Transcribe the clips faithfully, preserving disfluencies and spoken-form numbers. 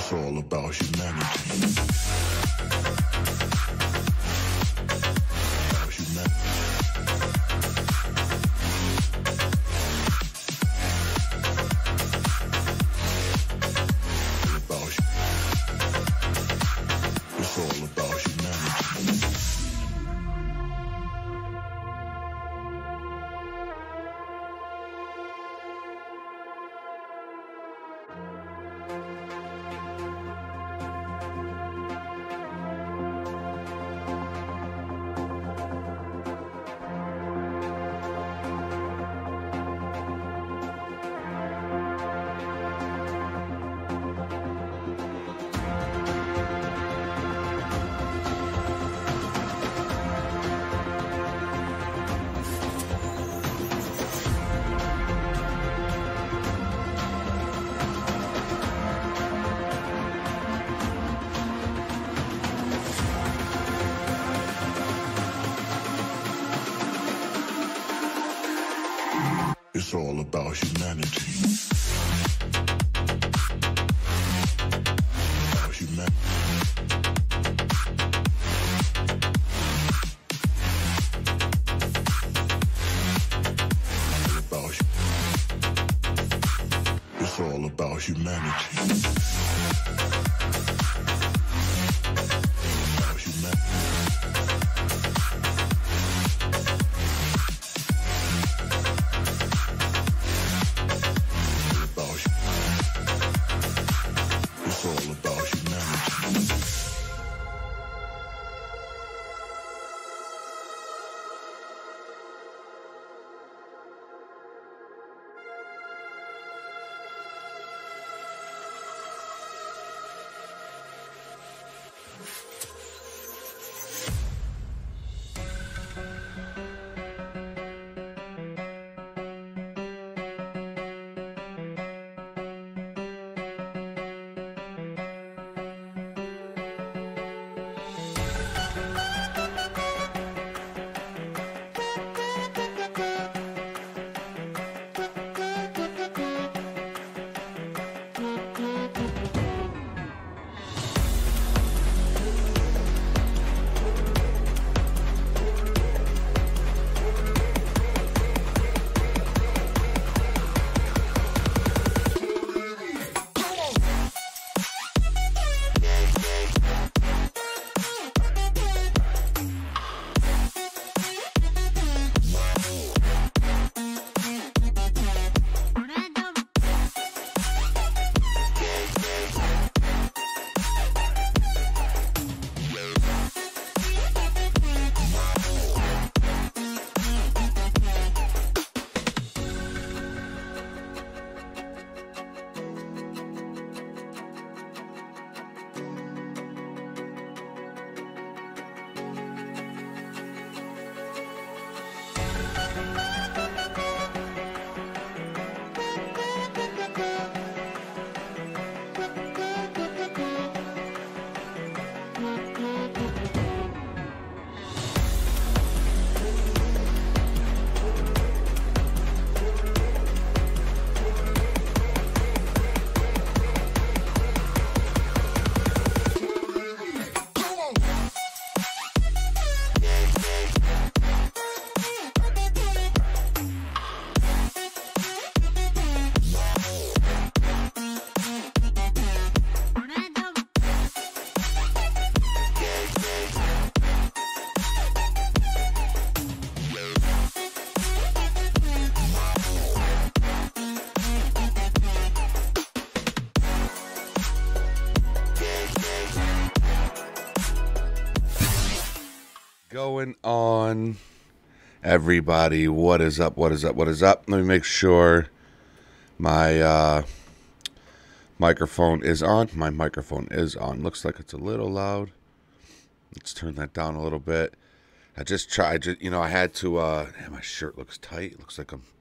It's all about humanity. About humanity. About hu- It's all about humanity. It's all about humanity. About humanity. About hu- It's all about humanity. About humanity. About hu- It's all about humanity. Going on, everybody. What is up? What is up? What is up? Let me make sure my uh, microphone is on. My microphone is on. Looks like it's a little loud. Let's turn that down a little bit. I just tried, you know, I had to, uh, man, my shirt looks tight. It looks like I'm,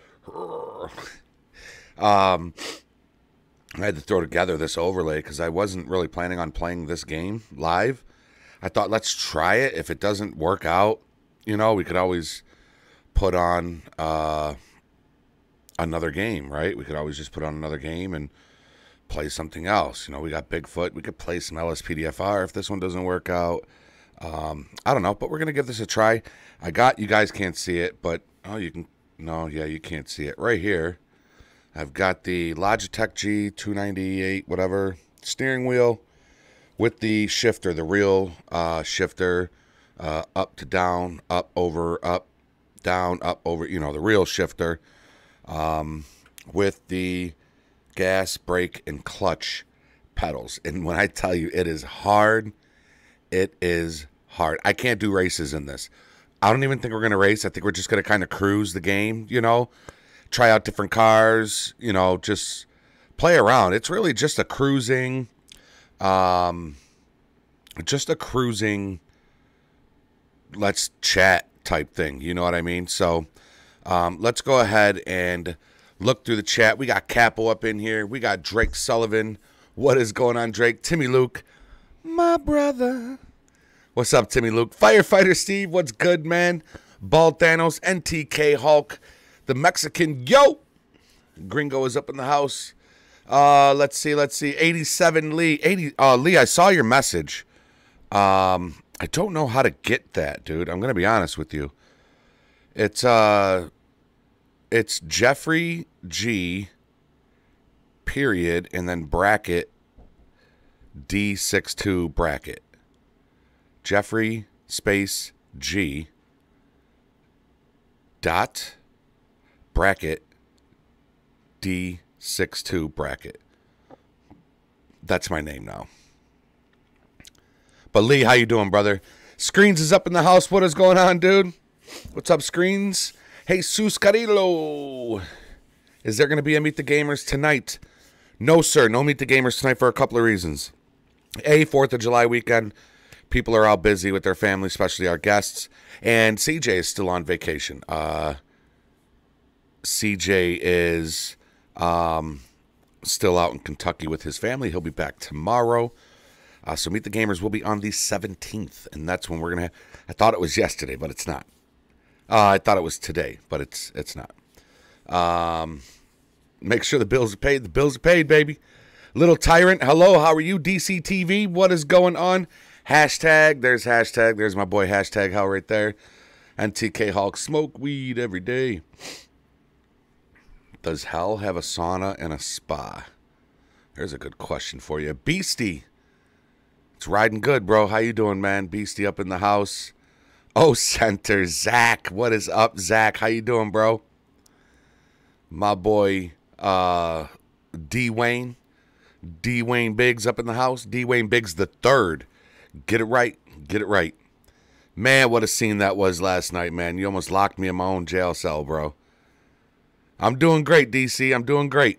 um, I had to throw together this overlay because I wasn't really planning on playing this game live. I thought, let's try it. If it doesn't work out, you know, we could always put on uh, another game, right? We could always just put on another game and play something else. You know, we got Bigfoot. We could play some L S P D F R if this one doesn't work out. Um, I don't know, but we're going to give this a try. I got, you guys can't see it, but, oh, you can, no, yeah, you can't see it. Right here, I've got the Logitech G two ninety-eight, whatever, steering wheel with the shifter, the real uh, shifter, uh, up to down, up, over, up, down, up, over, you know, the real shifter, um, with the gas, brake, and clutch pedals. And when I tell you it is hard, it is hard. I can't do races in this. I don't even think we're going to race. I think we're just going to kind of cruise the game, you know, try out different cars, you know, just play around. It's really just a cruising, um, just a cruising, let's chat type thing. You know what I mean? So um, let's go ahead and look through the chat. We got Capo up in here. We got Drake Sullivan. What is going on, Drake? Timmy Luke. My brother. What's up, Timmy Luke? Firefighter Steve, what's good, man? Bald Thanos, N T K Hulk, the Mexican, yo! Gringo is up in the house. Uh, let's see, let's see. eighty-seven Lee. eighty, uh, Lee, I saw your message. Um, I don't know how to get that, dude. I'm going to be honest with you. It's, uh, it's Jeffrey G, period, and then bracket D sixty-two bracket. Jeffrey space G dot bracket D sixty-two bracket. That's my name now. But Lee, how you doing, brother? Screens is up in the house. What is going on, dude? What's up, Screens? Hey, Sus Carillo. Is there going to be a Meet the Gamers tonight? No, sir. No Meet the Gamers tonight for a couple of reasons. A, fourth of July weekend. People are all busy with their family, especially our guests. And C J is still on vacation. Uh, C J is um, still out in Kentucky with his family. He'll be back tomorrow. Uh, so Meet the Gamers will be on the seventeenth. And that's when we're going to have... I thought it was yesterday, but it's not. Uh, I thought it was today, but it's it's not. Um, make sure the bills are paid. The bills are paid, baby. Little Tyrant, hello, how are you? D C T V, what is going on? Hashtag, there's hashtag, there's my boy hashtag hell right there. And T K Hulk, smoke weed every day. Does hell have a sauna and a spa? There's a good question for you. Beastie, it's riding good, bro. How you doing, man? Beastie up in the house. Oh, Center, Zach, what is up, Zach? How you doing, bro? My boy, uh, D. Wayne. D. Wayne Biggs up in the house. D. Wayne Biggs the third. Get it right. Get it right. Man, what a scene that was last night, man. You almost locked me in my own jail cell, bro. I'm doing great, D C. I'm doing great.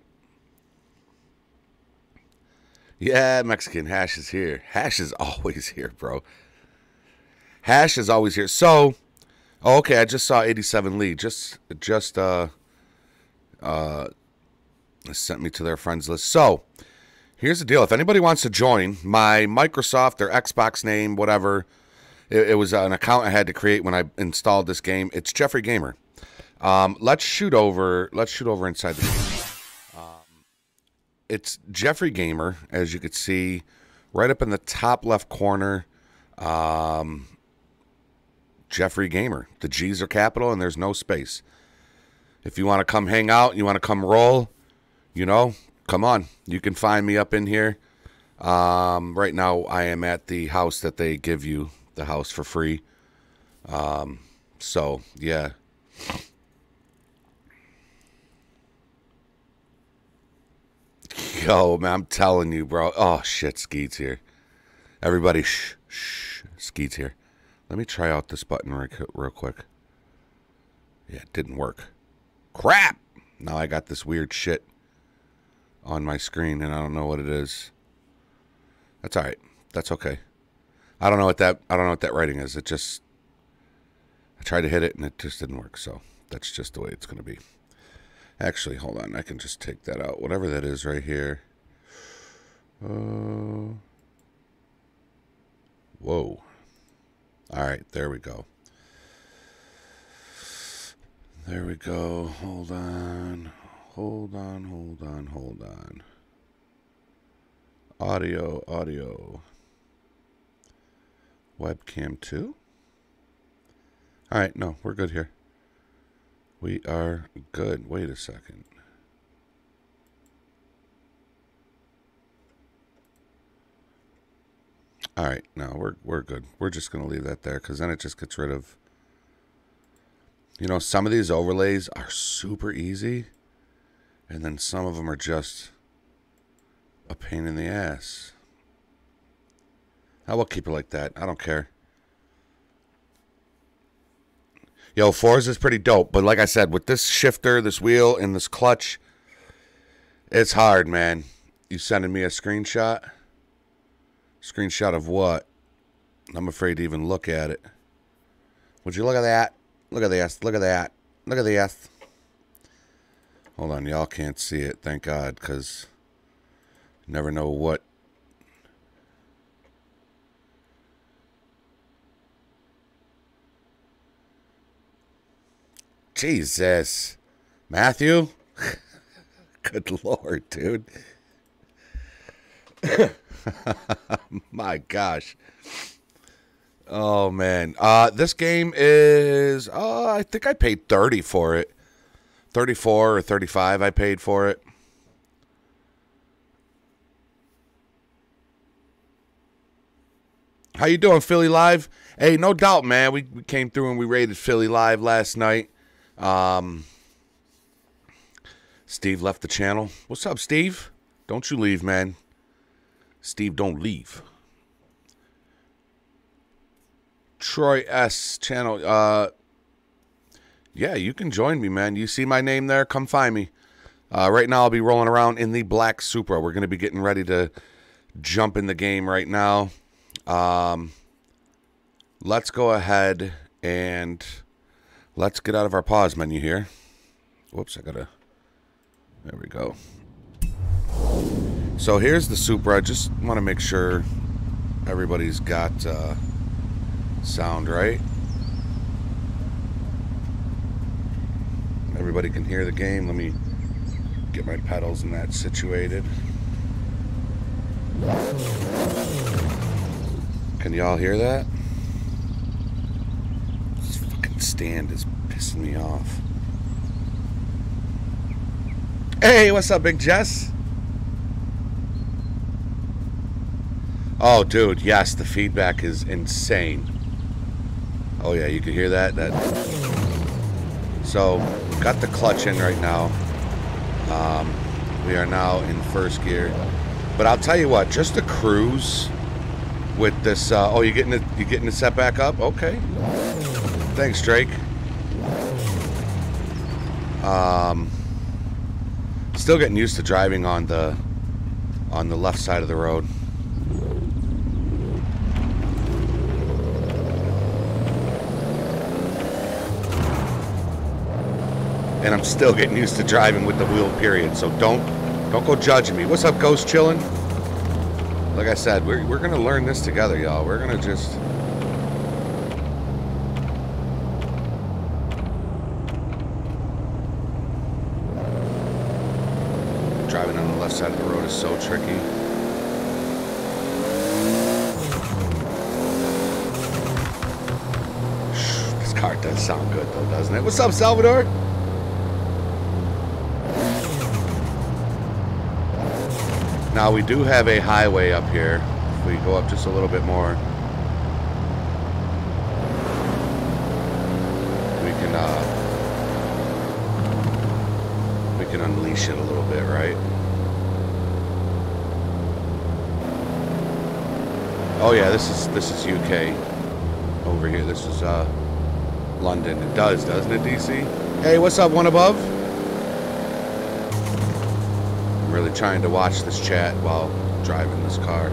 Yeah, Mexican Hash is here. Hash is always here, bro. Hash is always here. So, oh, okay, I just saw eighty-seven Lee. Just, just, uh, uh, sent me to their friends list. So, here's the deal. If anybody wants to join, my Microsoft or Xbox name, whatever, it, it was an account I had to create when I installed this game. It's Jeffrey Gamer. Um, let's shoot over. Let's shoot over inside the game. Um, it's Jeffrey Gamer, as you could see, right up in the top left corner. Um, Jeffrey Gamer. The G's are capital and there's no space. If you want to come hang out, you want to come roll, you know, come on. You can find me up in here. Um, right now, I am at the house that they give you, the house for free. Um, so, yeah. Yo, man, I'm telling you, bro. Oh, shit, Skeet's here. Everybody, shh, shh, Skeet's here. Let me try out this button real, real quick. Yeah, it didn't work. Crap! Now I got this weird shit on my screen, and I don't know what it is. That's all right. That's okay. I don't know what that. I don't know what that writing is. It just. I tried to hit it, and it just didn't work. So that's just the way it's going to be. Actually, hold on. I can just take that out. Whatever that is right here. Uh, whoa. All right, there we go. There we go. Hold on. Hold on, hold on, hold on. audio, audio. Webcam two? Alright, no, we're good here. We are good. Wait a second. Alright, no, we're we're good. We're just gonna leave that there because then it just gets rid of, you know, some of these overlays are super easy, and then some of them are just a pain in the ass. I will keep it like that. I don't care. Yo, Forza is pretty dope, but like I said, with this shifter, this wheel, and this clutch, it's hard, man. You sending me a screenshot? Screenshot of what? I'm afraid to even look at it. Would you look at that? Look at this. Look at that. Look at this. Hold on, y'all can't see it, thank God, because you never know what. Jesus. Matthew? Good Lord, dude. My gosh. Oh, man. Uh, this game is, uh, I think I paid thirty for it. thirty-four or thirty-five I paid for it. How you doing, Philly Live? Hey, no doubt, man. We, we came through and we raided Philly Live last night. Um, Steve left the channel. What's up, Steve? Don't you leave, man. Steve, don't leave. Troy S. channel. Uh, yeah, you can join me, man. You see my name there? Come find me. Uh, right now, I'll be rolling around in the black Supra. We're going to be getting ready to jump in the game right now. Um, let's go ahead and let's get out of our pause menu here. Whoops, I gotta. There we go. So here's the Supra. I just want to make sure everybody's got uh, sound right. Everybody can hear the game. Let me get my pedals and that situated. Can y'all hear that? This fucking stand is pissing me off. Hey, what's up, Big Jess? Oh, dude, yes, the feedback is insane. Oh, yeah, you can hear that? That. So, we've got the clutch in right now. Um, we are now in first gear. But I'll tell you what, just the cruise with this. Uh, oh, you getting it? You getting the set back up? Okay. Thanks, Drake. Um, still getting used to driving on the on the left side of the road. And I'm still getting used to driving with the wheel, period. So don't don't go judging me. What's up, Ghost Chillin'? Like I said, we're, we're going to learn this together, y'all. We're going to just... Driving on the left side of the road is so tricky. This car does sound good, though, doesn't it? What's up, Salvador? Now, we do have a highway up here. If we go up just a little bit more, we can, uh, we can unleash it a little bit, right? Oh yeah, this is, this is U K over here. This is, uh, London. It does, doesn't it, D C? Hey, what's up, One Above? Really trying to watch this chat while driving this car.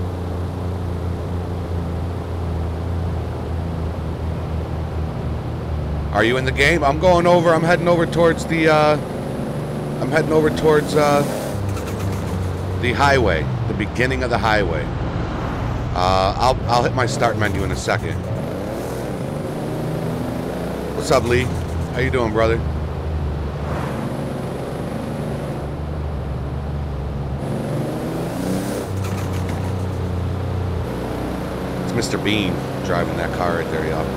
Are you in the game? I'm going over. I'm heading over towards the. Uh, I'm heading over towards uh, the highway, the beginning of the highway. Uh, I'll I'll hit my start menu in a second. What's up, Lee? How you doing, brother? Mister Bean driving that car right there, y'all.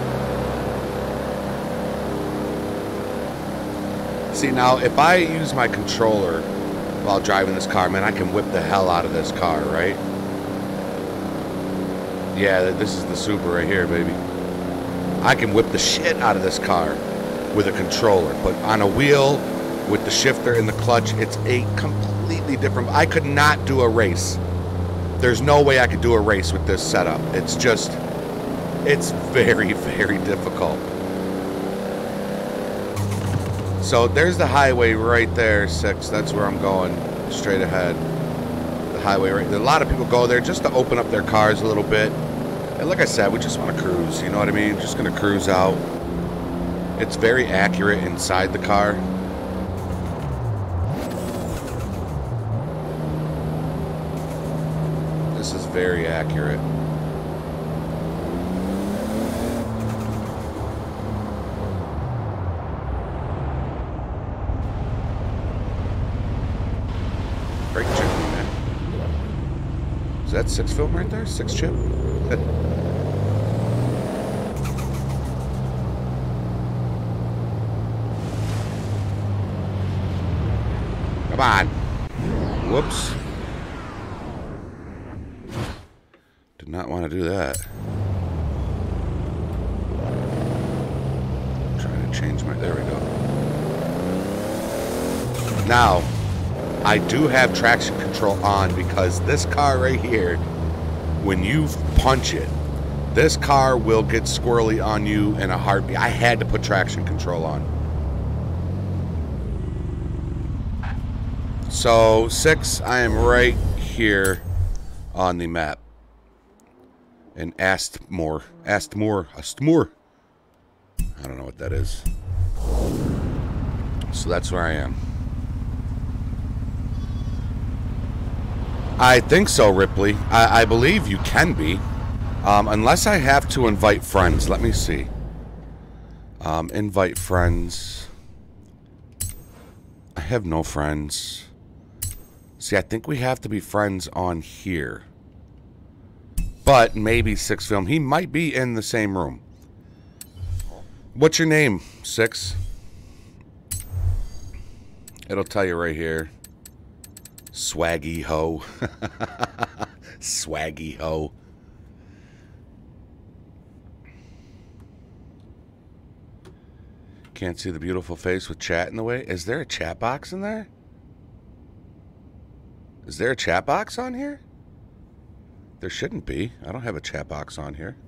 See, now, if I use my controller while driving this car, man, I can whip the hell out of this car, right? Yeah, this is the Subaru right here, baby. I can whip the shit out of this car with a controller. But on a wheel, with the shifter and the clutch, it's a completely different... I could not do a race. There's no way I could do a race with this setup. It's just... It's very, very difficult. So there's the highway right there, six. That's where I'm going, straight ahead. The highway right there. A lot of people go there just to open up their cars a little bit. And like I said, we just want to cruise, you know what I mean? Just going to cruise out. It's very accurate inside the car. This is very accurate. Great chip, man. Is that six film right there? Six chip? Come on. Whoops. Did not want to do that. I'm trying to change my... There we go. Now, I do have traction control on because this car right here, when you punch it, this car will get squirrely on you in a heartbeat. I had to put traction control on. So, six, I am right here on the map. In Astmore. Astmore. Astmore. I don't know what that is. So that's where I am. I think so, Ripley. I, I believe you can be. Um, unless I have to invite friends. Let me see. Um, invite friends. I have no friends. See, I think we have to be friends on here. But maybe Six Film. He might be in the same room. What's your name, Six? It'll tell you right here. Swaggy ho. Swaggy ho. Can't see the beautiful face with chat in the way. Is there a chat box in there? Is there a chat box on here? There shouldn't be. I don't have a chat box on here.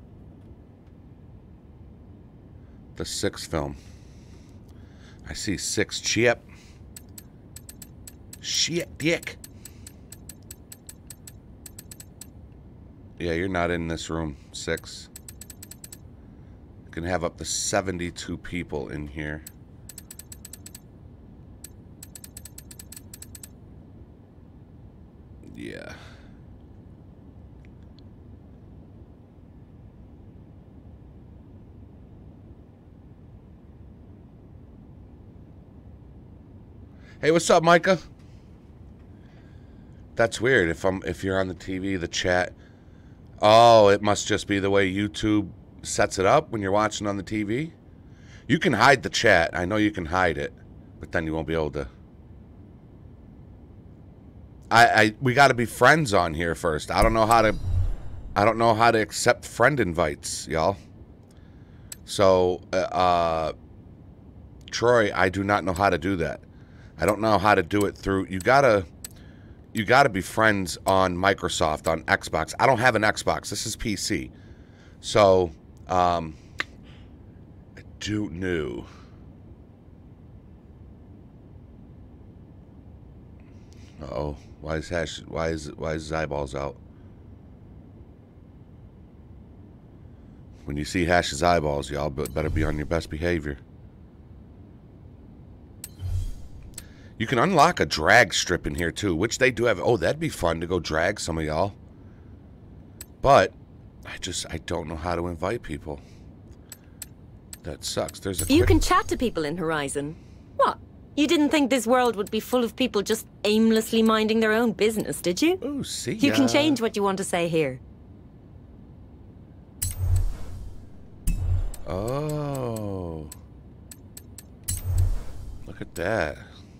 The Six Film. I see Six Chip. Shit, dick. Yeah, you're not in this room, Six. You can have up to seventy-two people in here. Yeah. Hey, what's up, Micah? That's weird. If I'm if you're on the T V, the chat. Oh, it must just be the way YouTube sets it up when you're watching on the T V. You can hide the chat. I know you can hide it, but then you won't be able to. I I we got to be friends on here first. I don't know how to. I don't know how to accept friend invites, y'all. So, uh, Troy, I do not know how to do that. I don't know how to do it through. You gotta. You got to be friends on Microsoft, on Xbox. I don't have an Xbox. This is P C. So, um, I don't know. Uh-oh. Why is Hash, why is, why is his eyeballs out? When you see Hash's eyeballs, y'all better be on your best behavior. You can unlock a drag strip in here, too, which they do have. Oh, that'd be fun to go drag some of y'all. But I just, I don't know how to invite people. That sucks. There's a You can chat to people in Horizon. What? You didn't think this world would be full of people just aimlessly minding their own business, did you? Ooh, see You ya. can change what you want to say here. Oh. Look at that.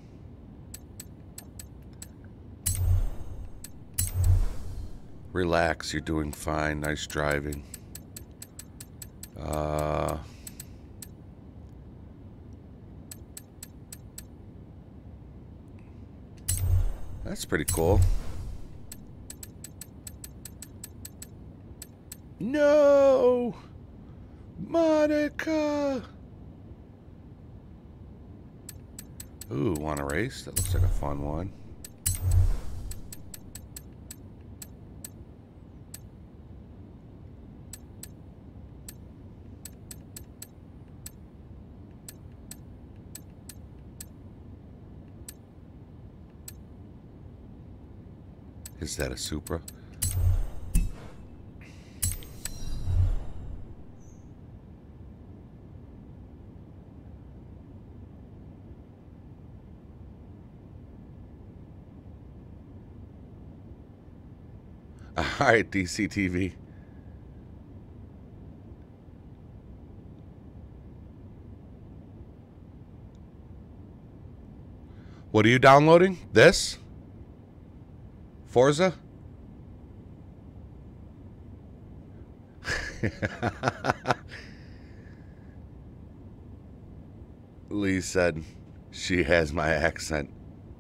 Relax, you're doing fine. Nice driving. Uh... That's pretty cool. No! Monica! Ooh, want to race? That looks like a fun one. Is that a Supra? All right, D C T V. What are you downloading? This? Forza? Lee said she has my accent.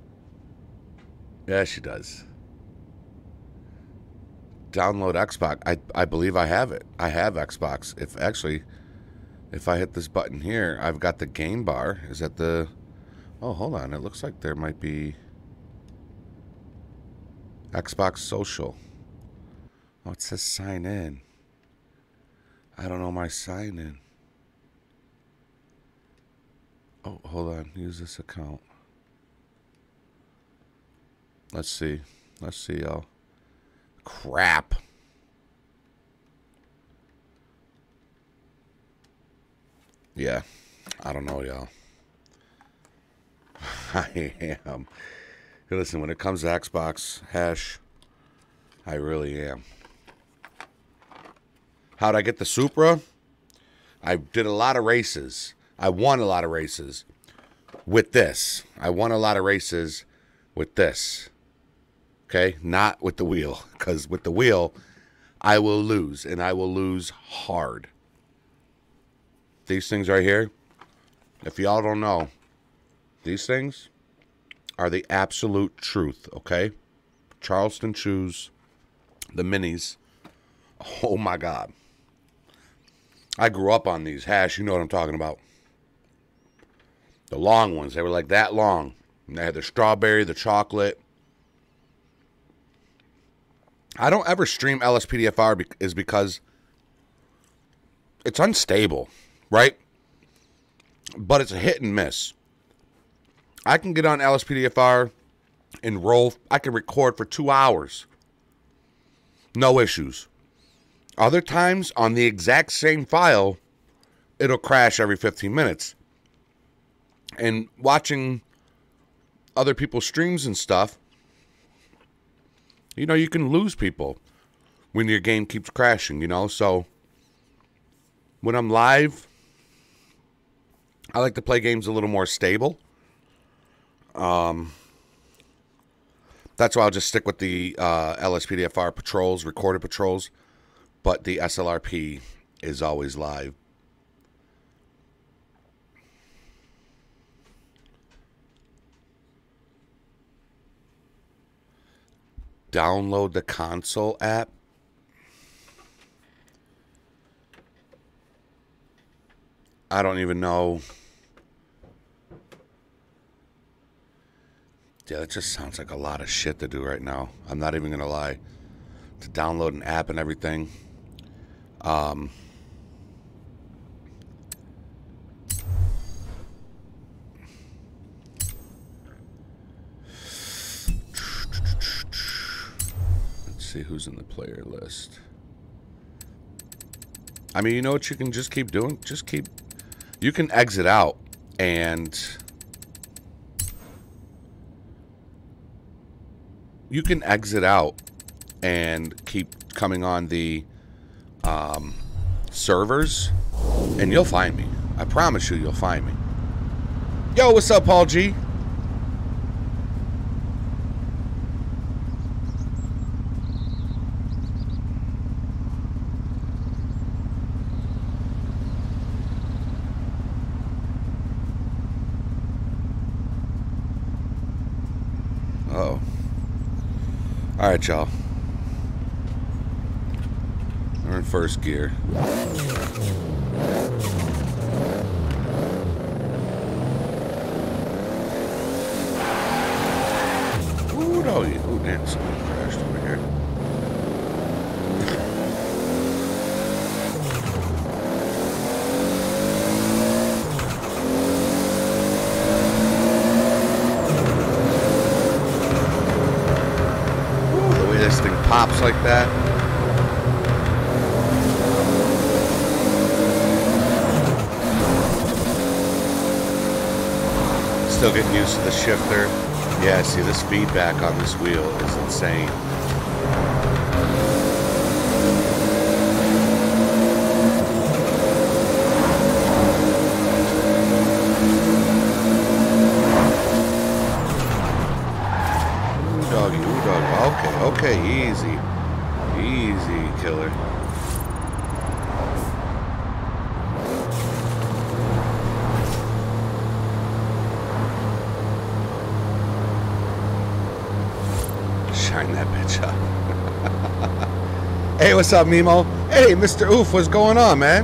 Yeah, she does. Download Xbox. I I believe I have it. I have Xbox. If actually, if I hit this button here, I've got the game bar. Is that the... Oh, hold on. It looks like there might be Xbox Social. Oh, it says sign in. I don't know my sign in. Oh, hold on. Use this account. Let's see. Let's see, y'all. Crap. Yeah. I don't know, y'all. I am. Hey, listen, when it comes to Xbox hash, I really am. How'd I get the Supra? I did a lot of races. I won a lot of races with this. I won a lot of races with this. Okay? Not with the wheel. Because with the wheel, I will lose. And I will lose hard. These things right here, if y'all don't know, these things are the absolute truth, okay? Charleston shoes, the minis. Oh my God. I grew up on these. Hash, you know what I'm talking about. The long ones, they were like that long. And they had the strawberry, the chocolate. I don't ever stream L S P D F R is because it's unstable, right? But it's a hit and miss. I can get on L S P D F R and roll. I can record for two hours. No issues. Other times, on the exact same file, it'll crash every fifteen minutes. And watching other people's streams and stuff, you know, you can lose people when your game keeps crashing, you know? So, when I'm live, I like to play games a little more stable. Um, that's why I'll just stick with the uh, L S P D F R patrols, recorded patrols, but the S L R P is always live. Download the console app. I don't even know. Yeah, it just sounds like a lot of shit to do right now. I'm not even going to lie. To download an app and everything. Um, let's see who's in the player list. I mean, you know what you can just keep doing? Just keep... You can exit out and... You can exit out and keep coming on the um, servers, and you'll find me. I promise you, you'll find me. Yo, what's up, Paul G? Uh-oh. All right, y'all. We're in first gear. Ooh, no, ooh, damn, someone crashed over here. Ooh, the way this thing pops like that. Still getting used to the shifter. Yeah, see, this feedback on this wheel is insane. Ooh, doggy, ooh, doggy. Okay, okay, easy. Easy, killer. Shine that bitch up. Hey, what's up, Mimo? Hey, Mister Oof, what's going on, man?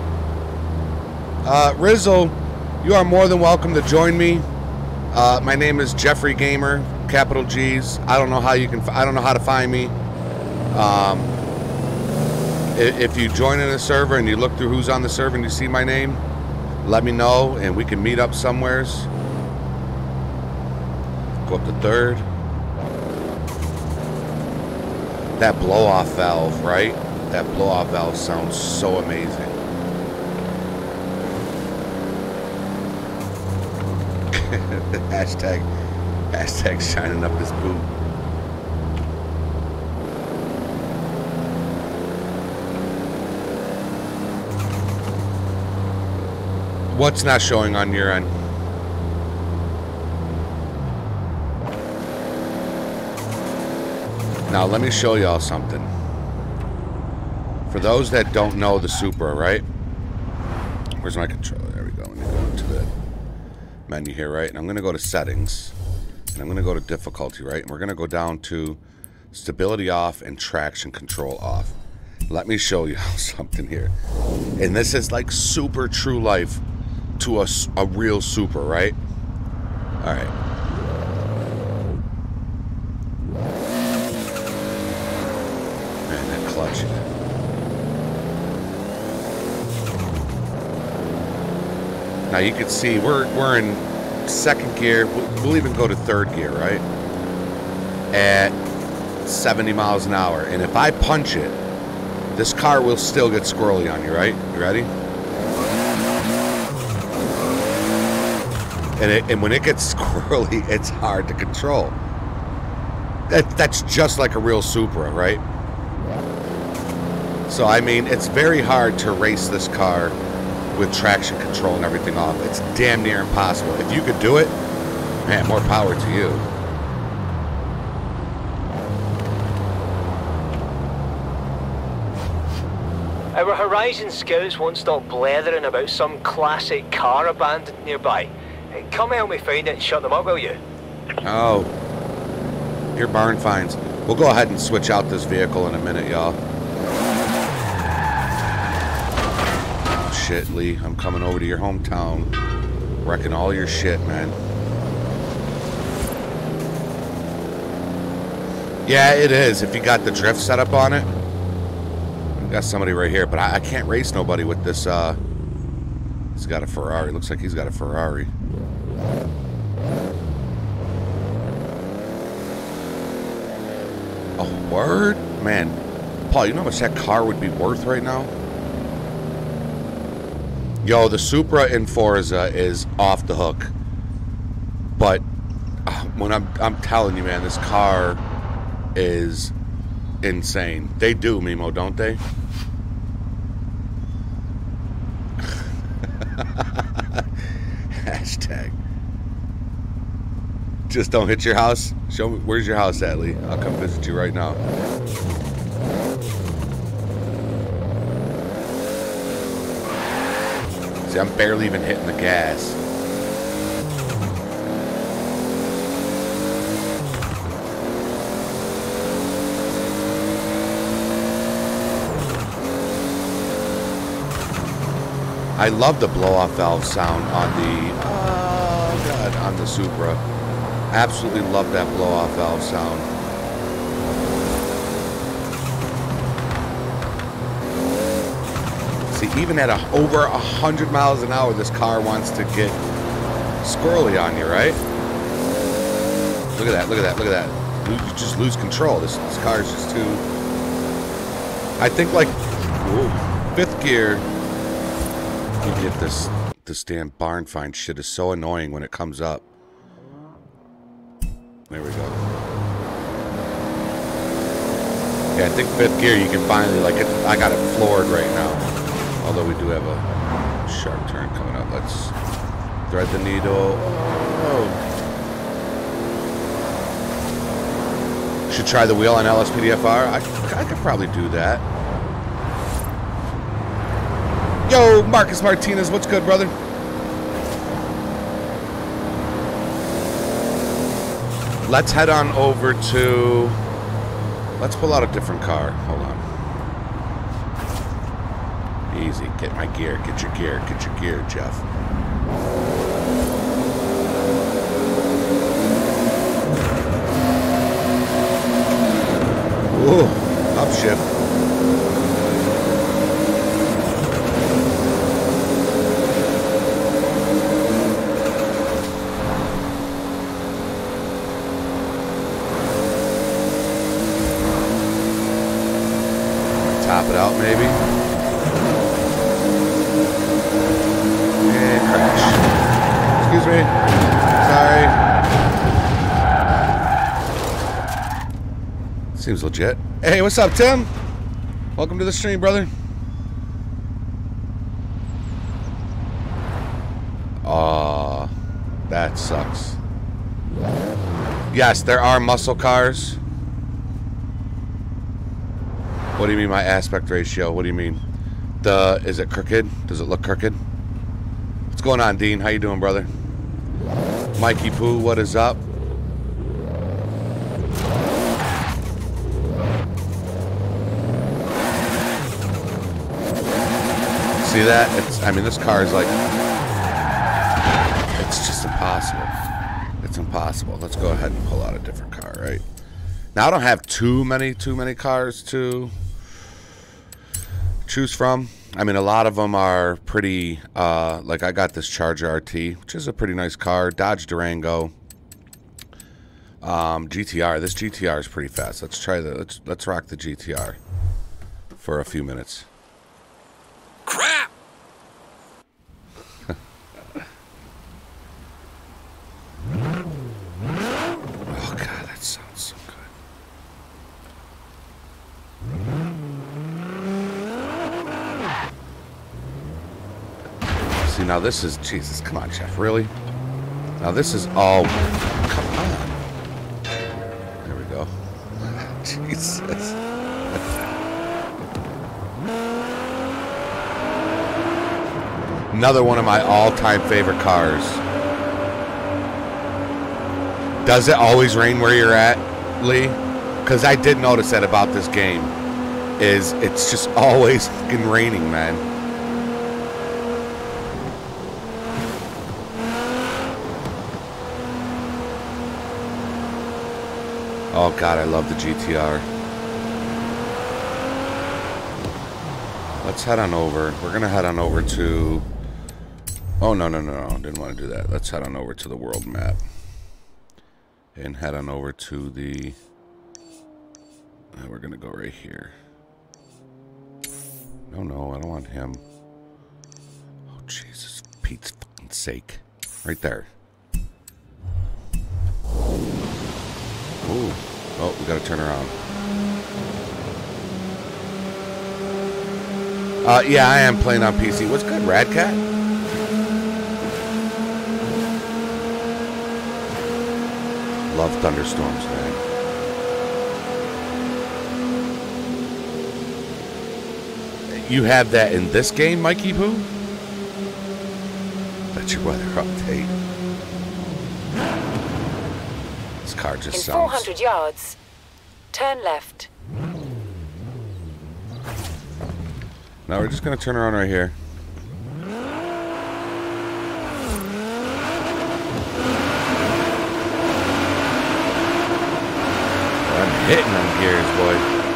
Uh, Rizzle, you are more than welcome to join me. Uh, my name is Jeffrey Gamer, capital G's. I don't know how you can. I don't know how to find me. Um, if you join in a server and you look through who's on the server and you see my name, let me know and we can meet up somewheres. Go up to third. That blow-off valve, right? That blow-off valve sounds so amazing. hashtag, hashtag shining up his boot. What's not showing on your end? Now, let me show y'all something. For those that don't know the Supra, right? Where's my controller? There we go. Let me go into the menu here, right? And I'm going to go to settings. And I'm going to go to difficulty, right? And we're going to go down to stability off and traction control off. Let me show you something here. And this is like super true life to a, a real Supra, right? All right. Clutch. Now you can see we're we're in second gear. We'll even go to third gear, right? At seventy miles an hour. And if I punch it, this car will still get squirrely on you, right? You ready? And it, and when it gets squirrely, it's hard to control. That that's just like a real Supra, right? So, I mean, it's very hard to race this car with traction control and everything off. It's damn near impossible. If you could do it, man, more power to you. Our Horizon scouts won't stop blethering about some classic car abandoned nearby. Come help me find it and shut them up, will you? Oh. Your barn finds. We'll go ahead and switch out this vehicle in a minute, y'all. Shit, Lee, I'm coming over to your hometown, wrecking all your shit, man. Yeah, it is. If you got the drift set up on it, we got somebody right here, but I, I can't race nobody with this. Uh, he's got a Ferrari. Looks like he's got a Ferrari. Oh, word, man, Paul. You know how much that car would be worth right now? Yo, the Supra in Forza is off the hook. But uh, when I'm I'm telling you, man, this car is insane. They do, Mimo, don't they? Hashtag. Just don't hit your house. Show me, where's your house at, Lee? I'll come visit you right now. See, I'm barely even hitting the gas. I love the blow-off valve sound on the, oh god, on the Supra. Absolutely love that blow-off valve sound. See, even at a, over a hundred miles an hour, this car wants to get squirrely on you, right? Look at that! Look at that! Look at that! You just lose control. This, this car is just too. I think like ooh, fifth gear. You get this. This damn barn find shit is so annoying when it comes up. There we go. Yeah, I think fifth gear you can finally like it. I got it floored right now. Although we do have a sharp turn coming up. Let's thread the needle. Oh. Should try the wheel on L S P D F R. I, I could probably do that. Yo, Marcus Martinez, what's good, brother? Let's head on over to... Let's pull out a different car. Hold on. Easy. Get my gear. Get your gear. Get your gear, Jeff. Ooh, upshift. Top it out, maybe. And crash. Excuse me. Sorry. Seems legit. Hey, what's up, Tim? Welcome to the stream, brother. Aw, that sucks. Yes, there are muscle cars. What do you mean my aspect ratio? What do you mean? The is it crooked? Does it look crooked? What's going on, Dean? How you doing, brother? Mikey Poo, what is up? See that? It's I mean this car is like it's just impossible. It's impossible. Let's go ahead and pull out a different car, right? Now I don't have too many too many cars to choose from. I mean, a lot of them are pretty, uh, like I got this Charger R T, which is a pretty nice car. Dodge Durango. Um, G T R. This G T R is pretty fast. Let's try the, let's, let's rock the G T R for a few minutes. Crap! Oh, God, that sounds so good. See, now this is... Jesus, come on, Jeff. Really? Now this is all... Come on. There we go. Jesus. Another one of my all-time favorite cars. Does it always rain where you're at, Lee? Because I did notice that about this game. Is it's just always fucking raining, man. Oh God, I love the G T R. Let's head on over. We're gonna head on over to... Oh, no, no, no, no. Didn't want to do that. Let's head on over to the world map. And head on over to the... Uh, we're gonna go right here. No, no, I don't want him. Oh, Jesus. Pete's fucking sake. Right there. Ooh. Oh, we gotta turn around. Uh, yeah, I am playing on P C. What's good, Radcat? love thunderstorms, man. You have that in this game, Mikey Poo? That's your weather update. This car just In sounds... four hundred yards, turn left. Now we're just going to turn around right here. I'm hitting them gears, boy.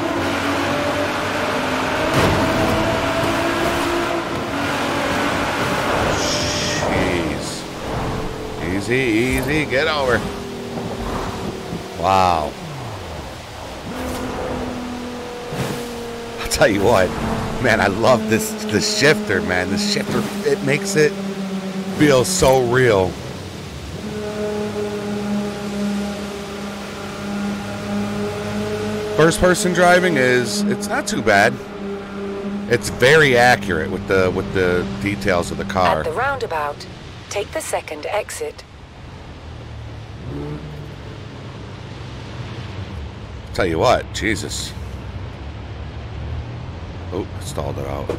Jeez. Easy, easy. Get over. Wow. I'll tell you what. Man, I love this the shifter, man. The shifter, it makes it feel so real. First person driving is it's not too bad. It's very accurate with the with the details of the car. At the roundabout, take the second exit. Tell you what, Jesus. Oh, stalled it out.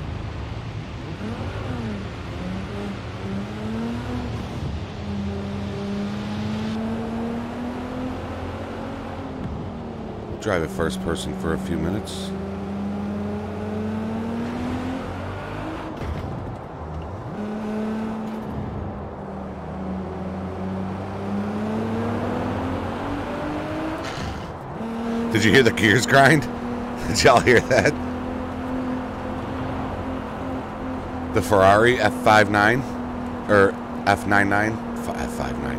We'll drive it first person for a few minutes. Did you hear the gears grind? Did y'all hear that? The Ferrari F fifty-nine or F ninety-nine, F fifty-nine.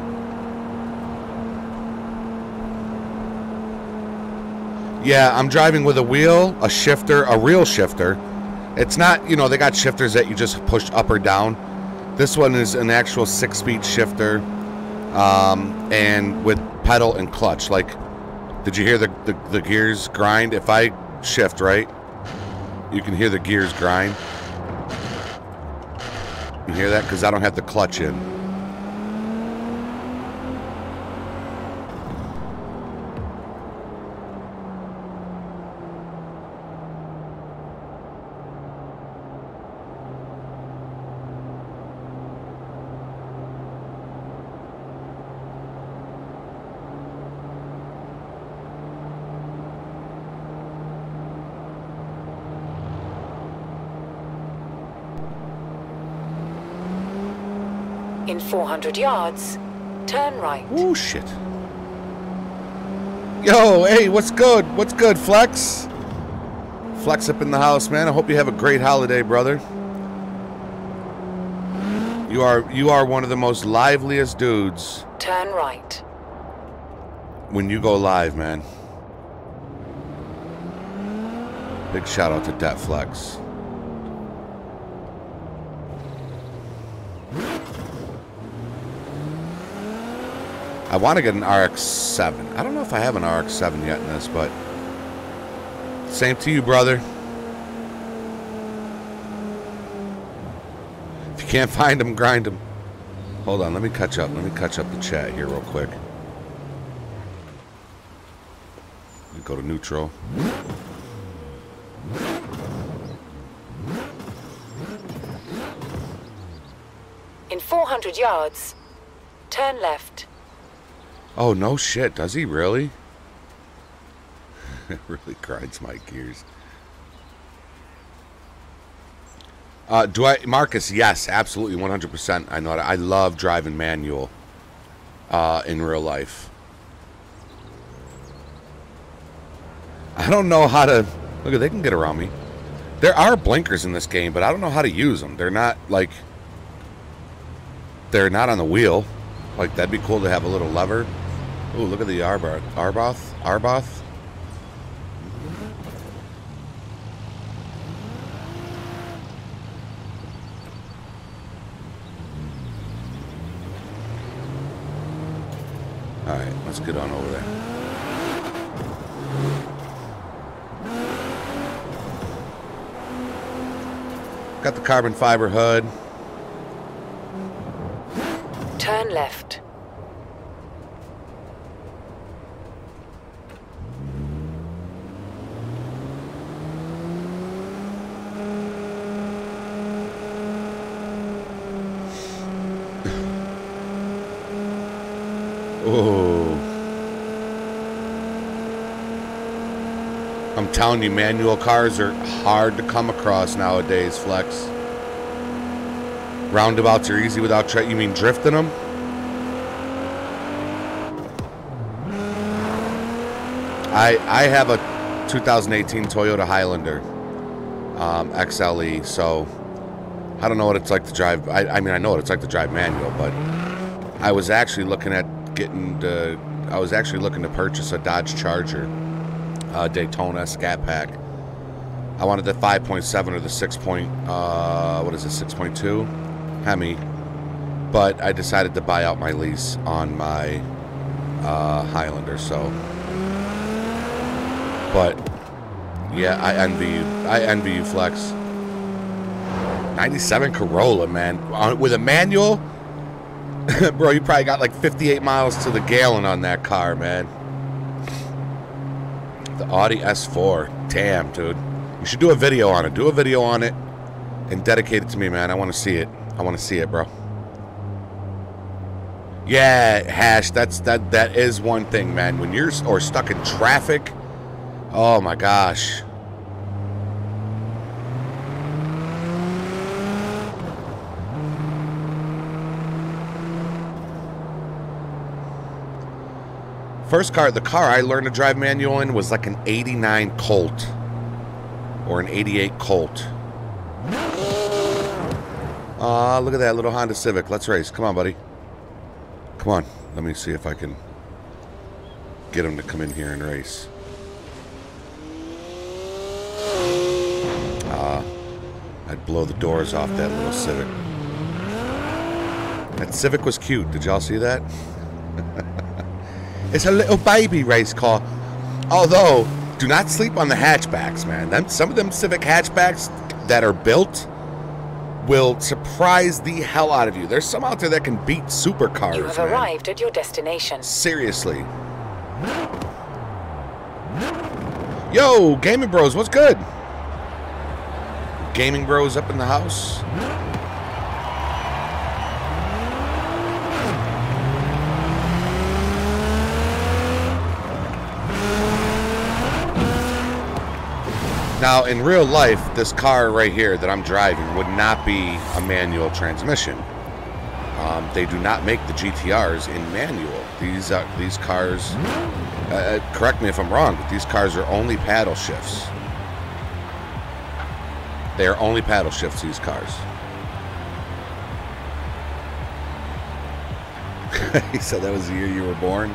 Yeah, I'm driving with a wheel, a shifter, a real shifter. It's not, you know, they got shifters that you just push up or down. This one is an actual six-speed shifter, um, and with pedal and clutch. Like, did you hear the, the the gears grind? If I shift right, you can hear the gears grind. You hear that? Because I don't have the clutch in. In four hundred yards, turn right. Oh shit. Yo, hey, what's good? What's good, Flex? Flex up in the house, man. I hope you have a great holiday, brother. You are you are one of the most liveliest dudes Turn right. when you go live, man. Big shout out to Dat Flex. I want to get an R X seven. I don't know if I have an R X seven yet in this, but same to you, brother. If you can't find them, grind them. Hold on, let me catch up. Let me catch up the chat here real quick. Let me go to neutral. In four hundred yards, turn left. Oh, no shit. Does he really? It really grinds my gears. Uh, do I, Marcus? Yes, absolutely, one hundred percent. I know. I love driving manual uh, in real life. I don't know how to. Look, they can get around me. There are blinkers in this game, but I don't know how to use them. They're not like. They're not on the wheel. Like, that'd be cool to have a little lever. Ooh, look at the Arboth. Arboth? Arboth? Alright, let's get on over there. Got the carbon fiber hood. Turn left. I'm telling you, manual cars are hard to come across nowadays, Flex. Roundabouts are easy without tra- you mean drifting them? I I have a two thousand eighteen Toyota Highlander um, X L E, so I don't know what it's like to drive. I, I mean, I know what it's like to drive manual, but I was actually looking at getting the. I was actually looking to purchase a Dodge Charger, uh, Daytona Scat Pack. I wanted the five point seven or the six point. Uh, what is it? six point two Hemi, but I decided to buy out my lease on my uh, Highlander. So. But, yeah, I envy you. I envy you, Flex. ninety-seven Corolla, man. On, with a manual? Bro, you probably got like fifty-eight miles to the gallon on that car, man. The Audi S four. Damn, dude. You should do a video on it. Do a video on it and dedicate it to me, man. I want to see it. I want to see it, bro. Yeah, Hash, that's that that is one thing, man. When you're or stuck in traffic... Oh my gosh. First car, the car I learned to drive manual in was like an eighty-nine Colt or an eighty-eight Colt. Ah, uh, look at that little Honda Civic. Let's race. Come on, buddy. Come on. Let me see if I can get him to come in here and race. I'd blow the doors off that little Civic. That Civic was cute. Did y'all see that? It's a little baby race car. Although, do not sleep on the hatchbacks, man. Them, some of them Civic hatchbacks that are built will surprise the hell out of you. There's some out there that can beat supercars, You have man. arrived at your destination. Seriously. Yo, Gaming Bros, what's good? Gaming Bros up in the house. Now, in real life, this car right here that I'm driving would not be a manual transmission. Um, they do not make the G T Rs in manual. These uh, these cars, uh, correct me if I'm wrong, but these cars are only paddle shifts. They are only paddle shifts, these cars. He said that was the year you were born.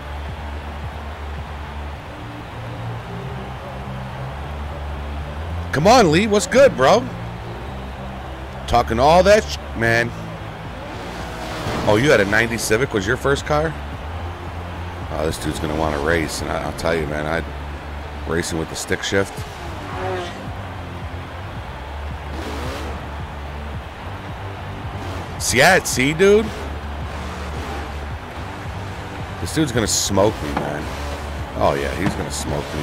Come on, Lee. What's good, bro? Talking all that sh man. Oh, you had a ninety Civic was your first car? Oh, this dude's going to want to race. And I, I'll tell you, man, I'd racing with the stick shift. Yeah, see, dude? This dude's gonna smoke me, man. Oh, yeah, he's gonna smoke me.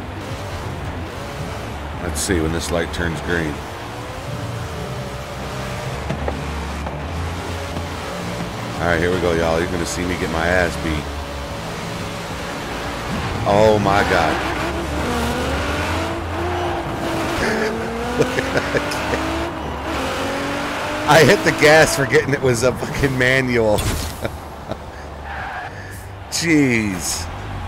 Let's see when this light turns green. Alright, here we go, y'all. You're gonna see me get my ass beat. Oh, my God. Look at that. I hit the gas forgetting it was a fucking manual. Jeez.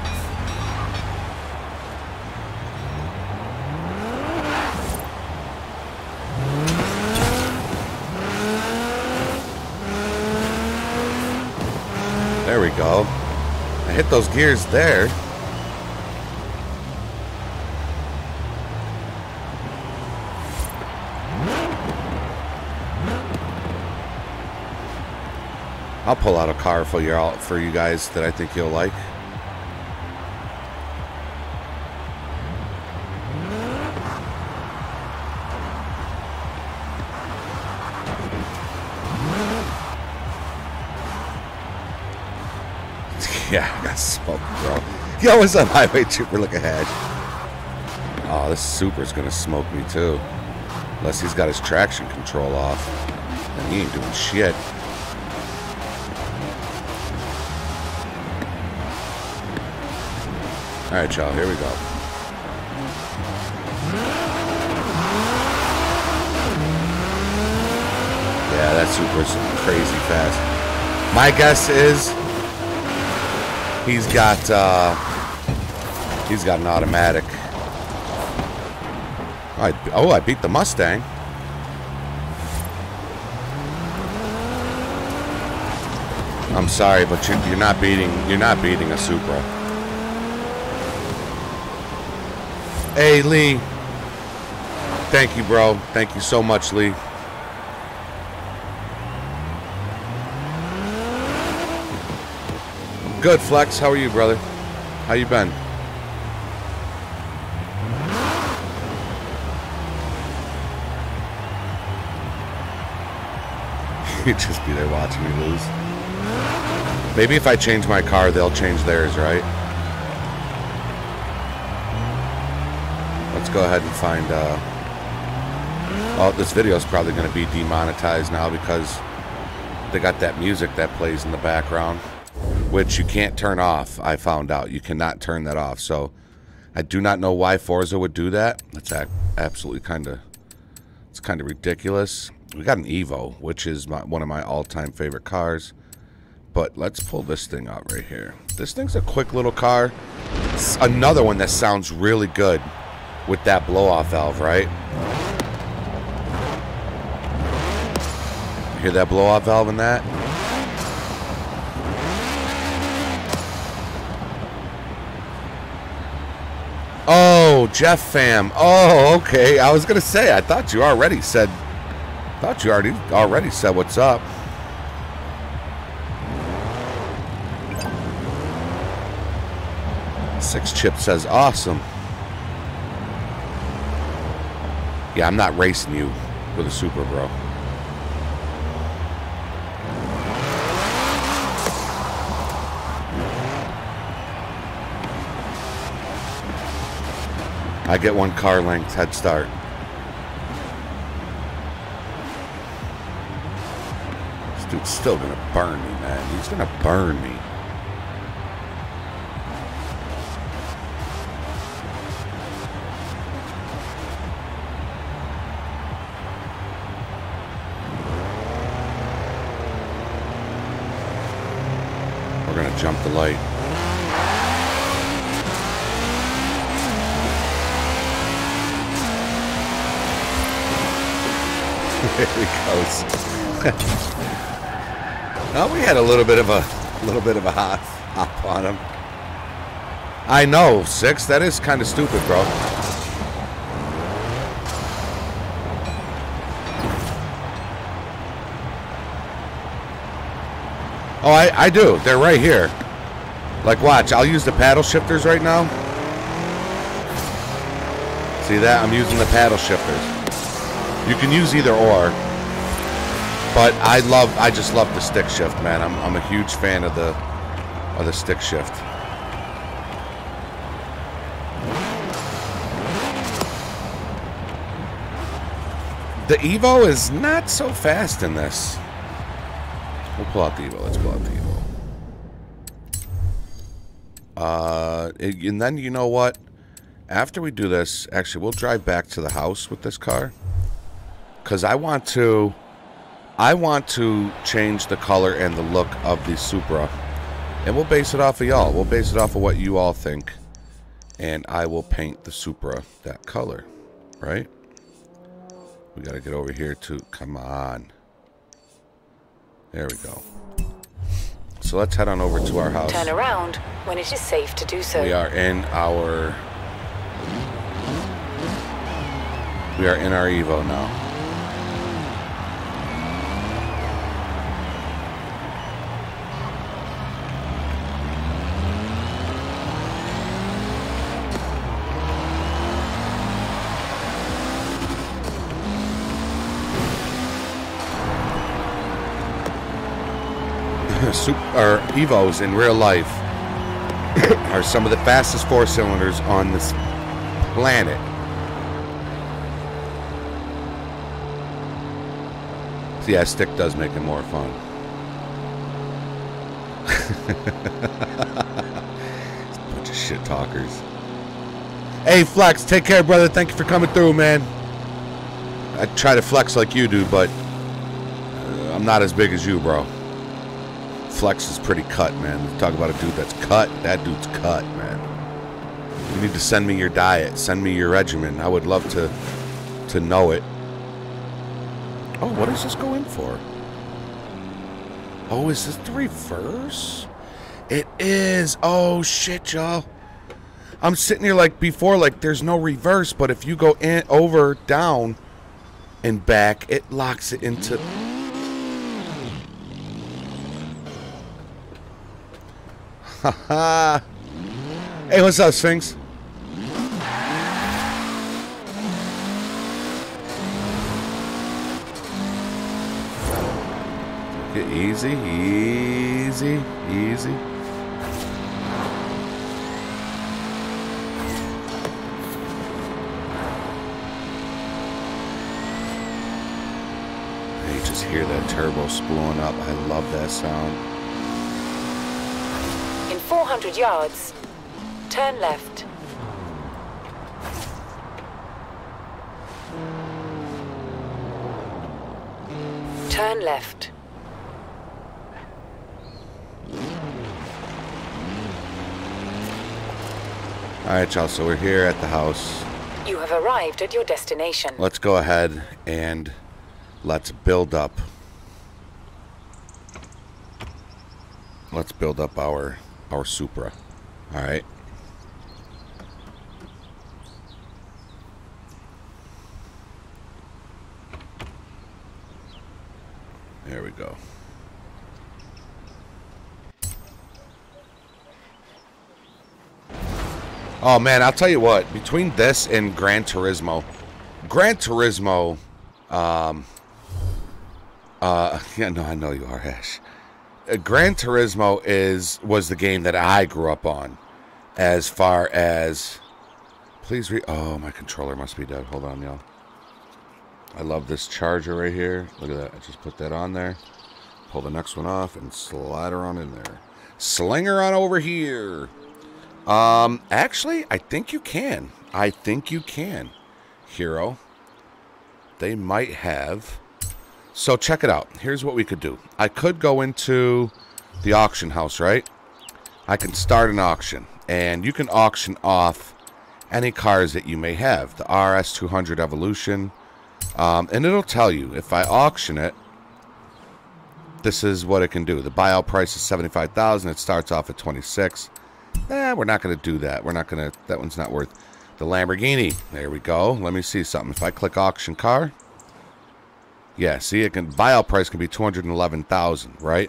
There we go. I hit those gears there. I'll pull out a car for you all, for you guys that I think you'll like. Yeah, I got smoked, bro. Yo, what's up, Highway Trooper? Look ahead. Oh, this Super's gonna smoke me too. Unless he's got his traction control off. And he ain't doing shit. Alright, y'all, here we go. that Supra's crazy fast. My guess is he's got uh, he's got an automatic. I, oh, I beat the Mustang. I'm sorry, but you're, you're not beating you're not beating a Supra. Hey, Lee. Thank you, bro. Thank you so much, Lee. Good, Flex. How are you, brother? How you been? You'd just be there watching me lose. Maybe if I change my car, they'll change theirs, right? Let's go ahead and find... Uh... Oh, this video is probably going to be demonetized now because they got that music that plays in the background, which you can't turn off. I found out. You cannot turn that off. So I do not know why Forza would do that. That's absolutely kind of... It's kind of ridiculous. We got an Evo, which is my, one of my all-time favorite cars. But let's pull this thing out right here. This thing's a quick little car. It's another one that sounds really good with that blow-off valve, right? You hear that blow-off valve in that? Oh, Jeff fam. Oh, okay. I was gonna say. I thought you already said. Thought you already already said what's up. Six Chip says awesome. Yeah, I'm not racing you with a Supra, bro. I get one car length head start. This dude's still gonna burn me, man. He's gonna burn me. We're gonna jump the light. There he goes. Well, we had a little bit of a little bit of a hop, hop on him. I know, Six. That is kind of stupid, bro. Oh, I, I do. They're right here. Like, watch. I'll use the paddle shifters right now. See that? I'm using the paddle shifters. You can use either or, but I love, I just love the stick shift, man. I'm, I'm a huge fan of the, of the stick shift. The Evo is not so fast in this. We'll pull out the Evo. Let's pull out the Evo. Uh, and then you know what? After we do this, actually, we'll drive back to the house with this car. Because I want to, I want to change the color and the look of the Supra. And we'll base it off of y'all. We'll base it off of what you all think. And I will paint the Supra that color. Right? We got to get over here to, come on. There we go. So let's head on over to our house. Turn around when it is safe to do so. We are in our, we are in our Evo now. Super, or Evos in real life are some of the fastest four cylinders on this planet. So yeah, stick does make it more fun. Bunch of shit talkers. Hey Flex, take care, brother. Thank you for coming through, man. I try to flex like you do, but uh, I'm not as big as you, bro. Flex is pretty cut, man. Talk about a dude that's cut. That dude's cut, man. You need to send me your diet. Send me your regimen. I would love to to know it. Oh, what does this go in for? Oh, is this the reverse? It is. Oh, shit, y'all. I'm sitting here like before, like there's no reverse, but if you go in, over, down, and back, it locks it into... Haha. Hey, what's up, Sphinx? Get easy, easy, easy. You just hear that turbo spooling up. I love that sound. In four hundred yards, turn left. Turn left. Alright, y'all, so we're here at the house. You have arrived at your destination. Let's go ahead and let's build up. Let's build up our our Supra. Alright. There we go. Oh man, I'll tell you what, between this and Gran Turismo, Gran Turismo, um, uh, yeah, no, I know you are, Ash. Uh, Gran Turismo is, was the game that I grew up on, as far as, please re, oh, my controller must be dead, hold on, y'all. I love this charger right here, look at that, I just put that on there, pull the next one off, and slide her on in there. Sling her on over here. Um, actually, I think you can. I think you can, Hero. They might have. So check it out. Here's what we could do. I could go into the auction house, right? I can start an auction, and you can auction off any cars that you may have. The R S two hundred Evolution, um, and it'll tell you if I auction it. This is what it can do. The buyout price is seventy-five thousand dollars. It starts off at twenty-six. Eh, we're not going to do that. We're not going to... That one's not worth... The Lamborghini. There we go. Let me see something. If I click auction car... Yeah, see, it can... Buyout price can be two hundred eleven thousand dollars, right?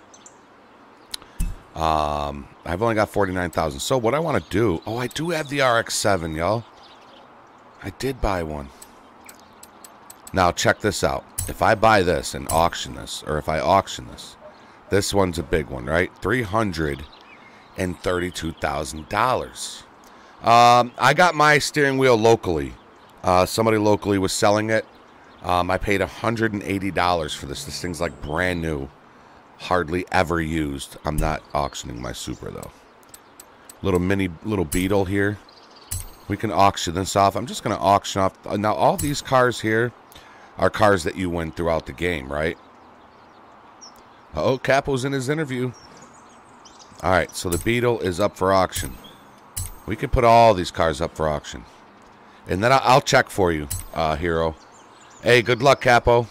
Um, I've only got forty-nine thousand dollars. So what I want to do... Oh, I do have the R X seven, y'all. I did buy one. Now, check this out. If I buy this and auction this, or if I auction this, this one's a big one, right? three hundred thirty-two thousand dollars. Um, I got my steering wheel locally. Uh, somebody locally was selling it. Um, I paid one hundred eighty dollars for this. This thing's like brand new. Hardly ever used. I'm not auctioning my Supra, though. Little mini, little Beetle here. We can auction this off. I'm just going to auction off. Now, all these cars here are cars that you win throughout the game, right? Oh, Capo's in his interview. Alright, so the Beetle is up for auction. We can put all these cars up for auction. And then I'll, I'll check for you, uh, Hero. Hey, good luck, Capo.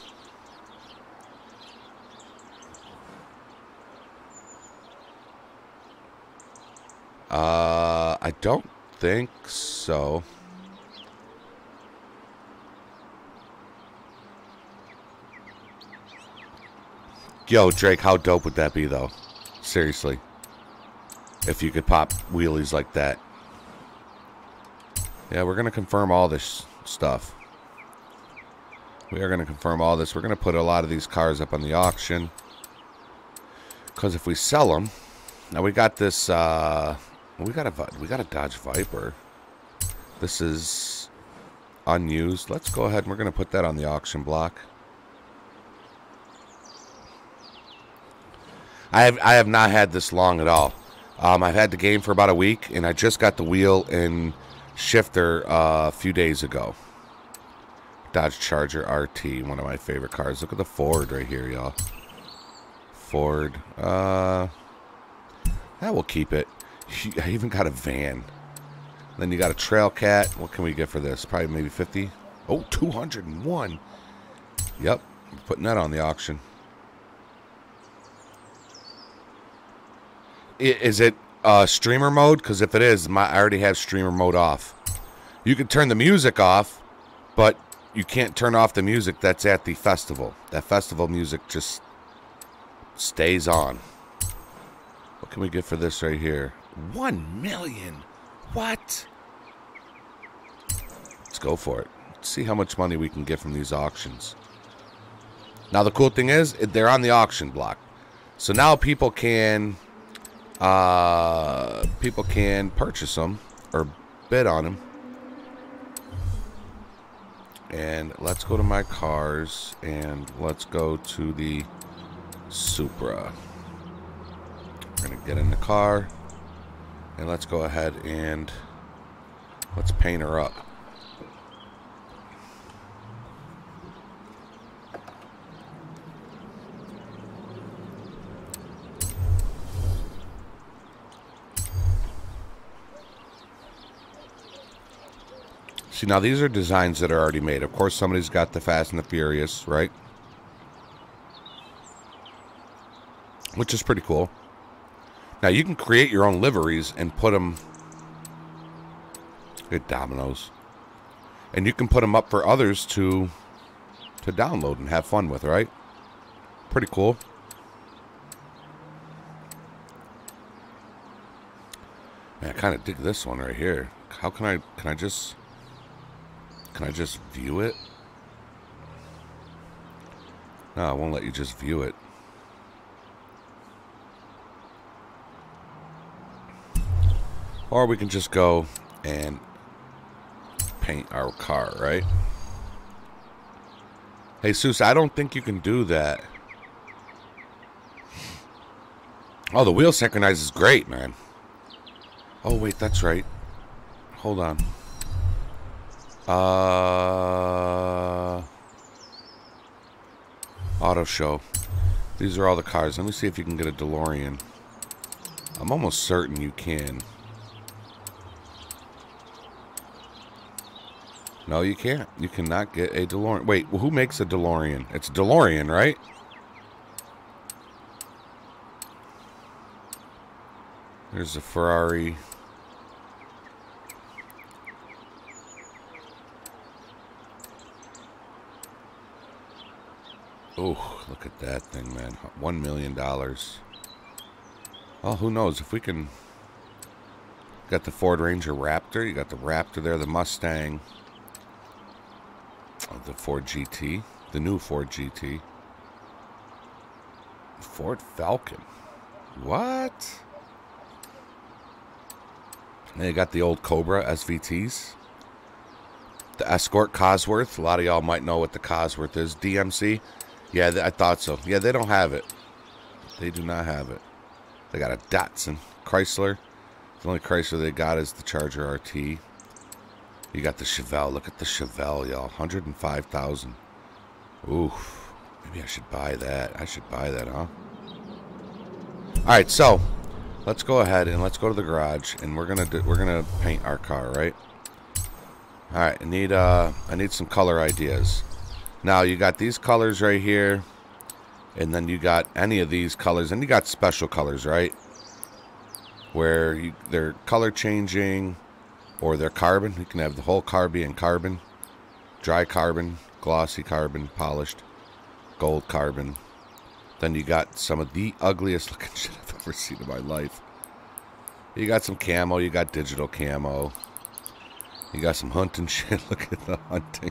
Uh, I don't think so. Yo, Drake, how dope would that be, though? Seriously. If you could pop wheelies like that. Yeah, we're going to confirm all this stuff. We are going to confirm all this. We're going to put a lot of these cars up on the auction. Because if we sell them... Now, we got this... Uh, we got a, we got a Dodge Viper. This is unused. Let's go ahead and we're going to put that on the auction block. I have, I have not had this long at all. Um, I've had the game for about a week, and I just got the wheel and shifter uh, a few days ago. Dodge Charger R T, one of my favorite cars. Look at the Ford right here, y'all. Ford. Uh, that will keep it. I even got a van. Then you got a Trail Cat. What can we get for this? Probably maybe fifty. Oh, two hundred and one. Yep, putting that on the auction. Is it uh, streamer mode? Because if it is, my, I already have streamer mode off. You can turn the music off, but you can't turn off the music that's at the festival. That festival music just stays on. What can we get for this right here? One million. What? Let's go for it. Let's see how much money we can get from these auctions. Now the cool thing is, they're on the auction block. So now people can... Uh, people can purchase them or bid on them. And let's go to my cars and let's go to the Supra. We're gonna get in the car and let's go ahead and let's paint her up. See, now these are designs that are already made. Of course, somebody's got the Fast and the Furious, right? Which is pretty cool. Now, you can create your own liveries and put them at Domino's. And you can put them up for others to, to download and have fun with, right? Pretty cool. Man, I kind of dig this one right here. How can I, can I just... Can I just view it? No, I won't let you just view it. Or we can just go and paint our car, right? Hey, Seuss, I don't think you can do that. Oh, the wheel synchronize is great, man. Oh, wait, that's right. Hold on. Uh, auto show. These are all the cars. Let me see if you can get a DeLorean. I'm almost certain you can. No, you can't. You cannot get a DeLorean. Wait, well, who makes a DeLorean? It's DeLorean, right? There's a Ferrari. Oh, look at that thing, man. One million dollars. Well, who knows if we can. Got the Ford Ranger Raptor. You got the Raptor there, the Mustang. Oh, the Ford G T. The new Ford G T. Ford Falcon. What? And you got the old Cobra S V Ts. The Escort Cosworth. A lot of y'all might know what the Cosworth is. D M C. Yeah, I thought so. Yeah, they don't have it. They do not have it. They got a Datsun. Chrysler. The only Chrysler they got is the Charger R T. You got the Chevelle. Look at the Chevelle, y'all. one hundred five thousand dollars. Oof. Maybe I should buy that. I should buy that, huh? Alright, so let's go ahead and let's go to the garage and we're gonna do, we're gonna paint our car, right? Alright, I need uh I need some color ideas. Now, you got these colors right here, and then you got any of these colors, and you got special colors, right? Where you, they're color changing, or they're carbon. You can have the whole car be in carbon, dry carbon, glossy carbon, polished, gold carbon. Then you got some of the ugliest looking shit I've ever seen in my life. You got some camo, you got digital camo. You got some hunting shit. Look at the hunting.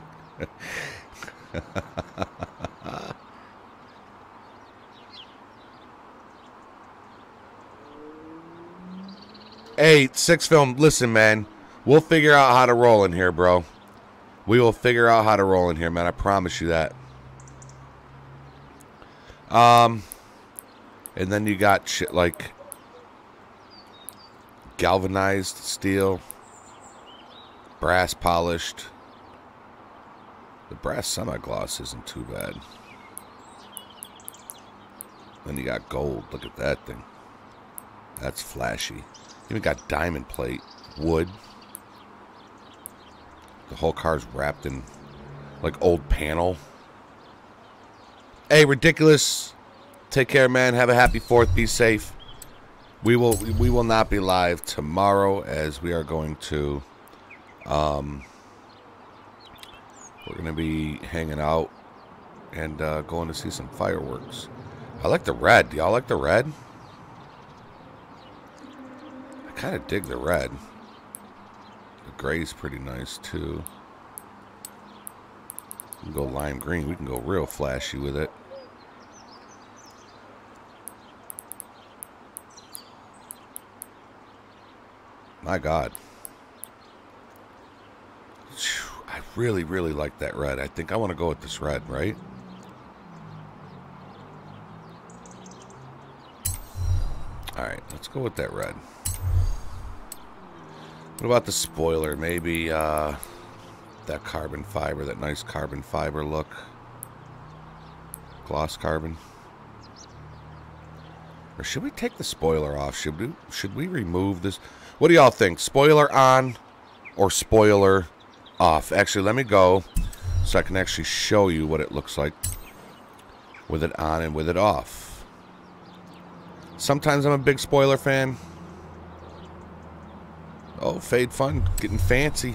Hey, Six Film, listen, man. We'll figure out how to roll in here, bro. We will figure out how to roll in here, man. I promise you that. Um, and then you got shit like galvanized steel, brass polished. The brass semi-gloss isn't too bad. Then you got gold. Look at that thing. That's flashy. Even got diamond plate. Wood. The whole car's wrapped in like old panel. Hey, Ridiculous. Take care, man. Have a happy fourth. Be safe. We will we will not be live tomorrow as we are going to um we're gonna be hanging out and uh, going to see some fireworks. I like the red. Do y'all like the red? I kind of dig the red. The gray's pretty nice too. We can go lime green. We can go real flashy with it. My God. I really, really like that red. I think I want to go with this red, right? Alright, let's go with that red. What about the spoiler? Maybe uh, that carbon fiber, that nice carbon fiber look. Gloss carbon. Or should we take the spoiler off? Should we, should we remove this? What do y'all think? Spoiler on or spoiler off? Actually, let me go so I can actually show you what it looks like with it on and with it off. Sometimes I'm a big spoiler fan. Oh, Fade Fun, getting fancy.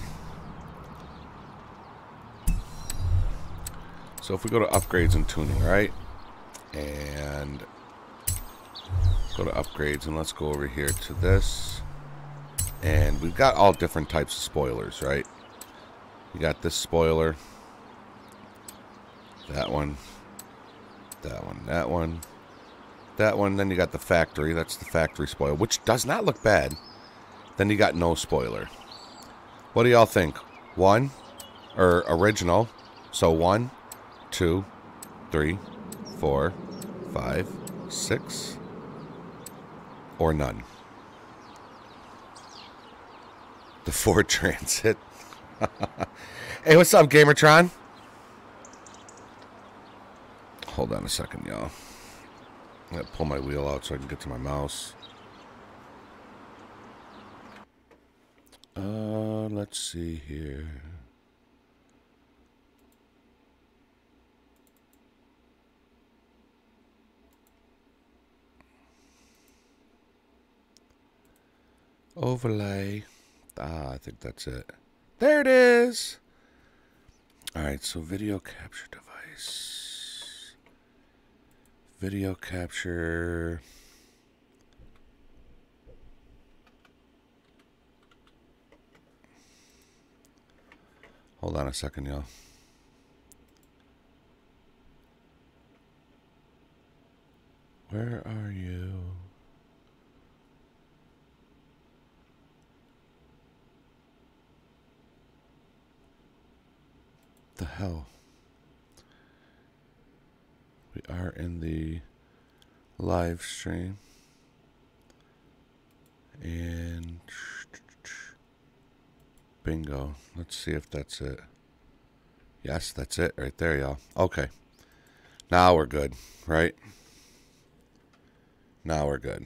So if we go to upgrades and tuning, right? And go to upgrades and let's go over here to this. And we've got all different types of spoilers, right? You got this spoiler. That one. That one. That one. That one. Then you got the factory. That's the factory spoiler, which does not look bad. Then you got no spoiler. What do y'all think? One? Or original. So one, two, three, four, five, six. Or none. The Ford Transit. Hey, what's up, Gamertron? Hold on a second, y'all. I'm going to pull my wheel out so I can get to my mouse. Uh, let's see here. Overlay. Ah, I think that's it. There it is. All right, so video capture device. Video capture. Hold on a second, y'all. Where are you? The hell? We are in the live stream. And bingo. Let's see if that's it. Yes, that's it right there, y'all. Okay. Now we're good, right? Now we're good.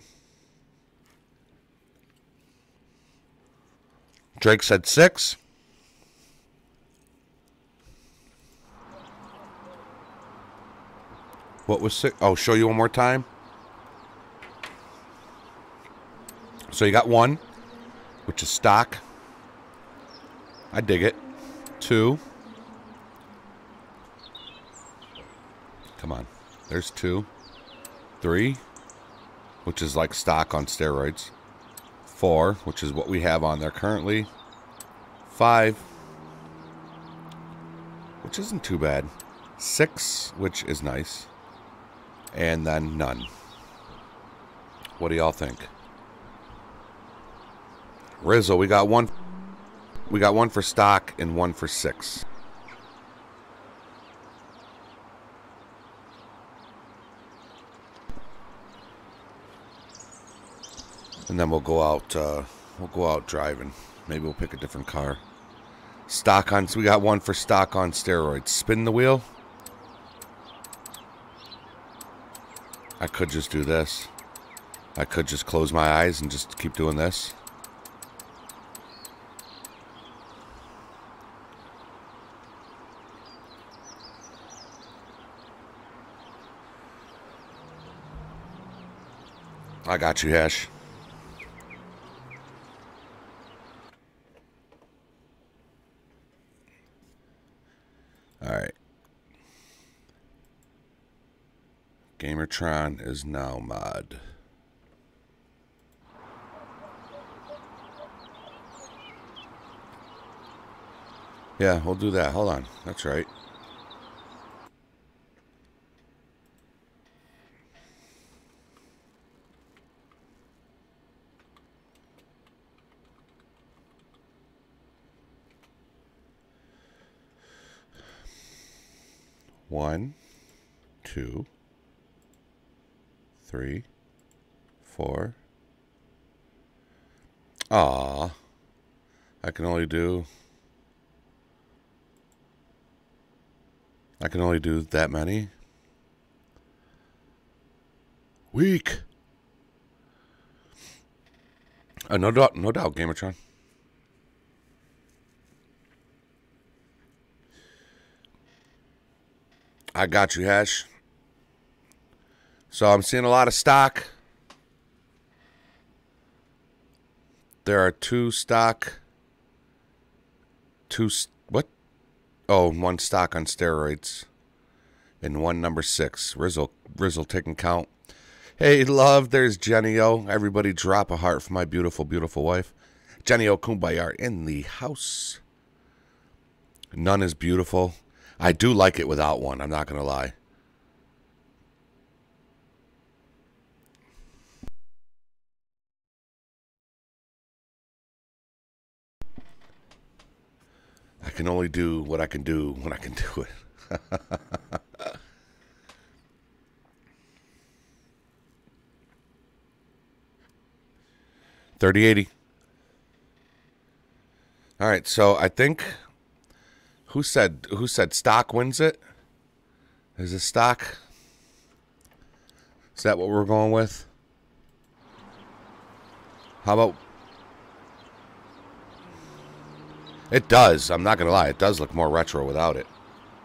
Drake said six. What was six? Oh, show you one more time. So you got one, which is stock. I dig it. Two. Come on. There's two. Three, which is like stock on steroids. Four, which is what we have on there currently. Five, which isn't too bad. Six, which is nice. And then none. What do y'all think? Rizzo, we got one. We got one for stock and one for six. And then we'll go out. Uh, we'll go out driving. Maybe we'll pick a different car. Stock on. So we got one for stock on steroids. Spin the wheel. I could just do this. I could just close my eyes and just keep doing this. I got you, Hash. All right. Gamertron is now mod. Yeah, we'll do that. Hold on. That's right. One, two, three, four. Ah, I can only do. I can only do that many. Weak. Uh, no doubt, no doubt, Gamertron. I got you, Hash. So I'm seeing a lot of stock. There are two stock. Two, what? Oh, one stock on steroids. And one number six. Rizzle, Rizzle taking count. Hey, love, there's Jenny O. Everybody drop a heart for my beautiful, beautiful wife. Jenny O Kumbaya in the house. None is beautiful. I do like it without one, I'm not going to lie. I can only do what I can do when I can do it. thirty eighty. All right, so I think who said who said stock wins it? Is it stock? Is that what we're going with? How about it does. I'm not going to lie. It does look more retro without it.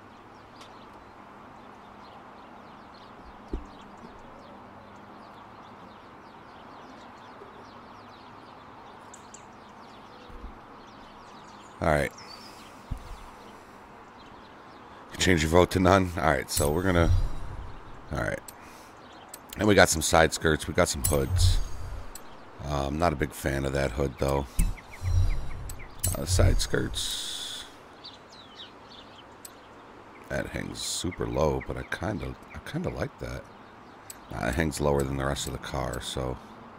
All right. Change your vote to none. All right. So we're going to. All right. And we got some side skirts. We got some hoods. Uh, I'm not a big fan of that hood, though. Uh, side skirts. That hangs super low, but I kind of, I kind of like that. Uh, it hangs lower than the rest of the car, so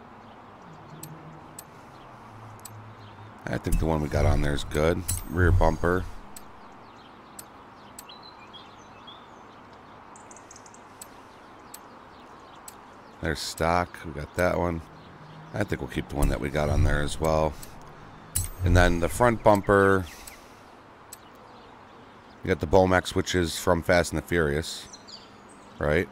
I think the one we got on there is good. Rear bumper. There's stock. We got that one. I think we'll keep the one that we got on there as well. And then the front bumper, you got the Bomex, which is from Fast and the Furious, right?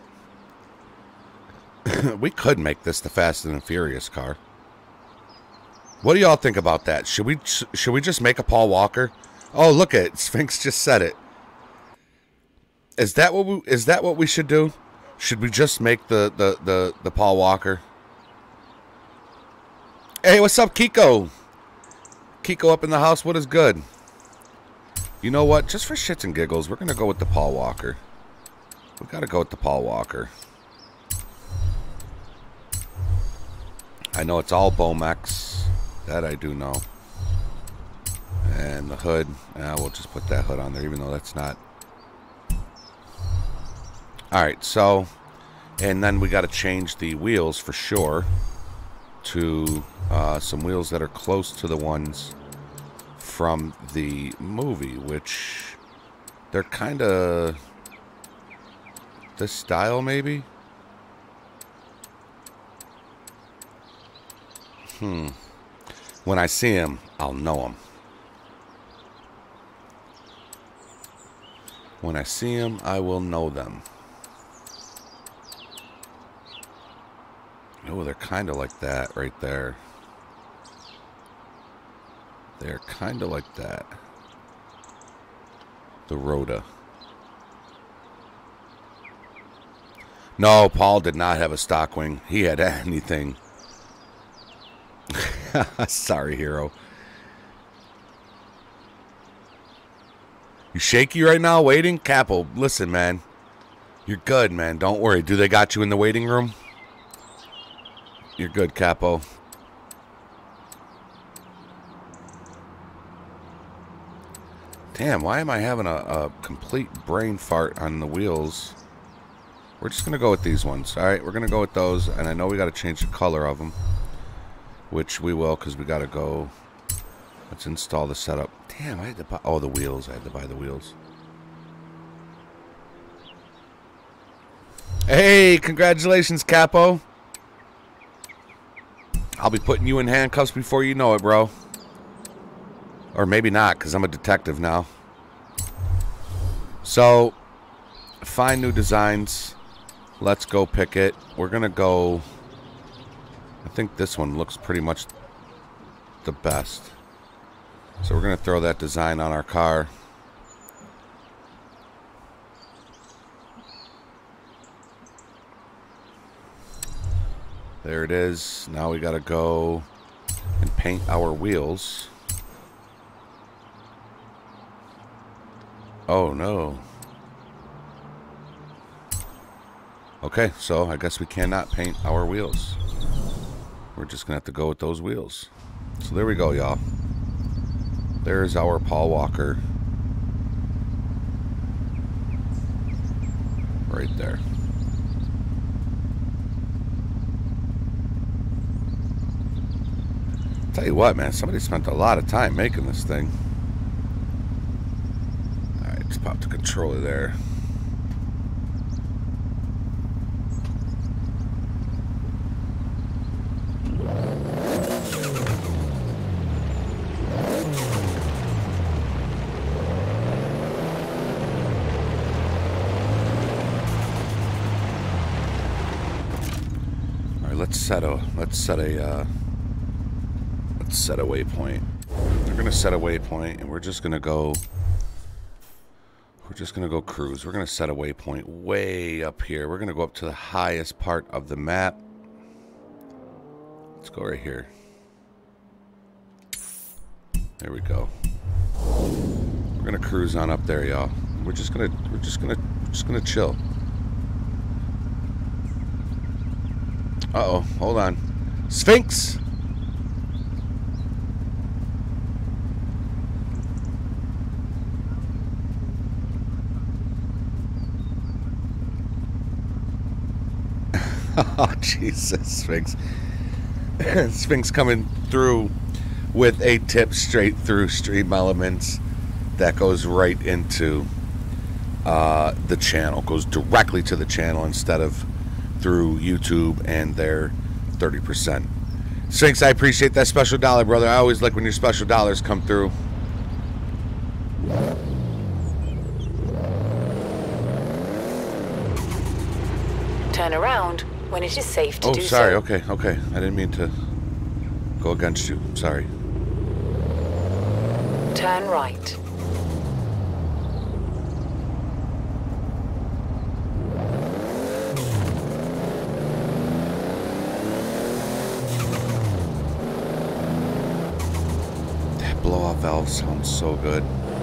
We could make this the Fast and the Furious car. What do y'all think about that? Should we should we just make a Paul Walker? Oh, look at it. Sphinx just said it. Is that what we is that what we should do? Should we just make the the the, the Paul Walker? Hey, what's up, Kiko? Kiko up in the house, what is good? You know what? Just for shits and giggles, we're going to go with the Paul Walker. We got to go with the Paul Walker. I know it's all Bomex. That I do know. And the hood. Uh, we'll just put that hood on there, even though that's not. Alright, so. And then we got to change the wheels for sure. To uh, some wheels that are close to the ones from the movie, which they're kind of this style, maybe. Hmm. When I see him, I'll know him. When I see him, I will know them. Oh, they're kind of like that right there. They're kind of like that. The Rhoda. No, Paul did not have a stock wing. He had anything. Sorry, hero. You shaky right now, waiting? Capo, listen, man. You're good, man. Don't worry. Do they got you in the waiting room? You're good, Capo. Damn, why am I having a, a complete brain fart on the wheels? We're just going to go with these ones. All right, we're going to go with those. And I know we got to change the color of them. Which we will, because we got to go. Let's install the setup. Damn, I had to buy... Oh, the wheels. I had to buy the wheels. Hey, congratulations, Capo. I'll be putting you in handcuffs before you know it, bro. Or maybe not, because I'm a detective now. So, find new designs. Let's go pick it. We're going to go... I think this one looks pretty much the best. So we're going to throw that design on our car. There it is. Now we got to go and paint our wheels. Oh no. Okay, so I guess we cannot paint our wheels. We're just going to have to go with those wheels. So there we go, y'all. There's our Paul Walker. Right there. Tell you what, man. Somebody spent a lot of time making this thing. Alright, just pop the controller there. Let's set a let's set a uh, let's set a waypoint. We're gonna set a waypoint, and we're just gonna go. We're just gonna go cruise. We're gonna set a waypoint way up here. We're gonna go up to the highest part of the map. Let's go right here. There we go. We're gonna cruise on up there, y'all. We're just gonna we're just gonna we're just gonna chill. Uh-oh, hold on. Sphinx! Oh, Jesus, Sphinx. Sphinx coming through with a tip straight through Stream Elements that goes right into uh, the channel. Goes directly to the channel instead of through YouTube and their thirty percent. Sphinx, I appreciate that special dollar, brother. I always like when your special dollars come through. Turn around when it is safe to oh, do sorry. so. Okay, okay. I didn't mean to go against you. Sorry. Turn right. Blow-off valve sounds so good.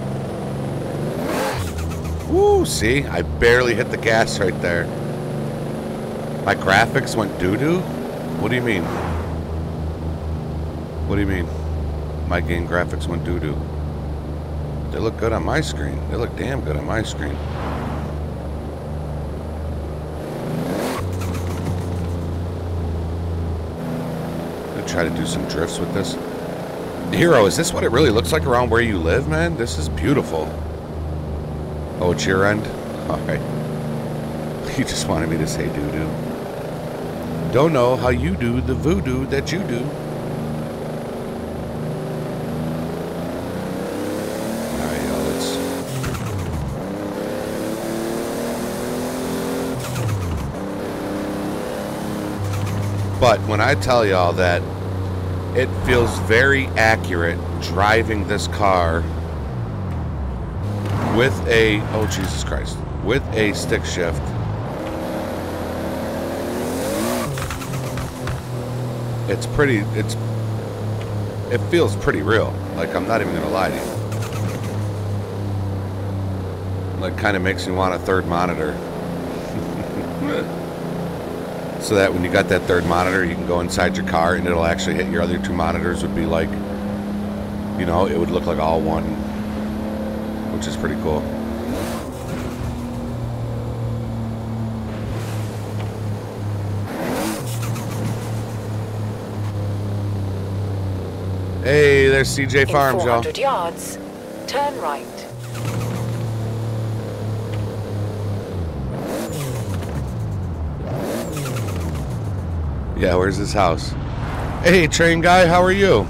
Woo, see? I barely hit the gas right there. My graphics went doo-doo? What do you mean? What do you mean? My game graphics went doo-doo. They look good on my screen. They look damn good on my screen. I'm gonna try to do some drifts with this. Hero, is this what it really looks like around where you live, man? This is beautiful. Oh, it's your end? Alright. You just wanted me to say doo-doo. Don't know how you do the voodoo that you do. Alright, y'all, let's... But when I tell y'all that it feels very accurate driving this car with a, oh Jesus Christ, with a stick shift. It's pretty, it's, it feels pretty real. Like, I'm not even gonna lie to you. Like, kind of makes me want a third monitor. So that when you got that third monitor, you can go inside your car and it'll actually hit your other two monitors. Would be like, you know, it would look like all one, which is pretty cool. Hey, there's C J Farms, y'all. In four hundred yards, turn right. Yeah, where's his house? Hey, train guy, how are you?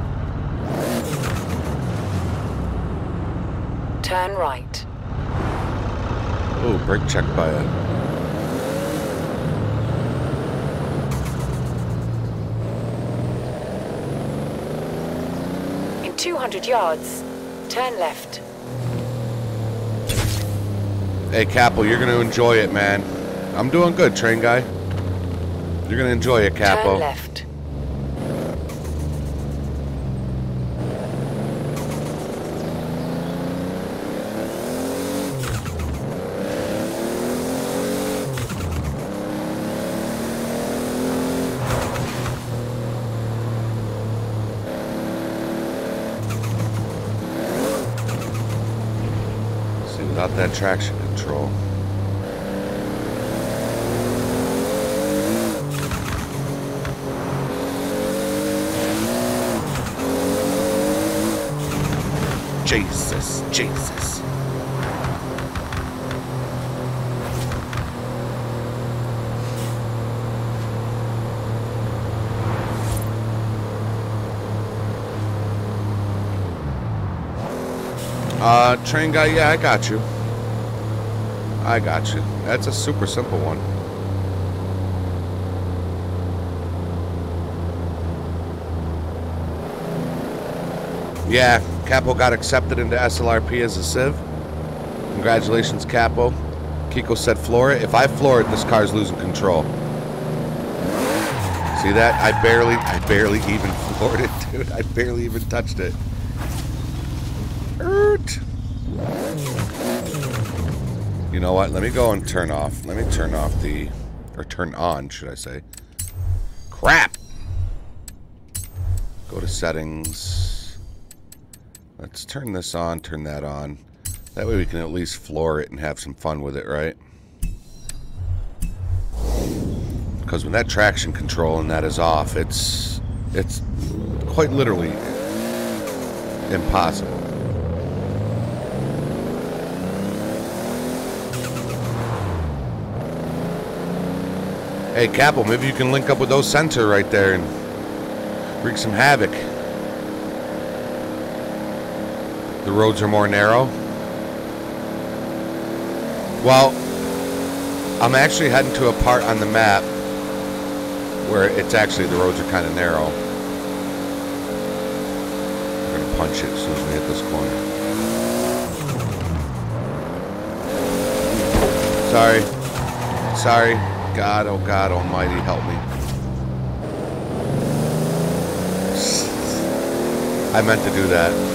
Turn right. Oh, brake check by it. In two hundred yards, turn left. Hey, Capel, you're going to enjoy it, man. I'm doing good, train guy. You're going to enjoy it, Capo. Turn left. See, without that traction control. Jesus, Jesus. Uh, train guy, yeah, I got you. I got you. That's a super simple one. Yeah, Capo got accepted into S L R P as a Civ. Congratulations, Capo. Kiko said floor it. If I floor it, this car's losing control. See that? I barely, I barely even floored it, dude. I barely even touched it. Ert. You know what? Let me go and turn off. Let me turn off the, or turn on, should I say. Crap! Go to settings. Let's turn this on, turn that on. That way we can at least floor it and have some fun with it, right? Because when that traction control and that is off, it's it's quite literally impossible. Hey, Capel, maybe you can link up with those sensor right there and wreak some havoc. The roads are more narrow. Well, I'm actually heading to a part on the map where it's actually, the roads are kind of narrow. I'm going to punch it as soon as we hit this corner. Sorry. Sorry. God, oh God almighty, help me. I meant to do that.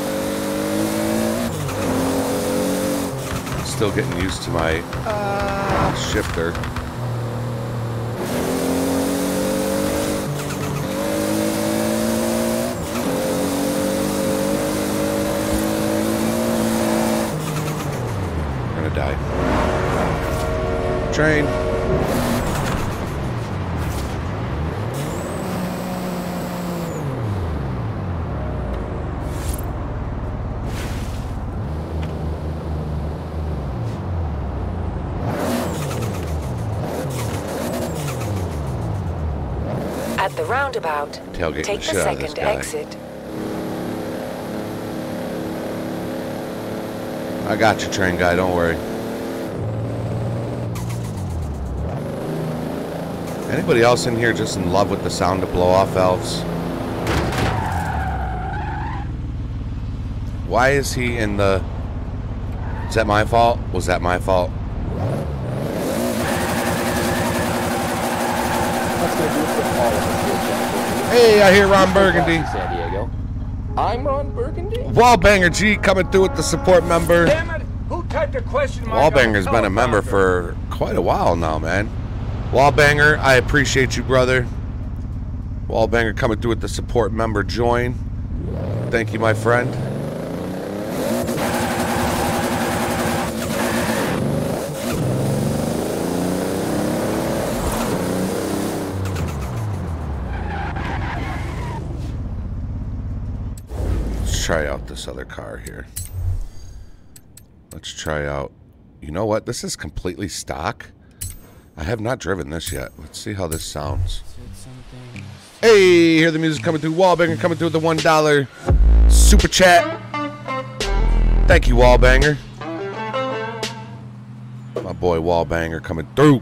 Still getting used to my uh, shifter. I'm gonna die. Train. At the roundabout, Tailgating take the the shit out of this second guy. exit. I got you, train guy, don't worry. Anybody else in here just in love with the sound of blow-off valves? Why is he in the... Is that my fault? Was that my fault? That's going to do it for all of us here, Jennifer. Hey, I hear Ron Burgundy. San Diego. I'm Ron Burgundy. Wallbanger G coming through with the support member. Damn it! Who typed a question mark? Wallbanger's been a member for quite a while now, man. Wallbanger, I appreciate you, brother. Wallbanger coming through with the support member join. Thank you, my friend. Let's try out this other car here. Let's try out... You know what? This is completely stock. I have not driven this yet. Let's see how this sounds. Hey, hear the music coming through. Wallbanger coming through with the one dollar super chat. Thank you, Wallbanger. My boy Wallbanger coming through.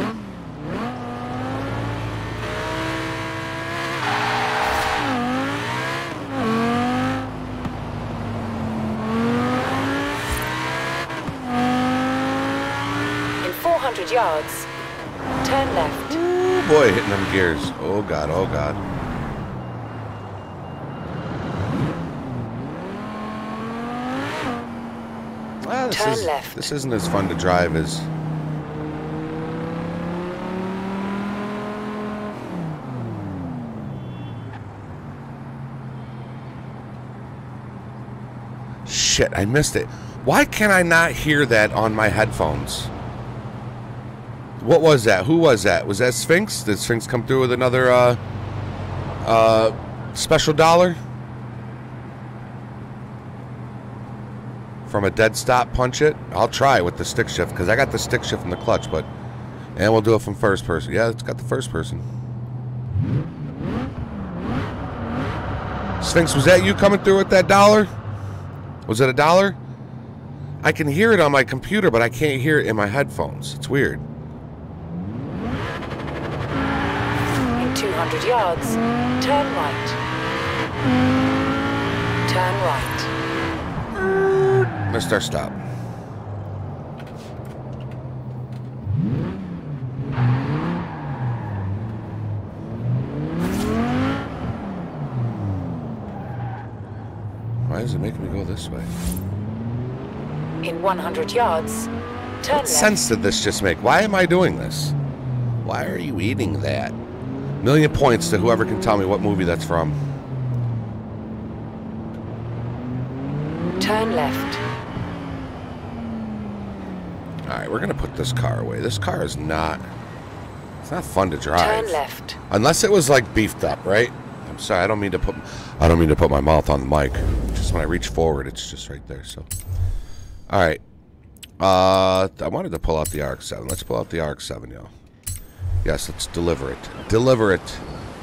In four hundred yards, turn left. Ooh, boy, hitting them gears. Oh, God, oh, God. Ah, this Turn is, left. This isn't as fun to drive as... Shit, I missed it. Why can I not hear that on my headphones? What was that? Who was that? Was that Sphinx? Did Sphinx come through with another uh, uh, special dollar? From a dead stop punch it? I'll try with the stick shift, because I got the stick shift in the clutch, but... And we'll do it from first person. Yeah, it's got the first person. Sphinx, was that you coming through with that dollar? Was it a dollar? I can hear it on my computer, but I can't hear it in my headphones. It's weird. In two hundred yards, turn right. Turn right. Missed our stop. Why is it making me go this way? In one hundred yards, turn What left. sense did this just make? Why am I doing this? Why are you eating that? Million points to whoever can tell me what movie that's from. Turn left. Alright, we're gonna put this car away. This car is not... It's not fun to drive. Turn left. Unless it was like beefed up, right? I'm sorry, I don't mean to put I don't mean to put my mouth on the mic. Just when I reach forward, it's just right there, so. Alright. Uh I wanted to pull out the R X seven. Let's pull out the R X seven, y'all. Yes, let's deliver it. Deliver it.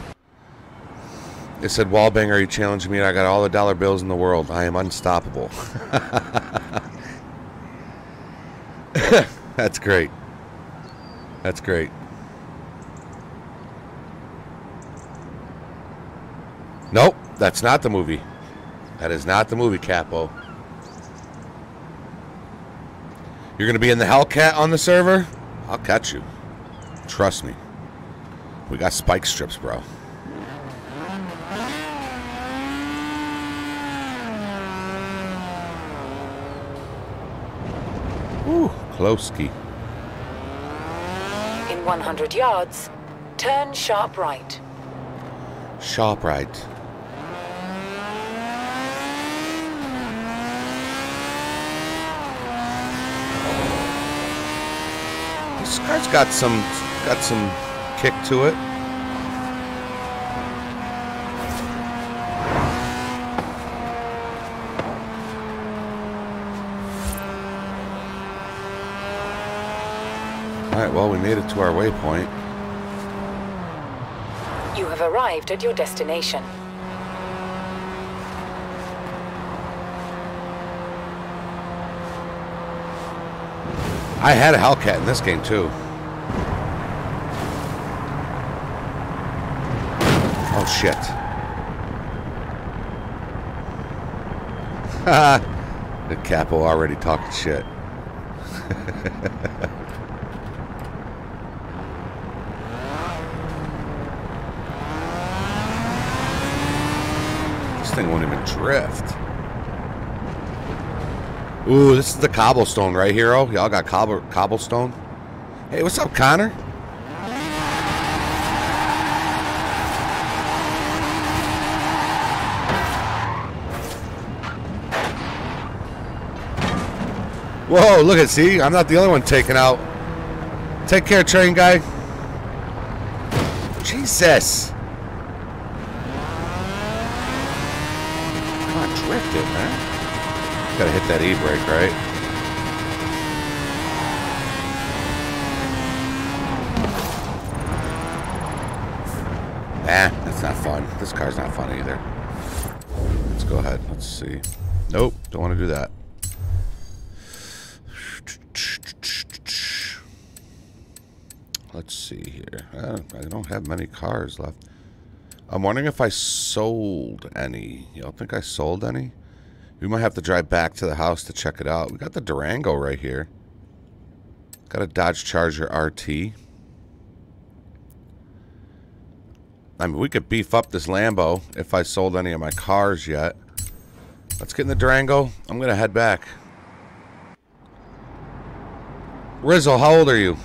It said, Wallbanger, are you challenging me? I got all the dollar bills in the world. I am unstoppable. That's great. That's great. Nope, that's not the movie. That is not the movie, Capo. You're going to be in the Hellcat on the server? I'll catch you. Trust me. We got spike strips, bro. Ooh, Klosky. In one hundred yards, turn sharp right. Sharp right. This car's got some got some kick to it. Alright, well, we made it to our waypoint. You have arrived at your destination. I had a Hellcat in this game, too. Oh, shit. Haha. The capo already talking shit. This thing won't even drift. Ooh, this is the cobblestone, right, hero? Y'all got cobble cobblestone? Hey, what's up, Connor? Whoa, look at, see? I'm not the only one taken out. Take care, train guy. Jesus. Come on, drift it, man. Gotta hit that e-brake, right? Nah, that's not fun. This car's not fun either. Let's go ahead. Let's see. Nope, don't want to do that. Let's see here. Uh, I don't have many cars left. I'm wondering if I sold any. You don't think I sold any? We might have to drive back to the house to check it out. We got the Durango right here. Got a Dodge Charger R T. I mean, we could beef up this Lambo if I sold any of my cars yet. Let's get in the Durango. I'm going to head back. Rizzle, how old are you?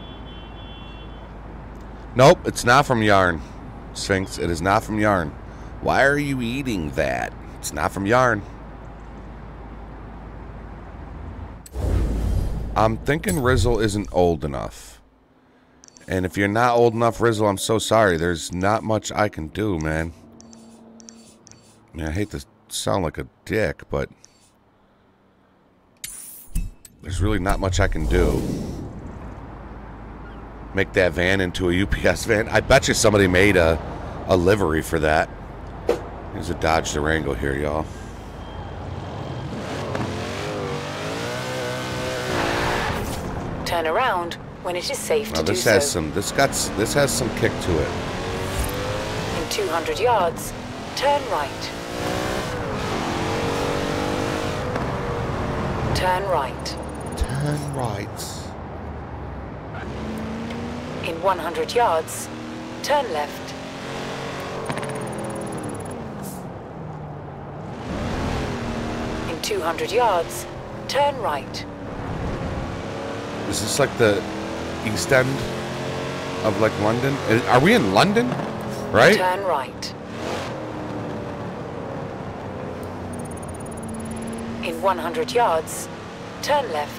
Nope, it's not from Yarn. Sphinx, it is not from Yarn. Why are you eating that? It's not from Yarn. I'm thinking Rizzle isn't old enough. And if you're not old enough, Rizzle, I'm so sorry. There's not much I can do, man. I mean, I hate to sound like a dick, but there's really not much I can do. Make that van into a U P S van. I bet you somebody made a, a livery for that. There's a Dodge Durango here, y'all. Turn around when it is safe Now to do this has so. some. This got. This has some kick to it. In two hundred yards, turn right. Turn right. Turn right. In one hundred yards, turn left. In two hundred yards, turn right. Is this like the east end of like London? Are we in London? Right? Turn right. In one hundred yards, turn left.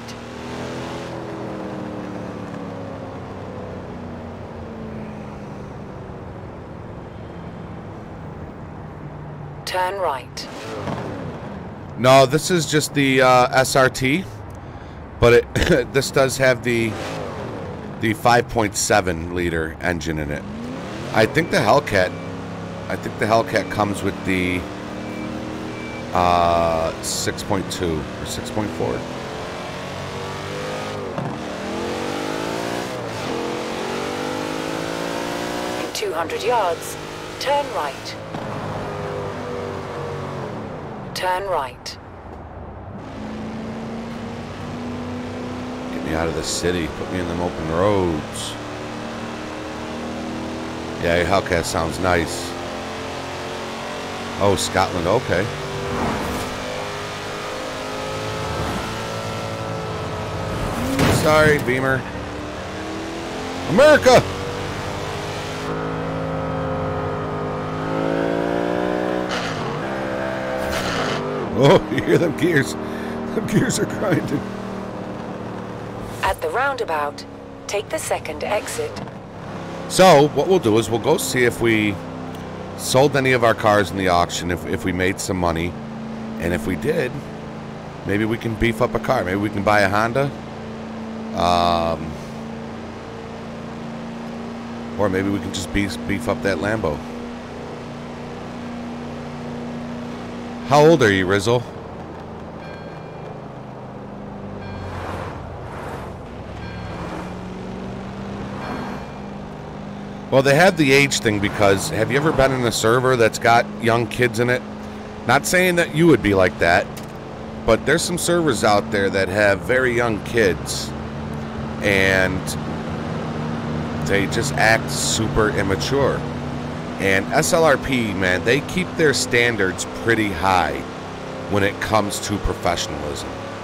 Turn right. No, this is just the uh, S R T, but it this does have the the five point seven liter engine in it. I think the Hellcat, I think the Hellcat comes with the uh, six point two or six point four. In two hundred yards, turn right. Turn right. Get me out of the city. Put me in them open roads. Yeah, your Hellcat sounds nice. Oh, Scotland. Okay. Sorry, Beamer. America! Oh, you hear them gears? The gears are grinding. At the roundabout, take the second exit. So, what we'll do is we'll go see if we sold any of our cars in the auction, if, if we made some money. And if we did, maybe we can beef up a car. Maybe we can buy a Honda. Um, or maybe we can just beef, beef up that Lambo. How old are you, Rizzle? Well, they have the age thing because have you ever been in a server that's got young kids in it? Not saying that you would be like that, but there's some servers out there that have very young kids and they just act super immature. And S L R P, man, they keep their standards pretty high when it comes to professionalism.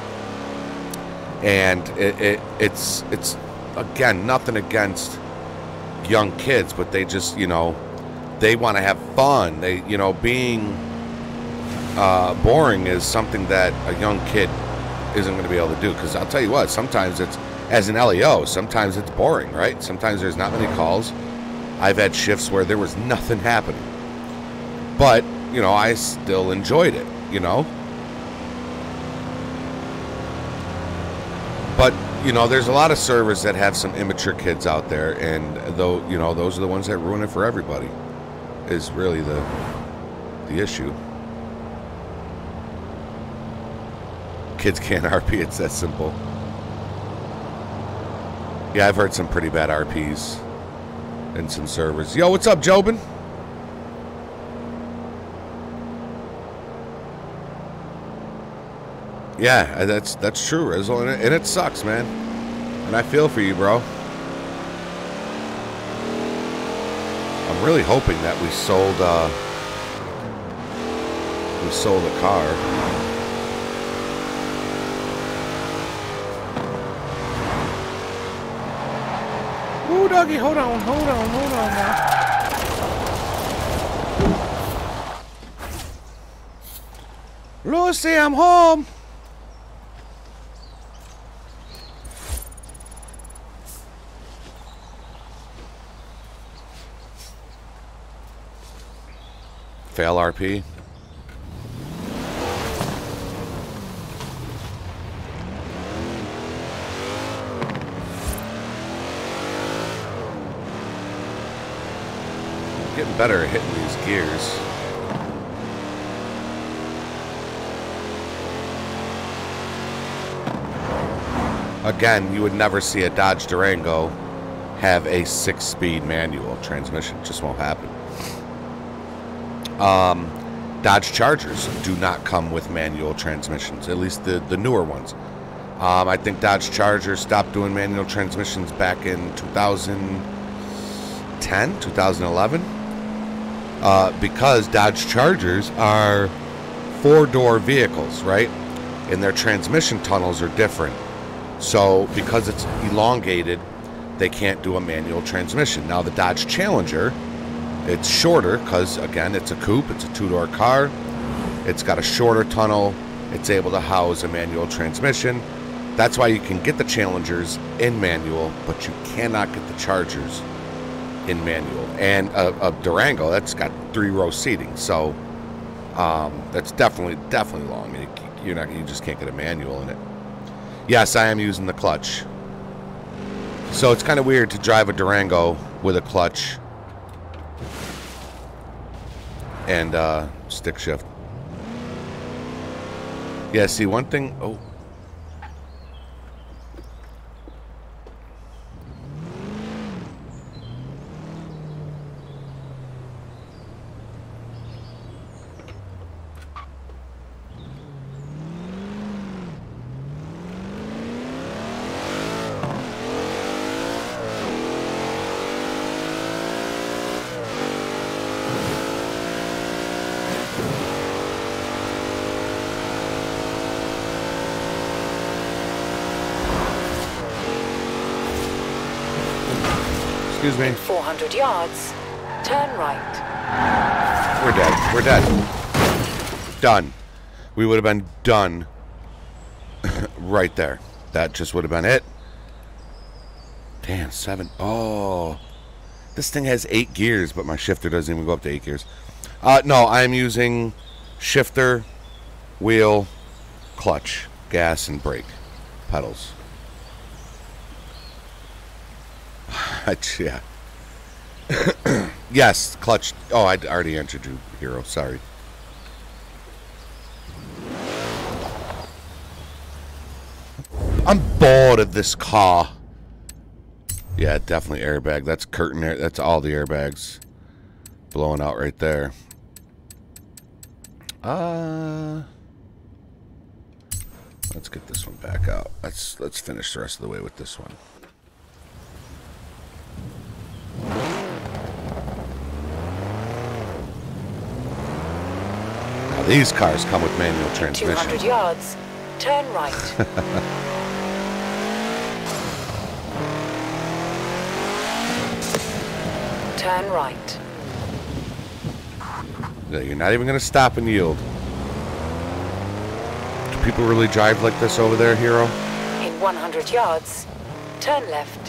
And it, it, it's, it's, again, nothing against young kids, but they just, you know, they want to have fun. They, you know, being uh, boring is something that a young kid isn't going to be able to do. Because I'll tell you what, sometimes it's, as an L E O, sometimes it's boring, right? Sometimes there's not many calls. I've had shifts where there was nothing happening. But, you know, I still enjoyed it, you know? But, you know, there's a lot of servers that have some immature kids out there, and though, you know, those are the ones that ruin it for everybody, is really the the issue. Kids can't R P, it's that simple. Yeah, I've heard some pretty bad R Ps in some servers. Yo, what's up, Jobin? Yeah, that's that's true, Rizzle, and it, and it sucks, man. And I feel for you, bro. I'm really hoping that we sold uh, we sold a car. Ooh, doggy, hold on, hold on, hold on now. Lucy, I'm home. Fail R P. Getting better at hitting these gears. Again, you would never see a Dodge Durango have a six-speed manual transmission. It just won't happen. Um, Dodge Chargers do not come with manual transmissions, at least the, the newer ones. Um, I think Dodge Chargers stopped doing manual transmissions back in two thousand ten, two thousand eleven. Uh, because Dodge Chargers are four-door vehicles, right? And their transmission tunnels are different. So because it's elongated, they can't do a manual transmission. Now the Dodge Challenger, it's shorter because, again, it's a coupe. It's a two-door car. It's got a shorter tunnel. It's able to house a manual transmission. That's why you can get the Challengers in manual, but you cannot get the Chargers in manual. And a, a Durango, that's got three-row seating. So um, that's definitely, definitely long. You, you're not, you just can't get a manual in it. Yes, I am using the clutch. So it's kind of weird to drive a Durango with a clutch and uh, stick shift. Yeah, see, one thing... Oh. Excuse me. In four hundred yards, turn right. We're dead. We're dead. Done. We would have been done right there. That just would have been it. Damn, seven. Oh. This thing has eight gears, but my shifter doesn't even go up to eight gears. Uh, no, I'm using shifter, wheel, clutch, gas, and brake pedals. Yeah. Yes, clutch. Oh, I already answered you, Hero. Sorry. I'm bored of this car. Yeah, definitely airbag. That's curtain air. That's all the airbags blowing out right there. Uh, let's get this one back out. Let's let's finish the rest of the way with this one. Now these cars come with manual transmission. two hundred yards, turn right. Turn right. Yeah, you're not even going to stop and yield. Do people really drive like this over there, Hero? In one hundred yards, turn left.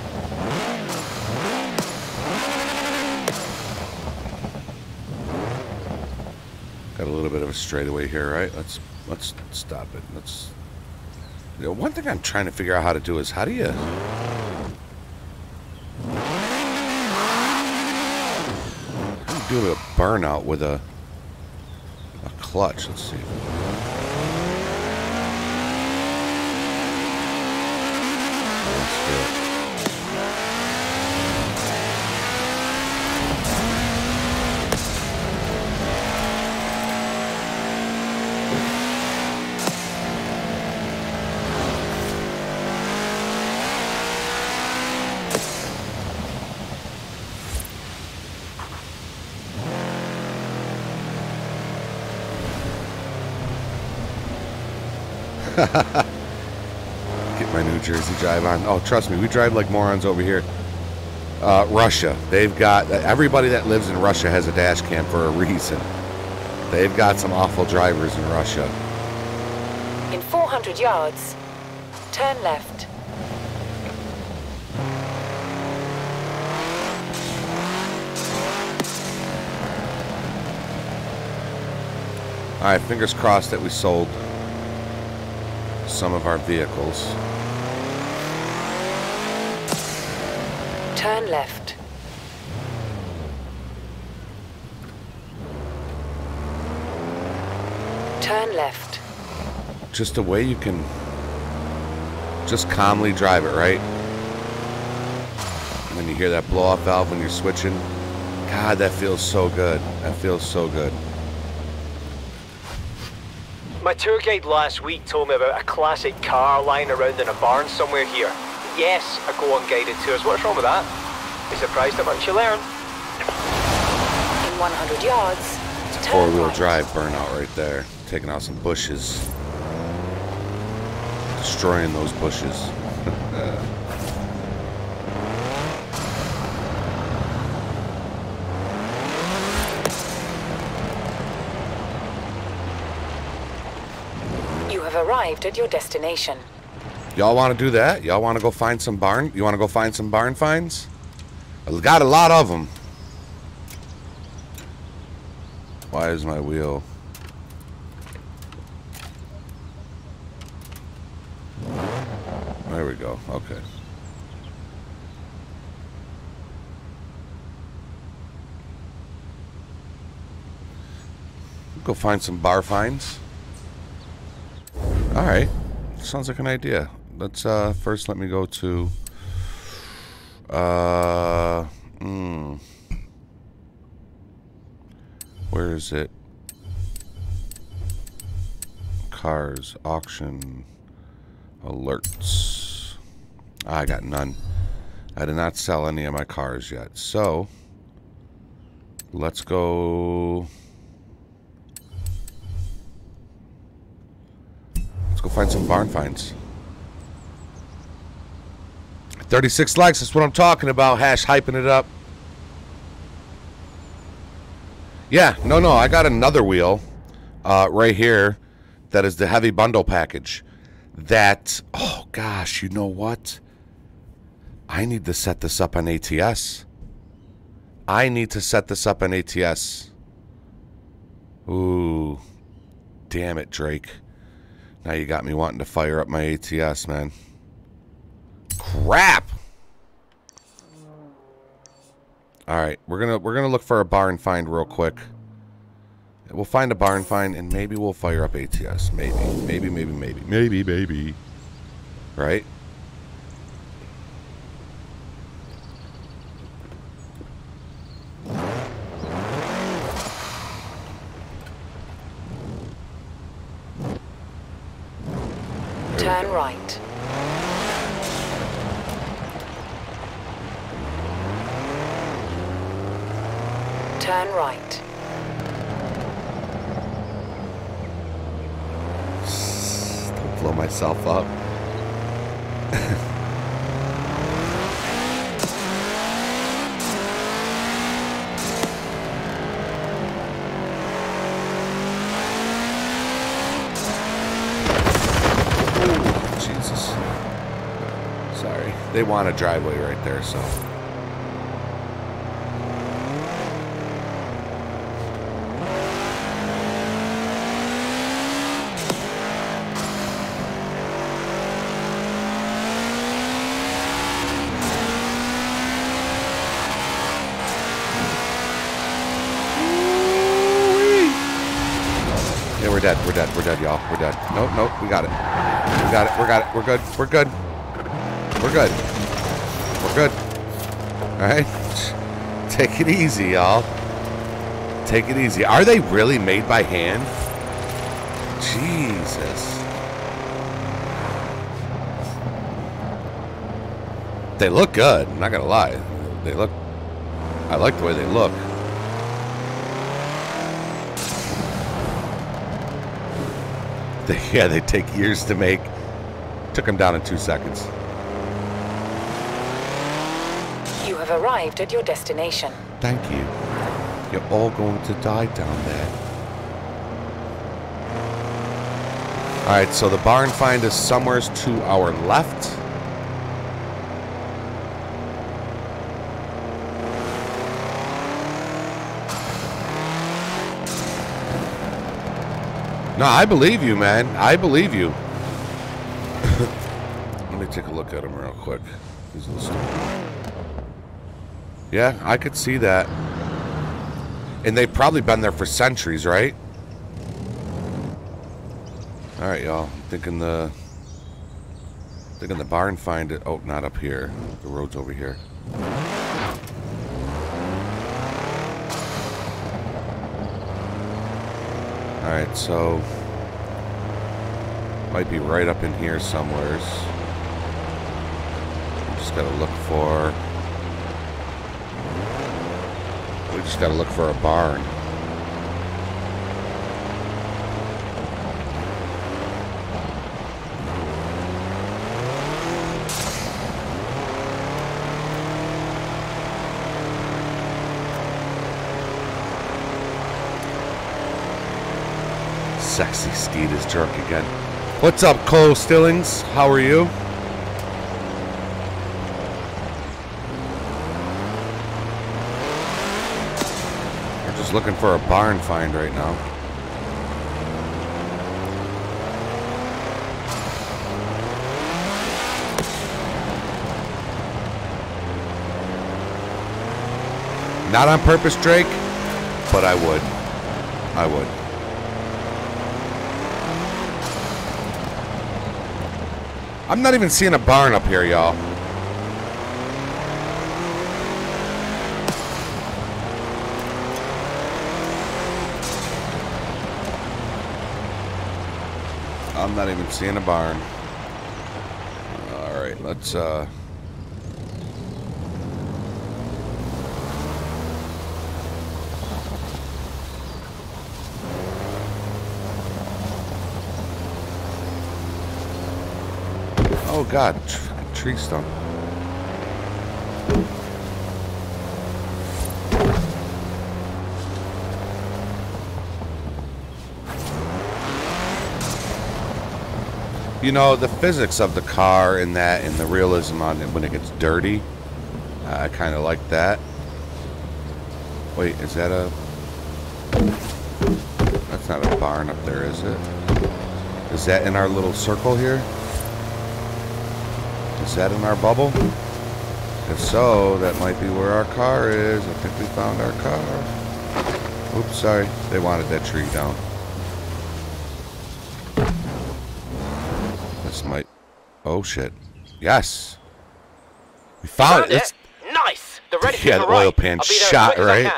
Got a little bit of a straightaway here, right? Let's let's stop it. Let's. You know, one thing I'm trying to figure out how to do is how do you. How do you do a burnout with a a clutch? Let's see. Let's do it. Get my New Jersey drive on. Oh, trust me, we drive like morons over here. Uh, Russia. They've got... Everybody that lives in Russia has a dash cam for a reason. They've got some awful drivers in Russia. In four hundred yards, turn left. Alright, fingers crossed that we sold some of our vehicles. Turn left. Turn left. Just a way you can just calmly drive it, right? When you hear that blow-off valve when you're switching, God, that feels so good. That feels so good. My tour guide last week told me about a classic car lying around in a barn somewhere here. Yes, I go on guided tours. What's wrong with that? Be surprised how much you learn. In one hundred yards, turn Four-wheel right. drive burnout right there. Taking out some bushes. Destroying those bushes. You have arrived at your destination. Y'all want to do that? Y'all want to go find some barn? You want to go find some barn finds? I've got a lot of them. Why is my wheel... There we go. Okay. Go find some bar finds. All right. Sounds like an idea. Let's uh first let me go to uh mm, where is it? Cars, auction, alerts. I got none. I did not sell any of my cars yet. So let's go. Let's go find some barn finds. thirty-six likes, that's what I'm talking about. Hash hyping it up. Yeah, no, no, I got another wheel uh, right here that is the heavy bundle package. That, oh gosh, you know what? I need to set this up on A T S. I need to set this up on A T S. Ooh, damn it, Drake. Now you got me wanting to fire up my A T S, man. Crap. All right, we're gonna we're gonna look for a barn find real quick. We'll find a barn find and maybe we'll fire up A T S. Maybe, maybe, maybe, maybe, maybe, maybe. Right? Turn right. Turn right. Don't blow myself up. Jesus. Sorry. They want a driveway right there, so. Yeah, we're dead. We're dead. We're dead, y'all. We're dead. Nope, nope. We got it. We got it. We got it. We're good. We're good. We're good. We're good. All right. Take it easy, y'all. Take it easy. Are they really made by hand? Jesus. They look good. I'm not gonna lie. They look. I like the way they look. They, yeah, they take years to make. Took them down in two seconds. You have arrived at your destination. Thank you. You're all going to die down there. Alright, so the barn find is somewhere to our left. No, I believe you, man. I believe you. Let me take a look at him real quick. He's a little Yeah, I could see that. And they've probably been there for centuries, right? Alright, y'all. I'm thinking the... Thinking the barn find it... Oh, not up here. The road's over here. Alright, so... Might be right up in here somewheres. Just gotta look for... We just gotta look for a barn. Sexy Steed is drunk again. What's up, Cole Stillings? How are you? We're just looking for a barn find right now. Not on purpose, Drake, but I would. I would. I'm not even seeing a barn up here, y'all. I'm not even seeing a barn. All right, let's uh Oh God, tree stump. You know, the physics of the car and that and the realism on it when it gets dirty, uh, I kind of like that. Wait, is that a... That's not a barn up there, is it? Is that in our little circle here? Is that in our bubble? If so, that might be where our car is. I think we found our car. Oops, sorry. They wanted that tree down. This might... Oh, shit. Yes! We found, found it! it. Nice! The ready yeah, the oil pan shot, right?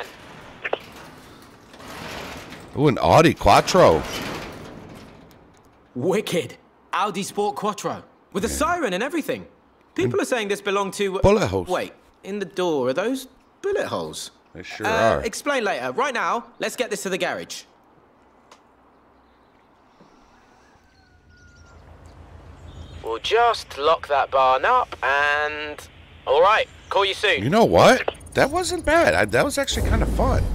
Ooh, an Audi Quattro. Wicked. Audi Sport Quattro. With a siren and everything. People are saying this belonged to... Bullet holes. Wait, in the door, are those bullet holes? They sure Uh, are. explain later. Right now, let's get this to the garage. We'll just lock that barn up and... Alright, call you soon. You know what? That wasn't bad. I, that was actually kind of fun.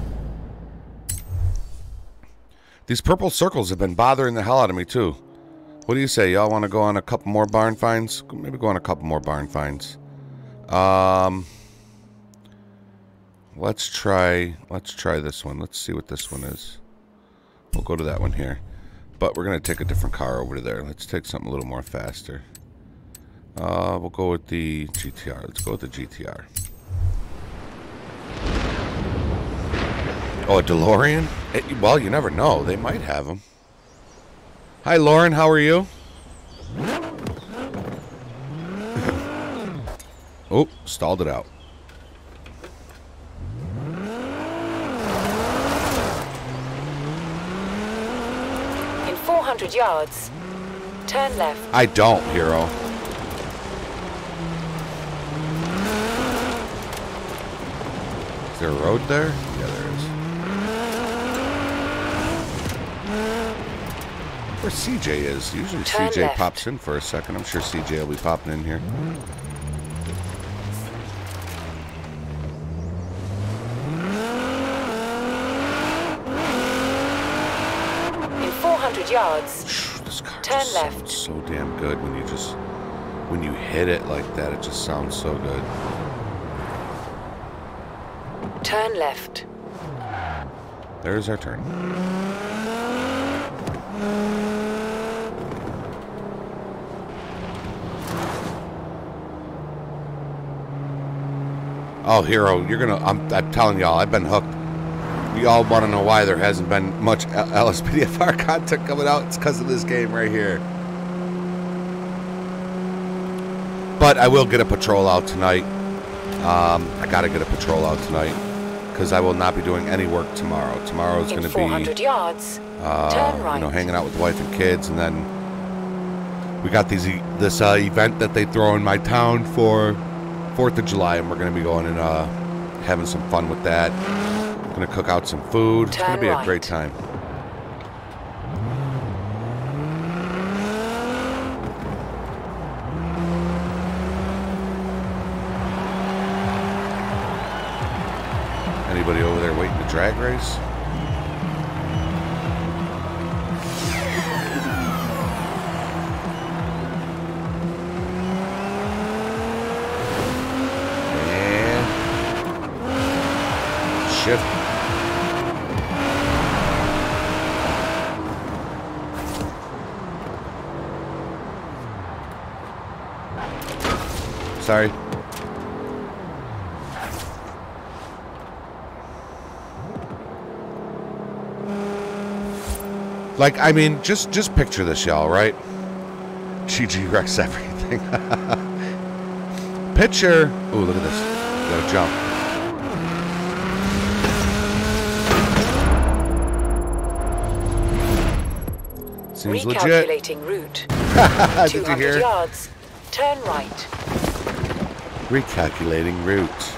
These purple circles have been bothering the hell out of me, too. What do you say? Y'all want to go on a couple more barn finds? Maybe go on a couple more barn finds. Um, let's try, let's try this one. Let's see what this one is. We'll go to that one here. But we're going to take a different car over there. Let's take something a little more faster. Uh, we'll go with the G T R. Let's go with the G T R. Oh, a DeLorean? It, well, you never know. They might have them. Hi, Lauren. How are you? Oh, stalled it out. In four hundred yards, turn left. I don't, Hero. Is there a road there? Yeah, there is. Where C J is. Usually Turn C J left. pops in for a second. I'm sure C J will be popping in here. In four hundred yards, Phew, this car Turn just left. sounds so damn good when you just when you hit it like that. It just sounds so good. turn left. There's our turn. Oh, Hero, you're gonna, I'm, I'm telling y'all, I've been hooked. Y'all want to know why there hasn't been much L S P D F R content coming out? It's because of this game right here. But I will get a patrol out tonight. Um, I gotta get a patrol out tonight because I will not be doing any work tomorrow. Tomorrow's In gonna four hundred be, yards, uh, turn right. you know, hanging out with the wife and kids, and then we got these e this uh, event that they throw in my town for Fourth of July, and we're gonna be going and uh, having some fun with that. Gonna cook out some food. It's Turn gonna be right. a great time. Anybody over there waiting to drag race? And shift. Sorry. Like, I mean, just just picture this, y'all, right? G G wrecks everything. Picture. Ooh, look at this. You gotta jump. Seems legit. Recalculating route. Did you two hundred hear? yards, turn right. Recalculating route.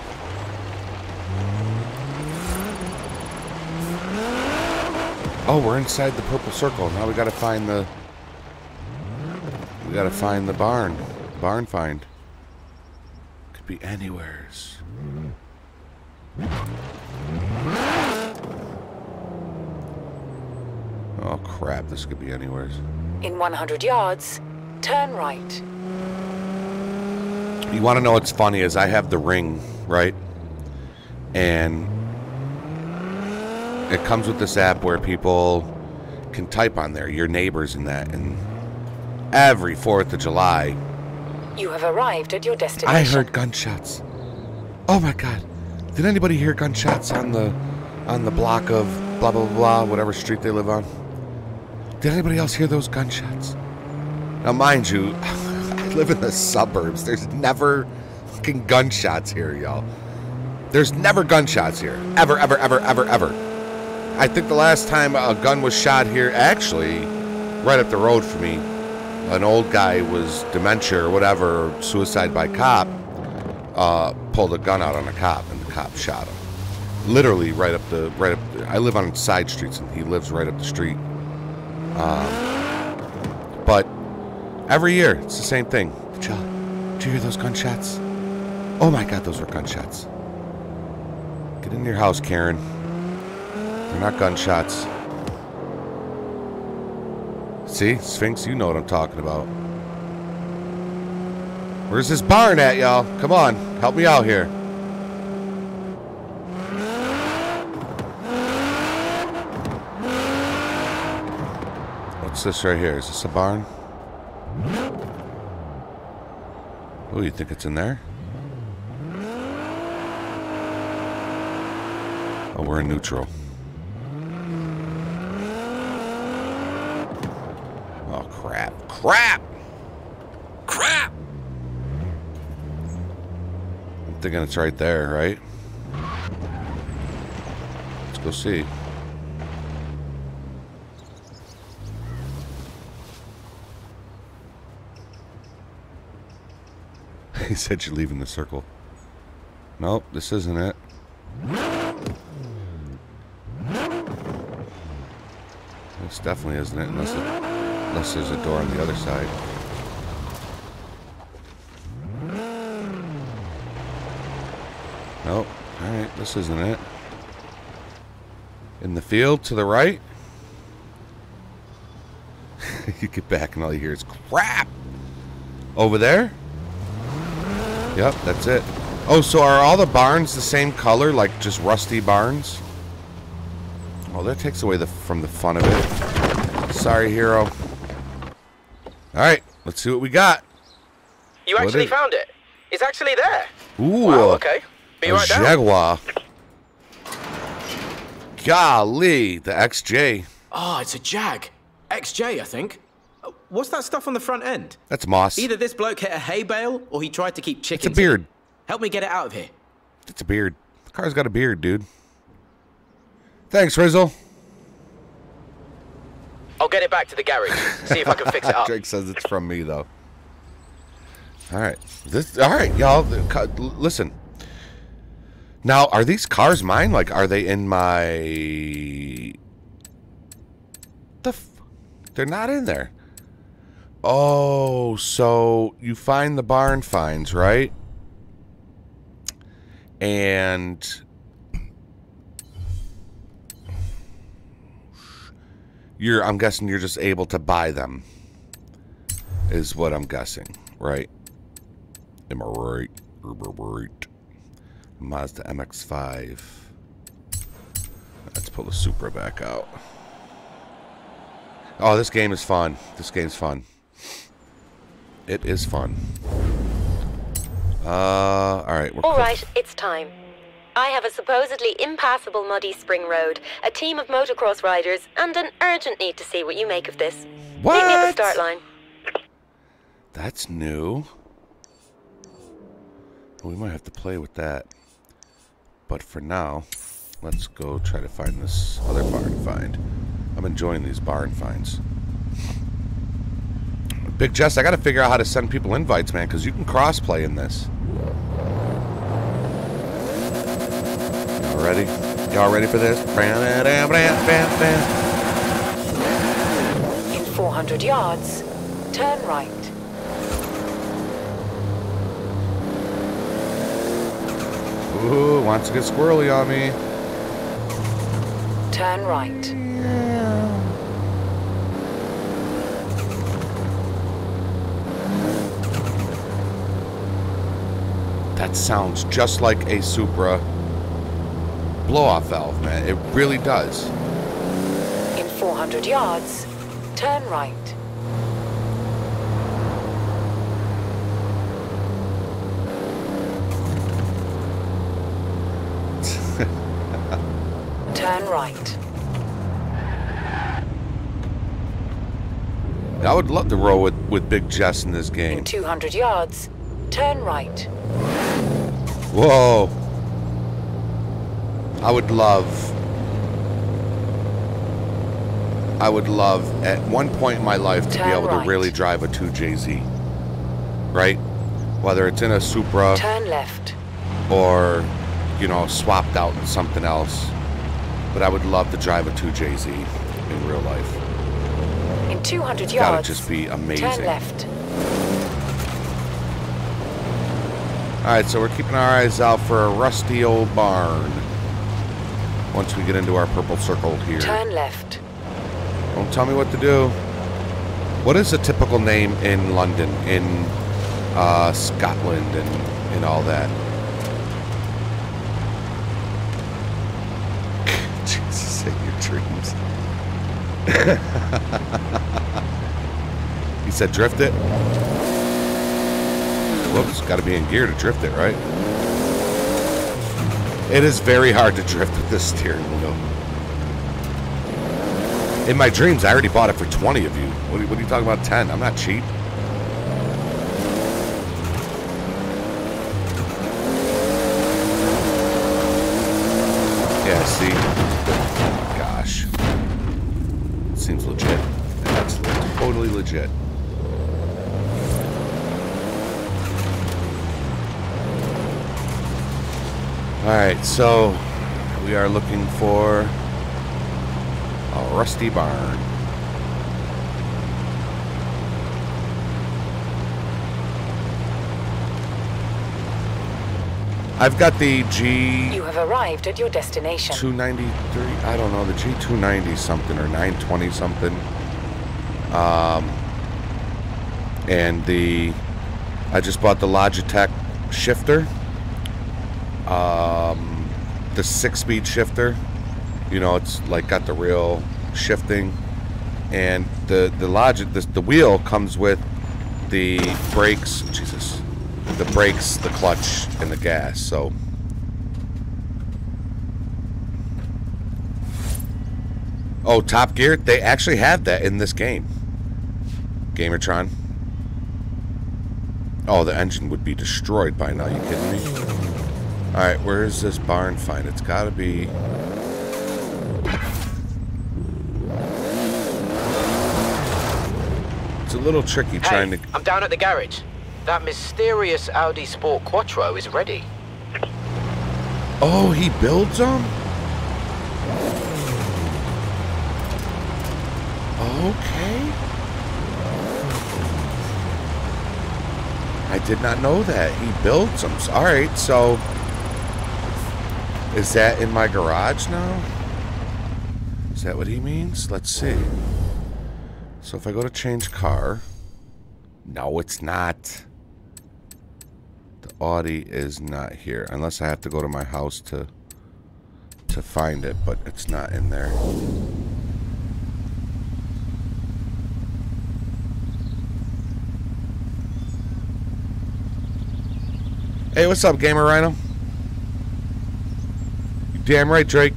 Oh, we're inside the purple circle. Now we gotta find the... We gotta find the barn. Barn find. Could be anywheres. Oh, crap. This could be anywheres. In one hundred yards, turn right. You want to know what's funny is I have the Ring, right? And it comes with this app where people can type on there, your neighbors and that. And every fourth of July, You have arrived at your destination. I heard gunshots. Oh my God. Did anybody hear gunshots on the on the block of blah, blah, blah, whatever street they live on? Did anybody else hear those gunshots? Now, mind you, I live in the suburbs. There's never fucking gunshots here, y'all. There's never gunshots here. Ever, ever, ever, ever, ever. I think the last time a gun was shot here, actually, right up the road from me, an old guy was dementia or whatever, suicide by cop, uh, pulled a gun out on a cop, and the cop shot him. Literally right up the right up. The, I live on side streets, and he lives right up the street. Um, but every year it's the same thing. Did you, did you hear those gunshots? Oh my God, those were gunshots. Get in your house, Karen. They're not gunshots. See, Sphinx, you know what I'm talking about. Where's this barn at, y'all? Come on, help me out here. What's this right here? Is this a barn? Oh, you think it's in there? Oh, we're in neutral. Oh, crap. Crap! Crap! I'm thinking it's right there, right? Let's go see. He said you're leaving the circle. Nope, this isn't it. This definitely isn't it, unless, it, unless there's a door on the other side. Nope. Alright, this isn't it. In the field to the right? You get back and all you hear is crap! Over there? Yep, that's it. Oh, so are all the barns the same color, like just rusty barns? Well, that takes away the from the fun of it. Sorry, hero. Alright, let's see what we got. You What actually is- found it. It's actually there. Ooh, Wow, okay. Be a right down. Jaguar. Golly, the X J. Oh, it's a Jag. X J, I think. Uh, What's that stuff on the front end? That's moss. Either this bloke hit a hay bale, or he tried to keep chickens. It's a beard. in it. Help me get it out of here. It's a beard. The car's got a beard, dude. Thanks, Rizzle. I'll get it back to the garage. See if I can fix it up. Drake says it's from me, though. All right. This. All right, y'all. the ca- Listen. Now, are these cars mine? Like, are they in my... The f... They're not in there. Oh, so you find the barn finds, right? And... You're, I'm guessing you're just able to buy them. Is what I'm guessing, right? Am I right? Am I right? Mazda M X five. Let's pull the Supra back out. Oh, this game is fun. This game's fun. It is fun. Uh, all right. We're All cool. right, it's time. I have a supposedly impassable muddy spring road, a team of motocross riders, and an urgent need to see what you make of this. Meet me at the What? start line. That's new. We might have to play with that. But for now, let's go try to find this other barn find. I'm enjoying these barn finds. Big Jess, I gotta figure out how to send people invites, man, because you can cross-play in this. Y'all ready? Y'all ready for this? In four hundred yards, turn right. Ooh, wants to get squirrely on me. Turn right. That sounds just like a Supra blow-off valve, man. It really does. In four hundred yards, turn right. Turn right. I would love to roll with, with Big Jess in this In game. two hundred yards, turn right. Whoa. I would love... I would love at one point in my life to Turn be able right. to really drive a two J Z. Right? Whether it's in a Supra Turn left. or, you know, swapped out in something else. But I would love to drive a two J Z in real life. In two hundred It's gotta yards, just be amazing. turn left. Alright, so we're keeping our eyes out for a rusty old barn. Once we get into our purple circle here. Turn left. Don't tell me what to do. What is a typical name in London, in uh, Scotland, and, and all that? Jesus, save your dreams. He said drift it? Whoops, got to be in gear to drift it, right? It is very hard to drift with this steering wheel. In my dreams, I already bought it for twenty of you. What are, what are you talking about, ten? I'm not cheap. Yeah, see? Gosh. Seems legit. That's totally legit. Alright, so we are looking for a rusty barn. I've got the G You have arrived at your destination. two ninety-three. I don't know, the G two ninety something or nine twenty something. Um, and the I just bought the Logitech shifter. Um, the six-speed shifter. You know, it's like got the real shifting, and the the logic the, the wheel comes with the brakes. Jesus, the brakes, the clutch, and the gas. So, oh, Top Gear, they actually have that in this game. Gamertron. Oh, the engine would be destroyed by now. You kidding me? All right, where is this barn find? It's got to be. It's a little tricky trying Hey, to. I'm down at the garage. That mysterious Audi Sport Quattro is ready. Oh, he builds them? Okay. I did not know that. He builds them. All right, so is that in my garage now? Is that what he means? Let's see. So if I go to change car, no, it's not. The Audi is not here, unless I have to go to my house to to find it, but it's not in there. Hey, what's up, Gamer Rhino? You damn right, Drake.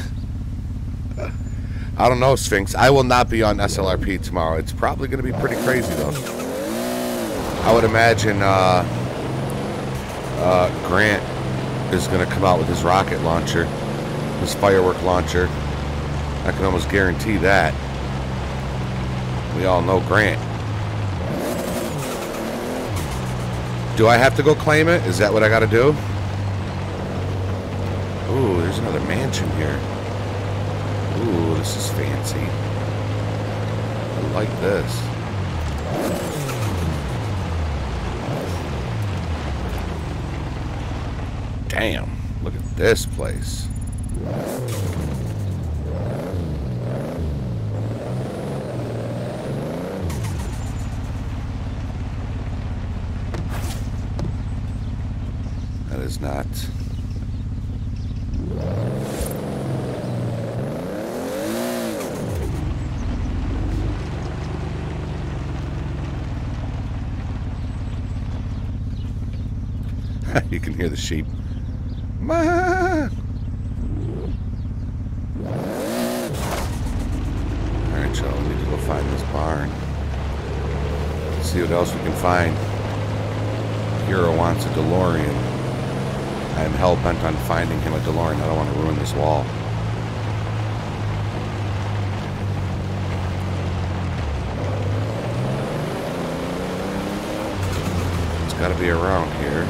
I don't know, Sphinx. I will not be on S L R P tomorrow. It's probably going to be pretty crazy, though. I would imagine uh, uh, Grant is going to come out with his rocket launcher, his firework launcher. I can almost guarantee that. We all know Grant. Do I have to go claim it? Is that what I got to do? Ooh, there's another mansion here. Ooh, this is fancy. I like this. Damn, look at this place. That is not... You can hear the sheep. Ma! Alright, y'all, we need to go find this barn. See what else we can find. Hero wants a DeLorean. I am hell-bent on finding him a DeLorean. I don't want to ruin this wall. got to be around here.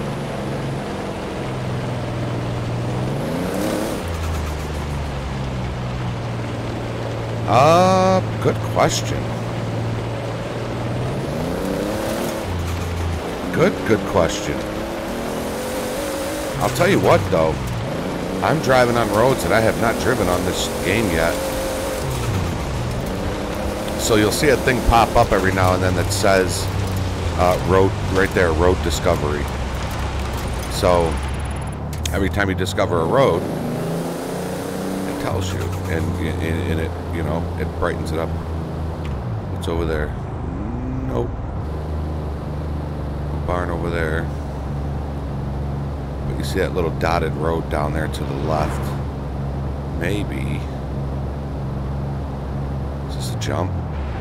Uh, good question. Good, good question. I'll tell you what, though. I'm driving on roads that I have not driven on this game yet. So you'll see a thing pop up every now and then that says uh, road, right there, road discovery. So every time you discover a road, it tells you, and, and, and it, you know, it brightens it up. What's over there? Nope. Barn over there. But you see that little dotted road down there to the left. Maybe. Is this a jump?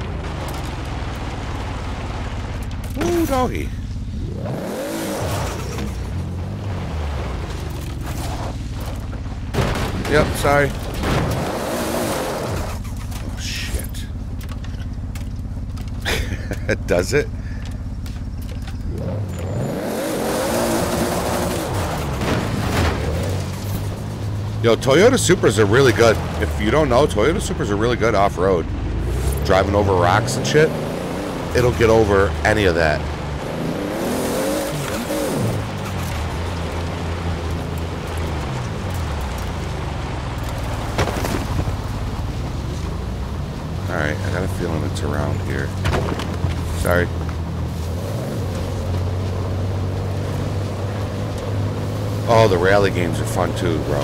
Ooh, doggy. Yep, sorry. Oh, shit. Does it? Yo, Toyota Supras are really good. If you don't know, Toyota Supras are really good off-road. Driving over rocks and shit. It'll get over any of that. Alright, I got a feeling it's around here. Sorry. Oh, the rally games are fun too, bro.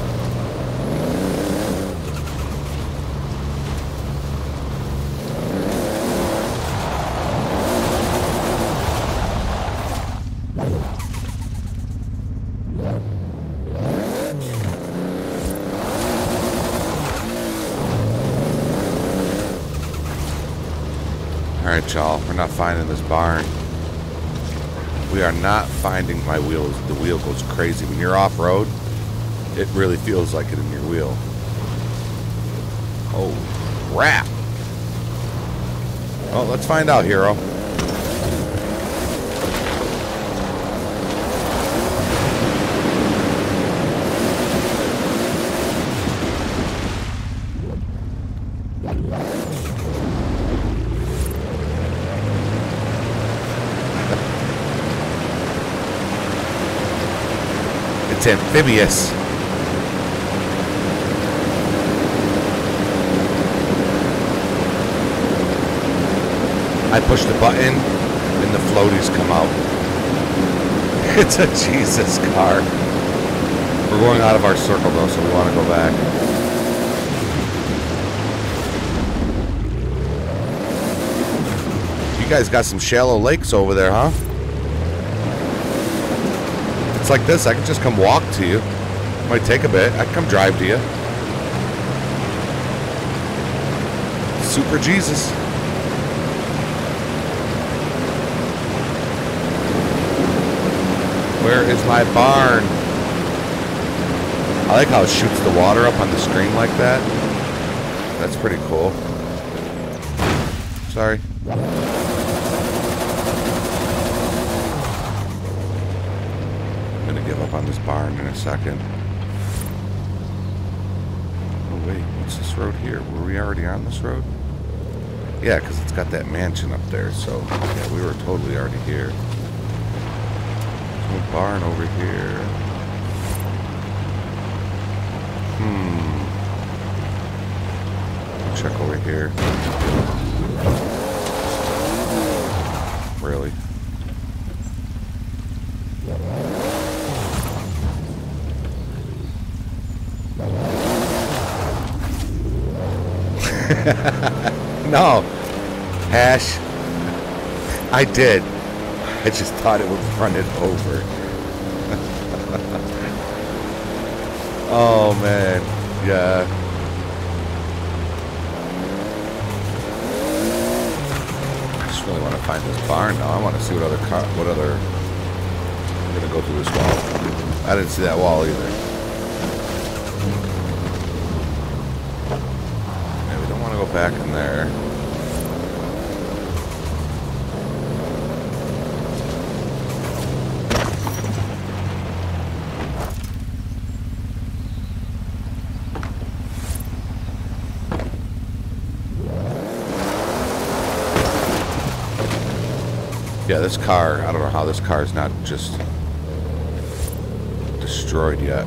Alright, y'all. We're not finding this barn. We are not finding my wheels. The wheel goes crazy. When you're off-road, it really feels like it in your wheel. Oh, crap. Well, let's find out, hero. It's amphibious. I push the button and the floaties come out. It's a Jesus car. We're going out of our circle though, so we want to go back. You guys got some shallow lakes over there, huh? Like this, I can just come walk to you. Might take a bit. I can come drive to you. Super Jesus. Where is my barn? I like how it shoots the water up on the screen like that. That's pretty cool. Sorry. Give up on this barn in a second. Oh wait, what's this road here? Were we already on this road? Yeah, because it's got that mansion up there, so yeah, we were totally already here. There's a barn over here. Hmm. Check over here. Really? No, Hash, I did. I just thought it would run it over. Oh man, yeah. I just really want to find this barn now. I want to see what other car, what other. I'm gonna go through this wall. I didn't see that wall either. Go back in there. Yeah, this car, I don't know how this car is not just destroyed yet.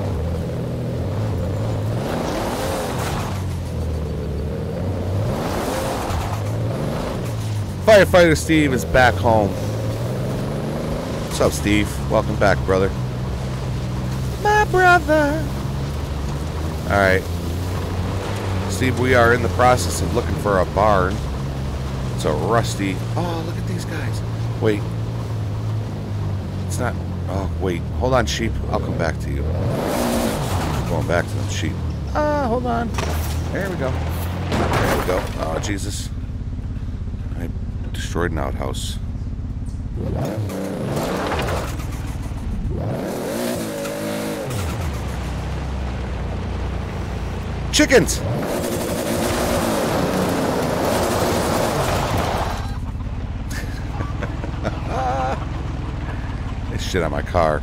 Firefighter Steve is back home. What's up, Steve? Welcome back, brother. My brother. Alright. Steve, we are in the process of looking for a barn. It's a rusty... Oh, look at these guys. Wait. It's not... Oh, wait. Hold on, sheep. I'll come back to you. Going back to them sheep. Ah, hold on. There we go. There we go. Oh, Jesus. I destroyed an outhouse. Chickens! They shit on my car.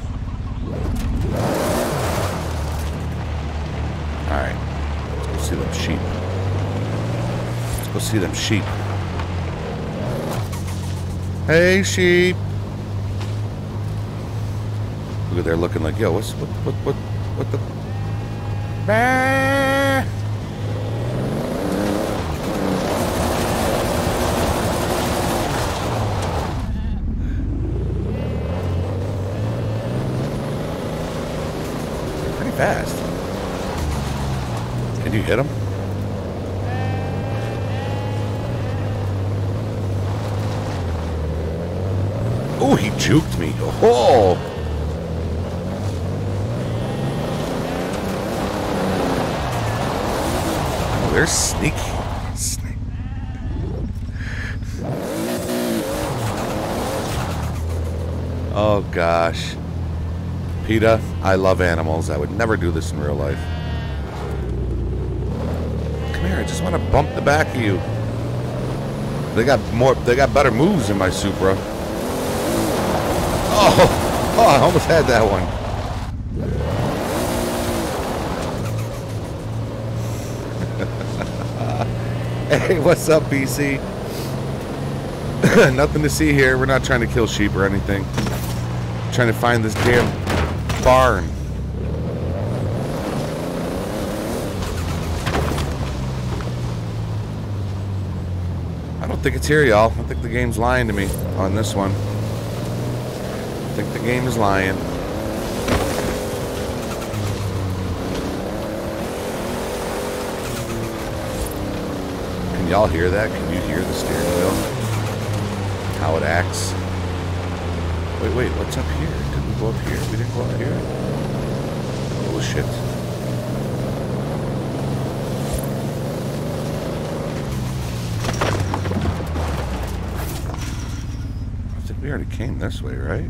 Alright. Let's go see them sheep. Let's go see them sheep. Hey, sheep! Look at they're looking like, yo, what's what what what what the bah! They're pretty fast. Can you hit them? Oh, he juked me. Oh! Oh, they're sneaky. Sneak. Oh, gosh. PETA, I love animals. I would never do this in real life. Come here, I just want to bump the back of you. They got more, they got better moves than my Supra. Oh, oh, I almost had that one. Hey, what's up, B C? Nothing to see here. We're not trying to kill sheep or anything. We're trying to find this damn barn. I don't think it's here, y'all. I think the game's lying to me on this one. I think the game is lying. Can y'all hear that? Can you hear the steering wheel? How it acts? Wait, wait, what's up here? Did we go up here? We didn't go up here? Oh, shit. I think we already came this way, right?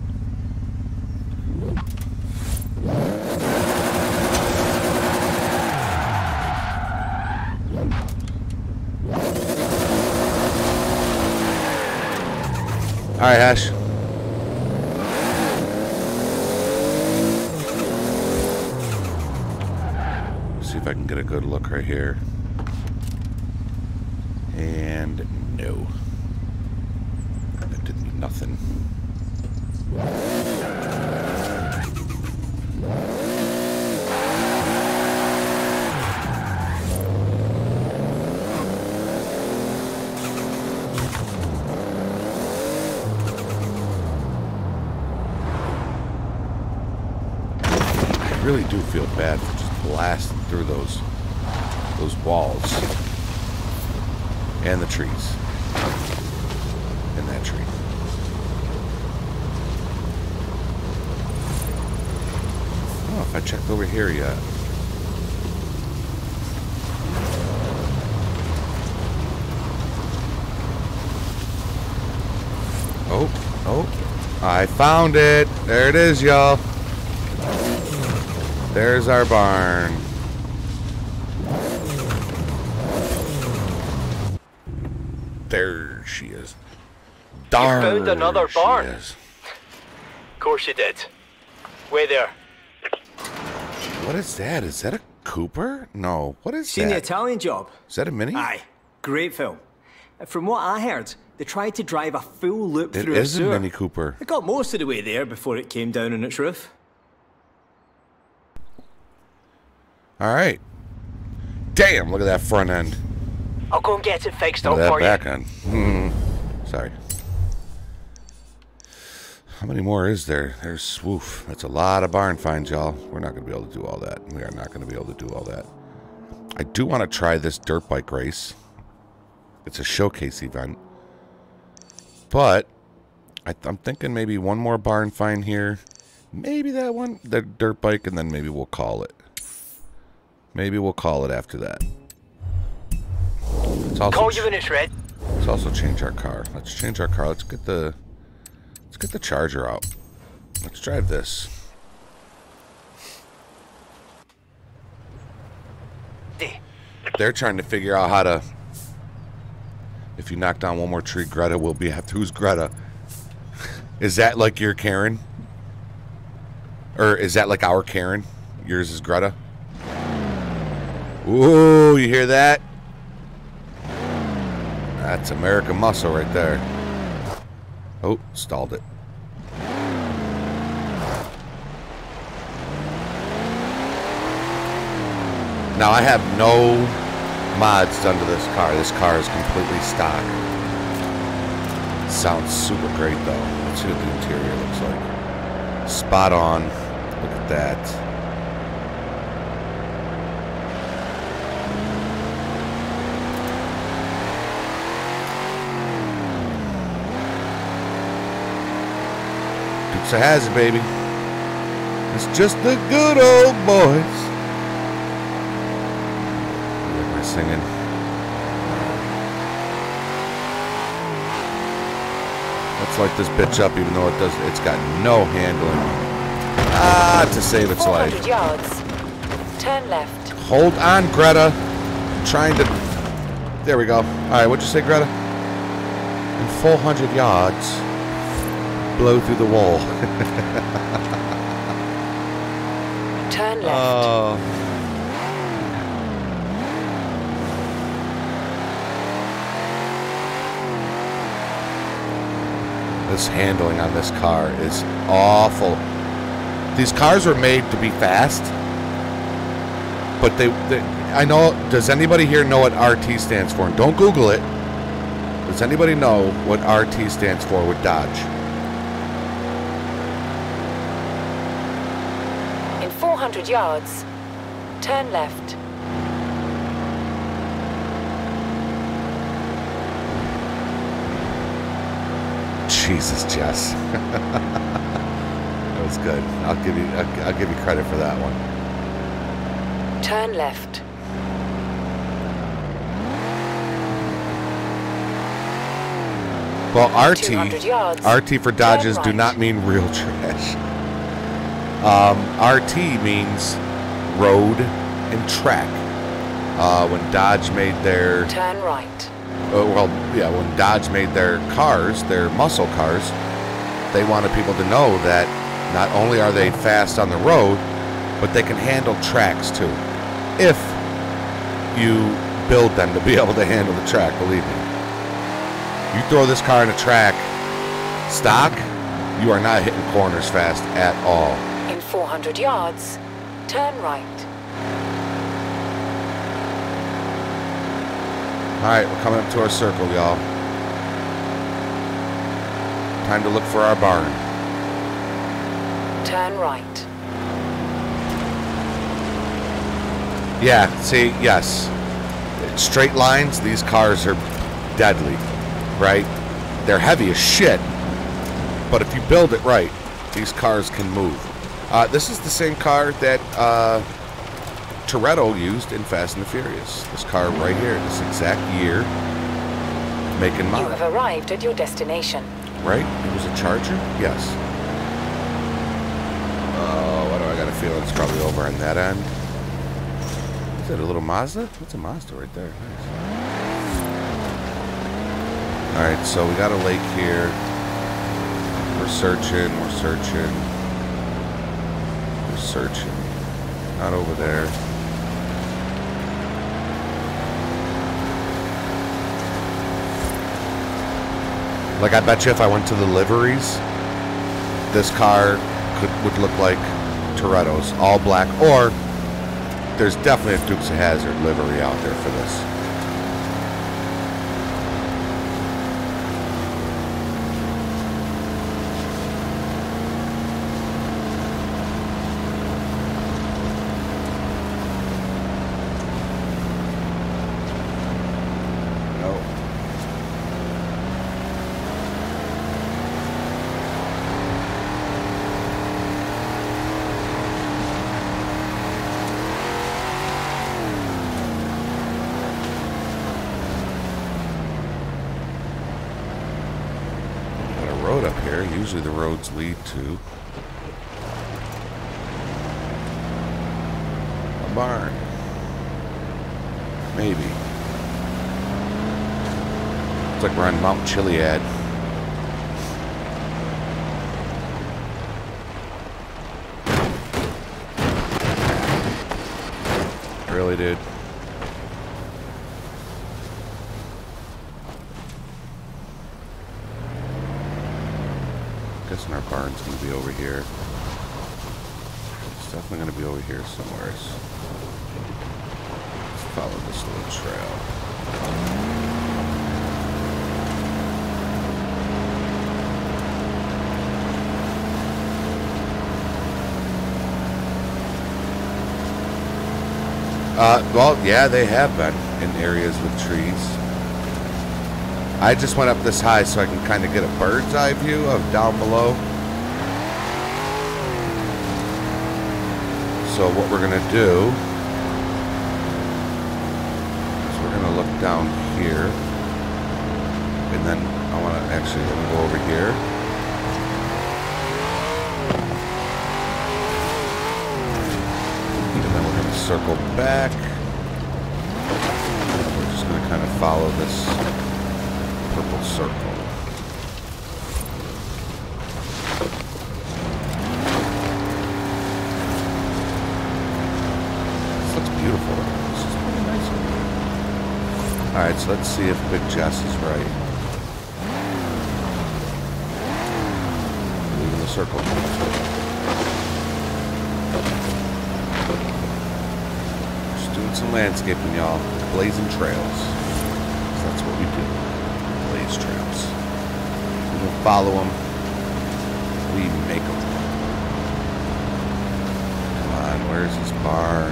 All right, Ash. See if I can get a good look right here. And no. That did me nothing. I really do feel bad for just blasting through those those walls and the trees and that tree. I don't know if I checked over here yet. Oh, oh, I found it. There it is, y'all. There's our barn. There she is. Darn, you found another barn. Is. Of course you did. Wait there. What is that? Is that a Cooper? No. What is Seen that? the Italian Job? Is that a Mini? Aye. Great film. From what I heard, they tried to drive a full loop It through a is a sewer. Mini Cooper. It got most of the way there before it came down on its roof. All right. Damn, look at that front end. I'll go and get it fixed Look up at for that you. back end. Hmm. Sorry. How many more is there? There's swoof. That's a lot of barn finds, y'all. We're not going to be able to do all that. We are not going to be able to do all that. I do want to try this dirt bike race. It's a showcase event. But I, I'm thinking maybe one more barn find here. Maybe that one, the dirt bike, and then maybe we'll call it. Maybe we'll call it after that. Let's also Call you when it's ready. Let's also change our car. Let's change our car. Let's get the let's get the Charger out. Let's drive this. They're trying to figure out how to. If you knock down one more tree, Greta will be after. Who's Greta? Is that like your Karen? Or is that like our Karen? Yours is Greta? Ooh, you hear that? That's American muscle right there. Oh, stalled it. Now I have no mods done to this car. This car is completely stock. Sounds super great though. Let's see what the interior looks like. Spot on. Look at that. Dukes of Hazzard, baby. It's just the good old boys. Look at my singing. Let's light this bitch up, even though it does. It's got no handling. Ah, to save its life. four hundred yards. Turn left. Hold on, Greta. I'm trying to. There we go. All right, what'd you say, Greta? In four hundred yards. Blow through the wall. Turn left. Oh. This handling on this car is awful. These cars were made to be fast, but they, they I know, does anybody here know what R T stands for? And don't Google it. Does anybody know what R T stands for with Dodge? In four hundred yards, turn left. Jesus, Jess. That was good. I'll give you I'll, I'll give you credit for that one. Turn left. Well, R T two hundred yards. R T for Dodges Turn do right. not mean real trash. Um, R T means road and track. Uh, when Dodge made their Turn right. Uh, well, yeah, when Dodge made their cars, their muscle cars, they wanted people to know that not only are they fast on the road, but they can handle tracks too. If you build them to be able to handle the track, believe me. You throw this car in a track stock, you are not hitting corners fast at all. In four hundred yards, turn right. Alright, we're coming up to our circle, y'all. Time to look for our barn. Turn right. Yeah, see, yes. Straight lines, these cars are deadly, right? They're heavy as shit, but if you build it right, these cars can move. Uh, this is the same car that uh, Toretto used in Fast and the Furious. This car right here, this exact year, make and You model. have arrived at your destination. Right? It was a Charger? Yes. Oh, what do I got a feeling it's probably over on that end. Is that a little Mazda? That's a Mazda right there. Nice. Alright, so we got a lake here. We're searching, we're searching. We're searching. Not over there. Like, I bet you if I went to the liveries, this car could would look like Toretto's, all black. Or there's definitely a Dukes of Hazzard livery out there for this. Up here. Usually the roads lead to a barn. Maybe. It's like we're on Mount Chiliad. Really, dude? Guessing our barn's going to be over here. It's definitely going to be over here somewhere. Let's follow this little trail. Uh, well, yeah, they have been in areas with trees. I just went up this high so I can kind of get a bird's eye view of down below. So what we're going to do is we're going to look down here. And then I want to actually go over here. And then we're going to circle back. And we're just going to kind of follow this purple circle. This looks beautiful. This is really nice. Alright, so let's see if Big Jess is right. Leaving the circle. Just doing some landscaping, y'all. Blazing trails. So that's what we do. Blaze trails. We don't follow them. We make them. Come on, where's this barn?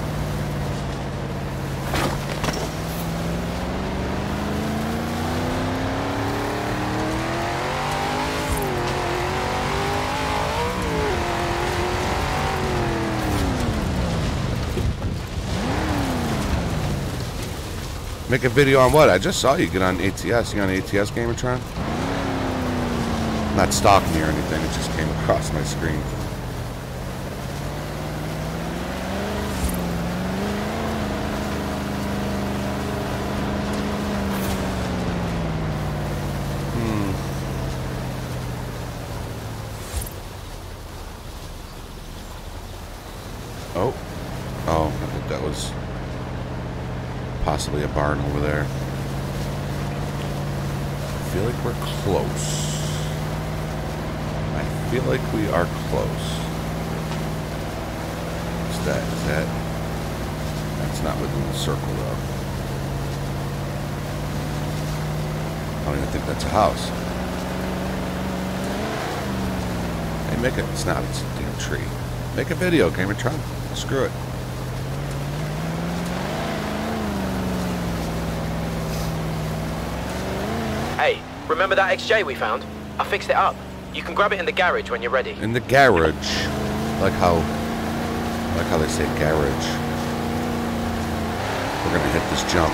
Make a video on what? I just saw you get on A T S. You on A T S, Gamertron? Not stalking me or anything. It just came across my screen. Hmm. Oh. Oh, I think that was possibly a barn over there. I feel like we're close. I feel like we are close. What's that? Is that? That's not within the circle, though. I don't even think that's a house. Hey, make it. It's not. It's a damn tree. Make a video, Gamertron. Screw it. Hey, remember that X J we found? I fixed it up. You can grab it in the garage when you're ready. In the garage? Like how, like how they say garage. We're gonna hit this jump.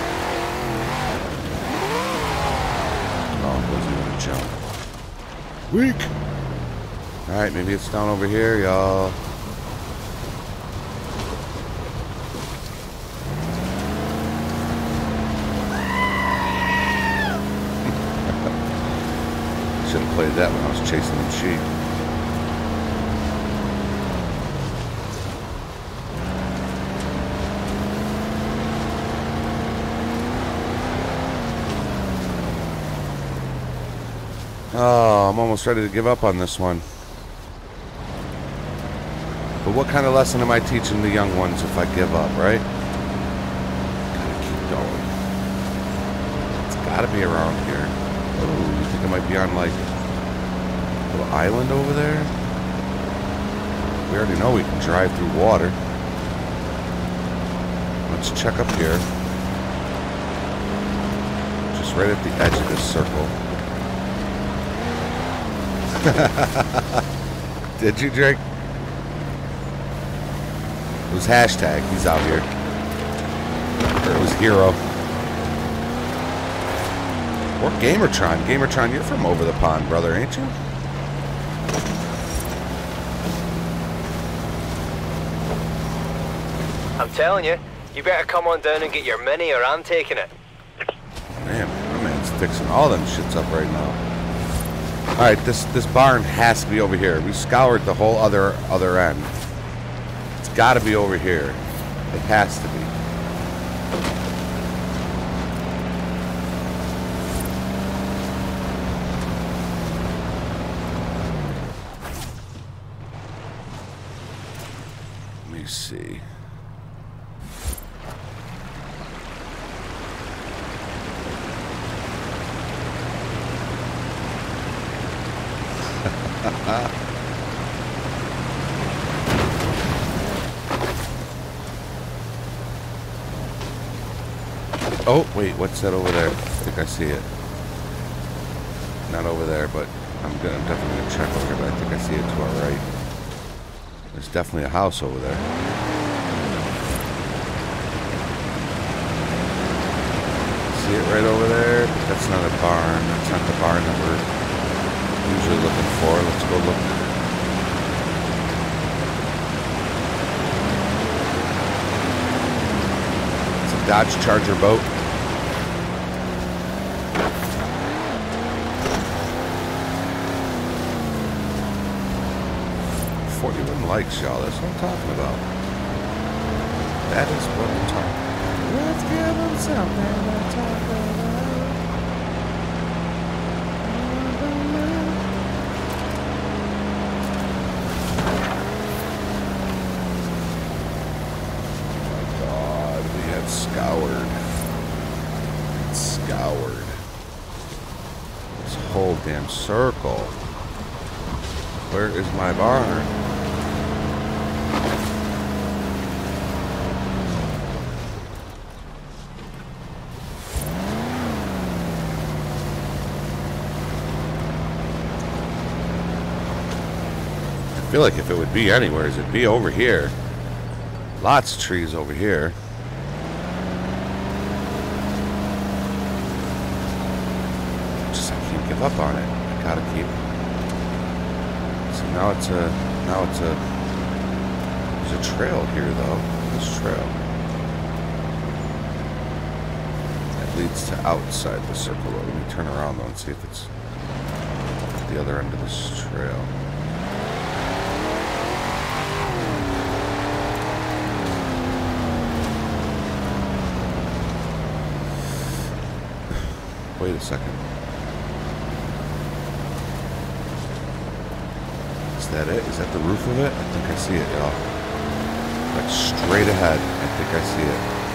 Oh, it wasn't even a jump. Weak! Alright, maybe it's down over here, y'all. Should have played that when I was chasing them sheep. Oh, I'm almost ready to give up on this one. But what kind of lesson am I teaching the young ones if I give up, right? Gotta keep going. It's gotta be around here. Oh, you think it might be on, like, a little island over there? We already know we can drive through water. Let's check up here. Just right at the edge of this circle. Did you, Drake? It was hashtag. He's out here. Or it was Hero. Or Gamertron. Gamertron, you're from over the pond, brother, ain't you? I'm telling you, you better come on down and get your mini or I'm taking it. Man, my man's fixing all them shits up right now. Alright, this this barn has to be over here. We scoured the whole other other end. It's gotta be over here. It has to be. Let me see. Oh, wait, what's that over there? I think I see it. Not over there, but I'm, gonna, I'm definitely going to check over here, but I think I see it to our right. There's definitely a house over there. See it right over there? But that's not a barn. That's not the barn that we're usually looking for. Let's go look. It's a Dodge Charger boat. forty-one likes, y'all. That's what I'm talking about. That is what I'm talking about. Let's give them something to talk about. Oh my God, we had scoured. Scoured. This whole damn circle. Where is my barn? I feel like if it would be anywhere, it'd be over here. Lots of trees over here. Just I can't give up on it. I gotta keep. So now it's a now it's a there's a trail here though. This trail that leads to outside the circle. Let me turn around though and see if it's at the other end of this trail. Wait a second. Is that it? Is that the roof of it? I think I see it, y'all. Like straight ahead. I think I see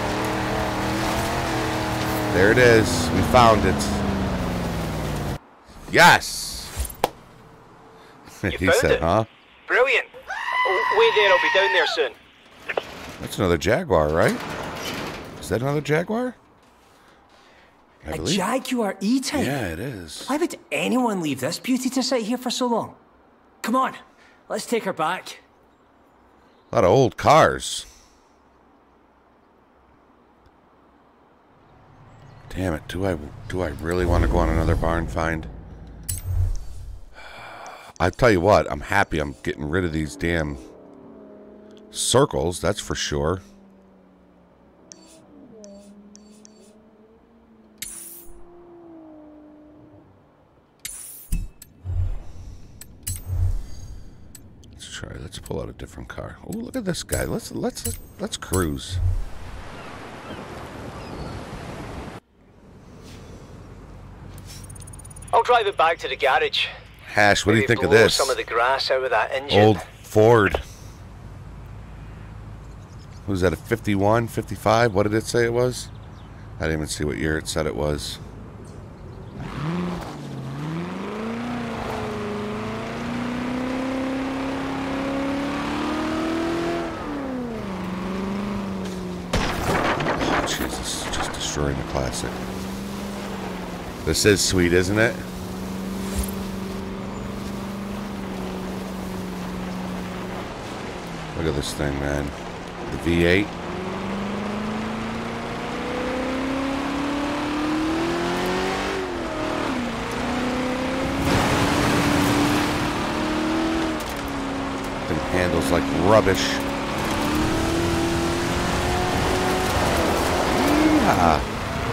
it. There it is. We found it. Yes! He said, it. huh? Brilliant. Oh, wait there, I'll be down there soon. That's another Jaguar, right? Is that another Jaguar? I A believe. Jaguar E-Type? Yeah, it is. Why would anyone leave this beauty to sit here for so long? Come on, let's take her back. A lot of old cars. Damn it, do I do I really want to go on another barn find? I tell you what, I'm happy I'm getting rid of these damn circles, that's for sure. Try. Let's pull out a different car. Oh, look at this guy. Let's let's let's cruise. I'll drive it back to the garage. Hash, what do you Maybe think of blow this? some of the grass out of that engine. Old Ford. Was that a fifty-one, fifty-five? What did it say it was? I didn't even see what year it said it was. Oh, Jesus. Just destroying the classic. This is sweet, isn't it? Look at this thing, man. The V eight. Thing handles like rubbish. Yeah.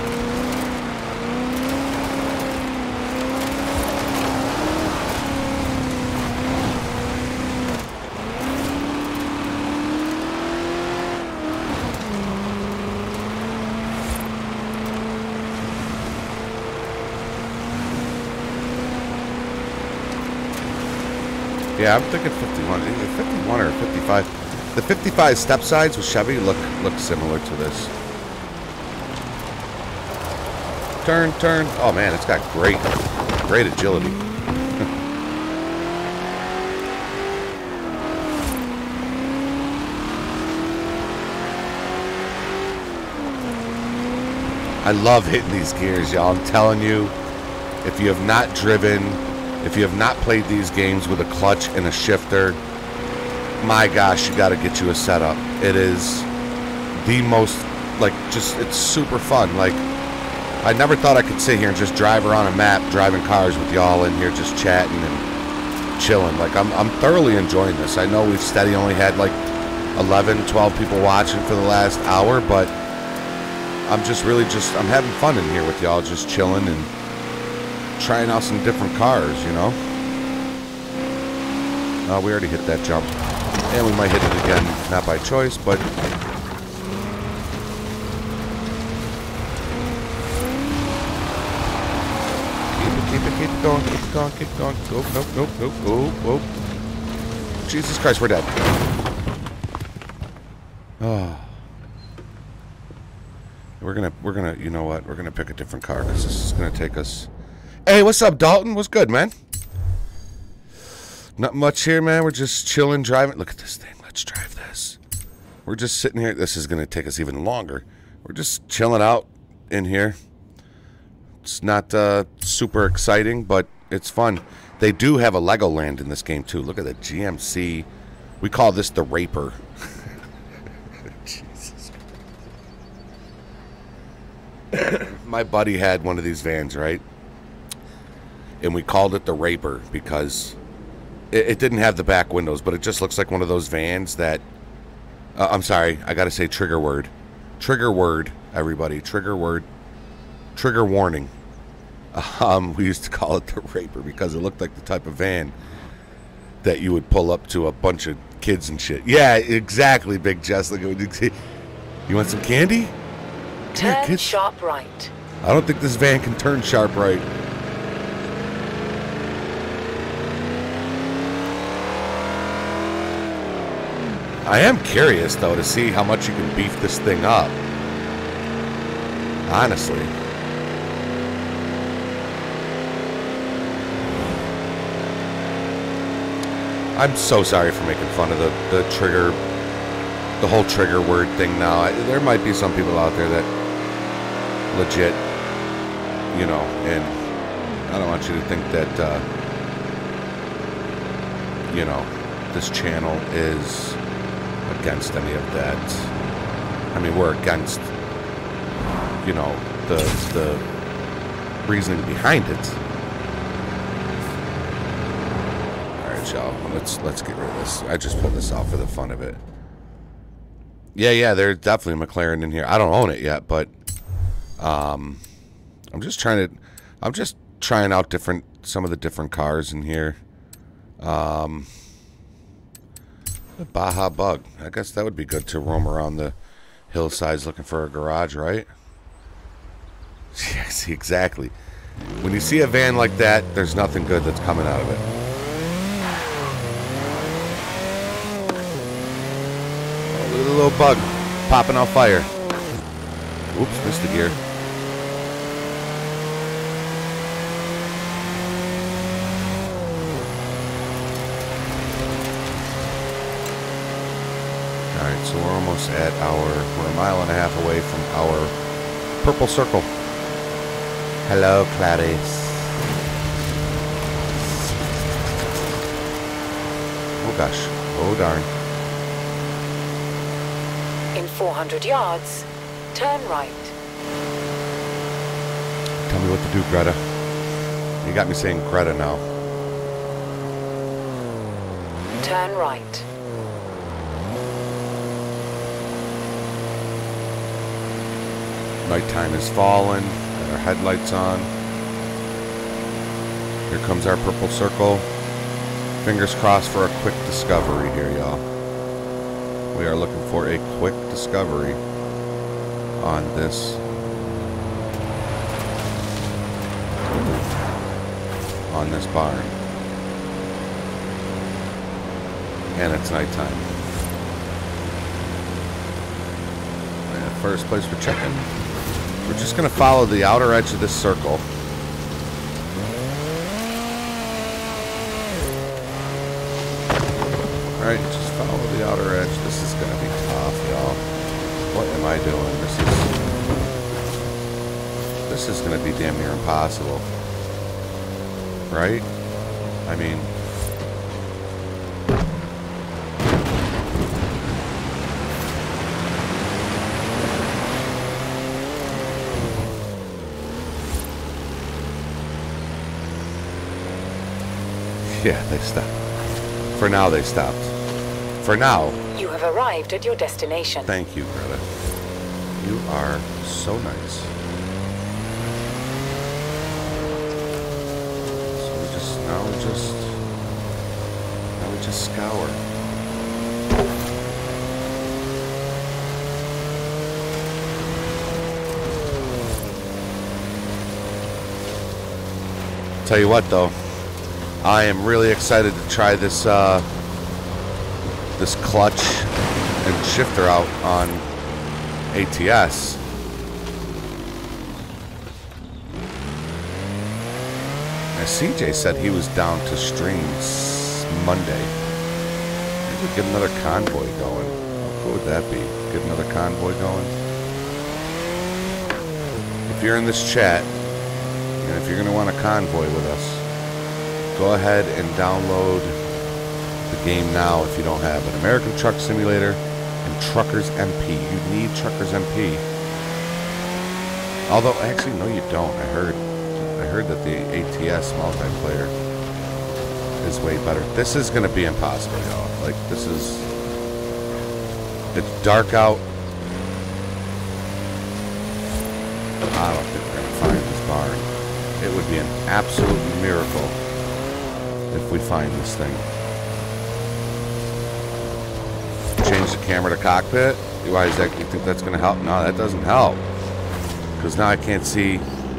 Yeah, I'm thinking fifty-one. fifty-one or fifty-five. The fifty-five step sides with Chevy look look similar to this. Turn, turn. Oh man, it's got great, great agility. I love hitting these gears, y'all. I'm telling you, if you have not driven, if you have not played these games with a clutch and a shifter, my gosh, you got to get you a setup. It is the most, like, just, it's super fun. Like, I never thought I could sit here and just drive around a map, driving cars with y'all in here just chatting and chilling. Like, I'm, I'm thoroughly enjoying this. I know we've steady only had, like, eleven, twelve people watching for the last hour, but I'm just really just, I'm having fun in here with y'all, just chilling and trying out some different cars, you know? Uh, we already hit that jump. And we might hit it again, not by choice, but... Keep it, keep it, keep it going, keep it going, keep it going. Nope, nope, nope, nope, oh, oh. Jesus Christ, we're dead. Oh. We're gonna, we're gonna, you know what? We're gonna pick a different car. This is gonna take us... Hey, what's up, Dalton? What's good, man? Not much here, man. We're just chilling, driving. Look at this thing. Let's drive this. We're just sitting here. This is going to take us even longer. We're just chilling out in here. It's not uh, super exciting, but it's fun. They do have a Legoland in this game, too. Look at the G M C. We call this the Raper. Jesus. My buddy had one of these vans, right? And we called it the Raper because it, it didn't have the back windows, but it just looks like one of those vans that... Uh, I'm sorry, I gotta say trigger word. Trigger word, everybody. Trigger word. Trigger warning. Um, we used to call it the Raper because it looked like the type of van that you would pull up to a bunch of kids and shit. Yeah, exactly, Big Jess. Look at you. You want some candy? Turn Here, sharp right. I don't think this van can turn sharp right. I am curious, though, to see how much you can beef this thing up. Honestly. I'm so sorry for making fun of the, the trigger, the whole trigger word thing now. I, there might be some people out there that legit, you know, and I don't want you to think that, uh, you know, this channel is against any of that. I mean, we're against, you know, the the reasoning behind it. All right, y'all. Let's let's get rid of this. I just pulled this out for the fun of it. Yeah, yeah. There's definitely a McLaren in here. I don't own it yet, but um, I'm just trying to. I'm just trying out different some of the different cars in here. Um. Baja Bug. I guess that would be good to roam around the hillsides looking for a garage, right? Yes, exactly. When you see a van like that, there's nothing good that's coming out of it. Oh, look at the little bug popping out fire. Oops, missed the gear. Alright, so we're almost at our, we're a mile and a half away from our purple circle. Hello, Clarice. Oh gosh, oh darn. In four hundred yards, turn right. Tell me what to do, Greta. You got me saying Greta now. Turn right. Nighttime is falling. Got our headlights on. Here comes our purple circle. Fingers crossed for a quick discovery here, y'all. We are looking for a quick discovery on this on this barn. And it's nighttime. And the first place we're checking. We're just going to follow the outer edge of this circle. Alright, just follow the outer edge. This is going to be tough, y'all. What am I doing? This is... This is going to be damn near impossible. Right? I mean... Yeah, they stopped. For now, they stopped. For now. You have arrived at your destination. Thank you, Greta. You are so nice. So we just, now we just, now we just scour. Tell you what, though. I am really excited to try this uh, this clutch and shifter out on A T S. Now, C J said he was down to streams Monday. Maybe we'll get another convoy going. What would that be? Get another convoy going? If you're in this chat, and if you're going to want a convoy with us, go ahead and download the game now if you don't have it. American Truck Simulator and Truckers M P. You need Truckers M P. Although, actually, no, you don't. I heard, I heard that the A T S multiplayer is way better. This is going to be impossible, y'all. Like, this is... It's dark out. I don't think we're going to find this barn. It would be an absolute miracle if we find this thing. Change the camera to cockpit. Why is that? You think that's going to help? No, that doesn't help. Because now I can't see.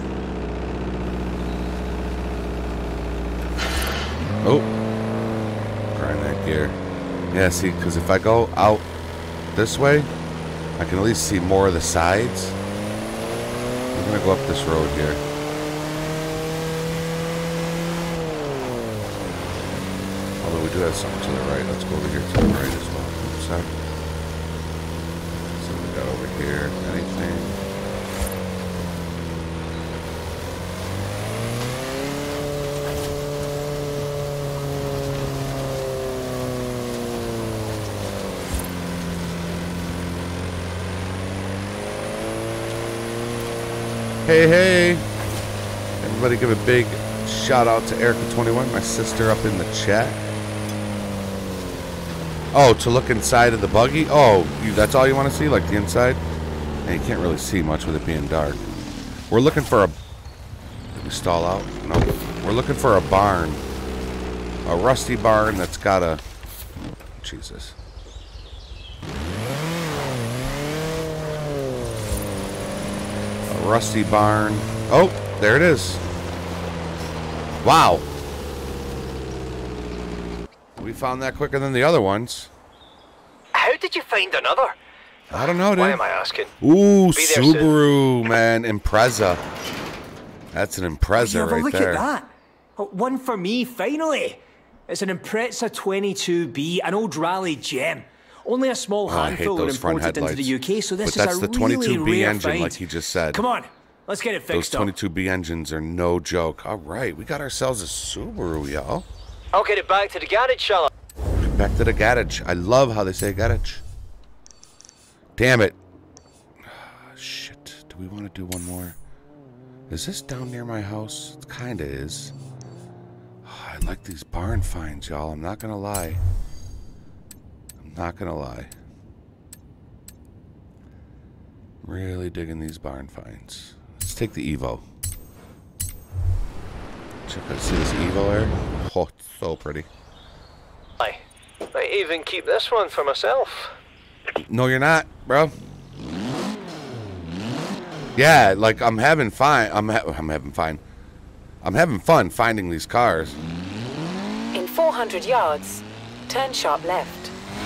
Oh. Grind that gear. Yeah, see, because if I go out this way, I can at least see more of the sides. We're going to go up this road here. We do have something to the right. Let's go over here to the right as well. Oops, so we got over here. Anything? Hey, hey! Everybody give a big shout out to Erica twenty-one, my sister up in the chat. Oh, to look inside of the buggy? Oh, you, that's all you want to see? Like the inside? And you can't really see much with it being dark. We're looking for a... Did we stall out? No. We're looking for a barn. A rusty barn that's got a... Jesus. A rusty barn. Oh, there it is. Wow. We found that quicker than the other ones. How did you find another? I don't know, dude. Why am I asking? Ooh, Be there soon. Subaru, man. Impreza. That's an Impreza Have a right look there. at that. Oh, one for me, finally. It's an Impreza twenty-two B, an old rally gem. Only a small Oh, I hate handful were those front imported into the headlights. U K, so this But that's is a the really twenty-two B rare engine, find. like he just said. Come on, let's get it Those fixed up. twenty-two B engines are no joke. All right, we got ourselves a Subaru, y'all. I'll get it back to the garage, shall I? Back to the garage. I love how they say garage. Damn it. Shit. Do we want to do one more? Is this down near my house? It kind of is. Oh, I like these barn finds, y'all. I'm not going to lie. I'm not going to lie. Really digging these barn finds. Let's take the Evo. Check out, see this Evo there? Oh, it's so pretty. I might even keep this one for myself. No, you're not, bro. Yeah, like I'm having fun. I'm ha I'm having fun. I'm having fun finding these cars. In four hundred yards, turn sharp left.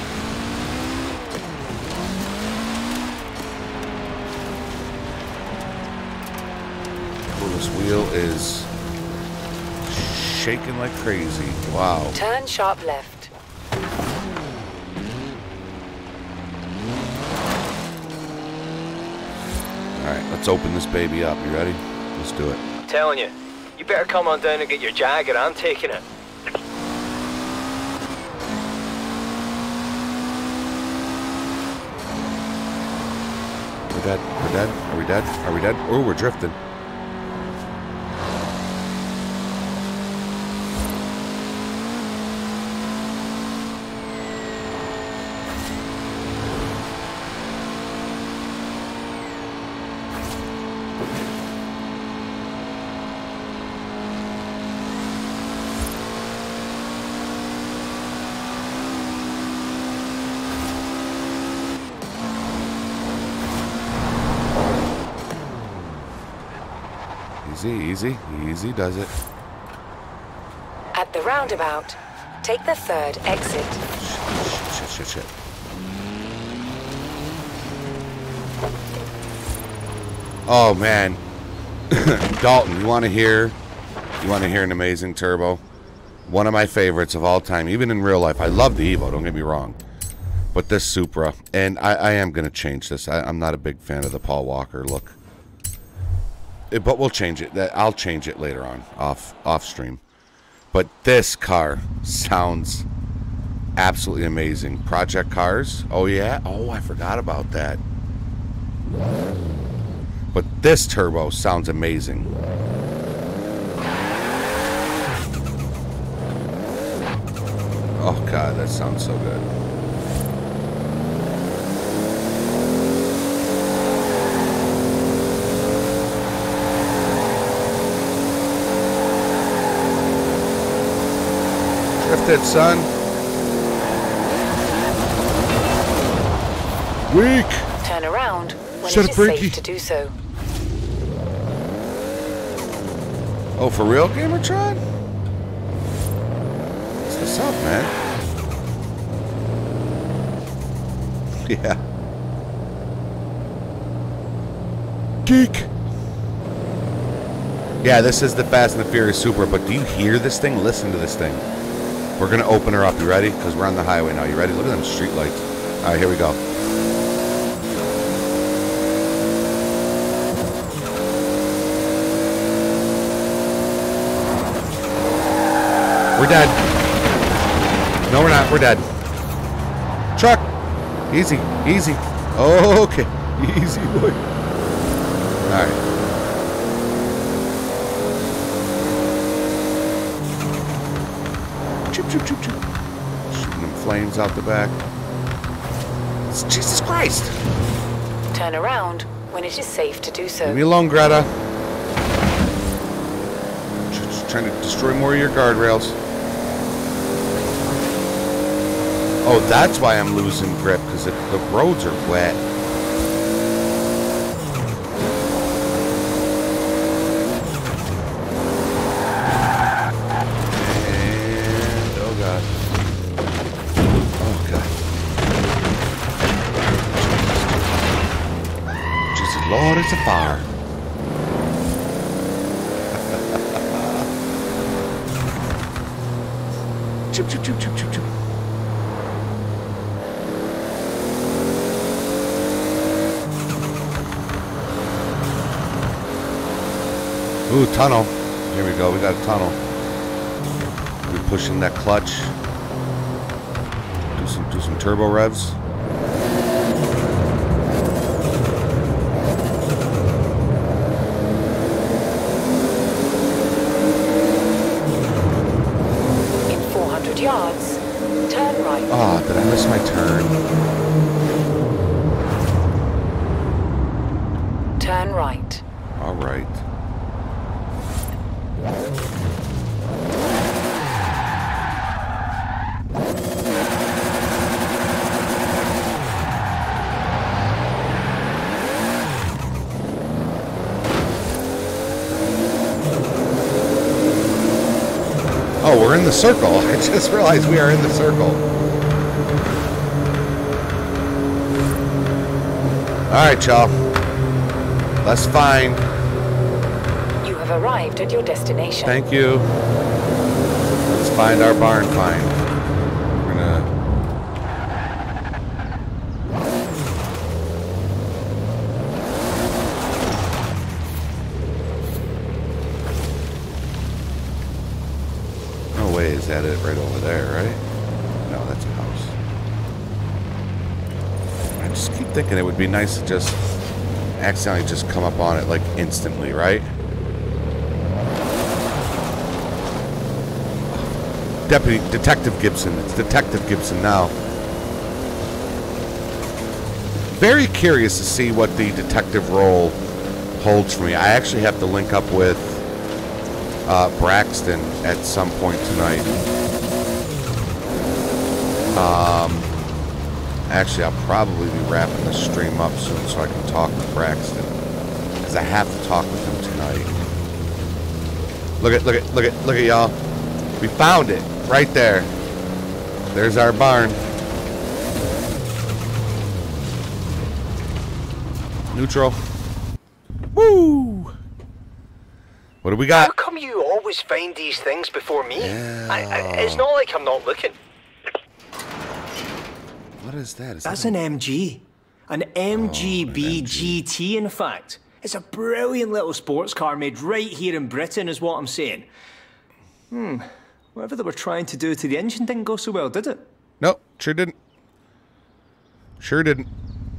Oh, this wheel is shaking like crazy. Wow. Turn sharp left. All right, let's open this baby up. You ready? Let's do it. I'm telling you, you better come on down and get your Jagger. I'm taking it. We're dead. We're dead. Are we dead? Are we dead? Oh, we're drifting. Easy, easy, easy does it. At the roundabout, take the third exit. Shit, shit, shit. Oh man, Dalton, you want to hear? You want to hear an amazing turbo? One of my favorites of all time, even in real life. I love the Evo. Don't get me wrong, but this Supra, and I, I am gonna change this. I, I'm not a big fan of the Paul Walker look. It, but we'll change it. That I'll change it later on, off off stream. But this car sounds absolutely amazing. Project Cars. Oh yeah. Oh, I forgot about that. But this turbo sounds amazing. Oh god, that sounds so good. Drifted, son. Weak. Turn around when Shut it up, is Ricky. safe to do so. Oh, for real, Gamertron? What's up, man? Yeah. Geek. Yeah, this is the Fast and the Furious Supra, but do you hear this thing? Listen to this thing. We're going to open her up. You ready? Because we're on the highway now. You ready? Look at them street lights. All right, here we go. We're dead. No, we're not. We're dead. Truck. Easy. Easy. Oh, okay. Easy, boy. All right. Choop, choop, choop, choop. Shooting them flames out the back. It's Jesus Christ. Turn around when it is safe to do so. Leave me alone, Greta. Just trying to destroy more of your guardrails. Oh, that's why I'm losing grip, because the roads are wet. Lord, it's a fire. Chip, chip, chip, chip, chip, chip. Ooh, tunnel. Here we go. We got a tunnel. We're pushing that clutch. Do some, do some turbo revs. In four hundred yards, turn right. Ah, oh, did I miss my turn? Turn right. All right. Oh, we're in the circle. I just realized we are in the circle. Alright, y'all. That's fine. You have arrived at your destination. Thank you. Let's find our barn find. We're gonna... No way, is that it right over there, right? No, that's a house. I just keep thinking it would be nice to just accidentally just come up on it like instantly, right? Deputy Detective Gibson. It's Detective Gibson now. Very curious to see what the detective role holds for me. I actually have to link up with uh, Braxton at some point tonight. Um, actually, I'll probably be wrapping the stream up soon so I can talk with Braxton, because I have to talk with him tonight. Look at, look at, look at, look at y'all. We found it right there. There's our barn. Neutral. Woo! What do we got? How come you always find these things before me? Yeah. I, I, it's not like I'm not looking. What is that? Is That's that an M G. An M G B G T, in fact. It's a brilliant little sports car made right here in Britain, is what I'm saying. Hmm. Whatever they were trying to do to the engine didn't go so well, did it? Nope, sure didn't. Sure didn't.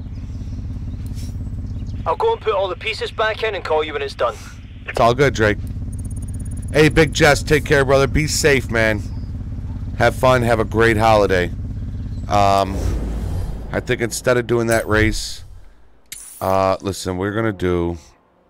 I'll go and put all the pieces back in and call you when it's done. It's all good, Drake. Hey, Big Jess, take care, brother. Be safe, man. Have fun. Have a great holiday. Um, I think instead of doing that race, uh, listen, we're gonna do.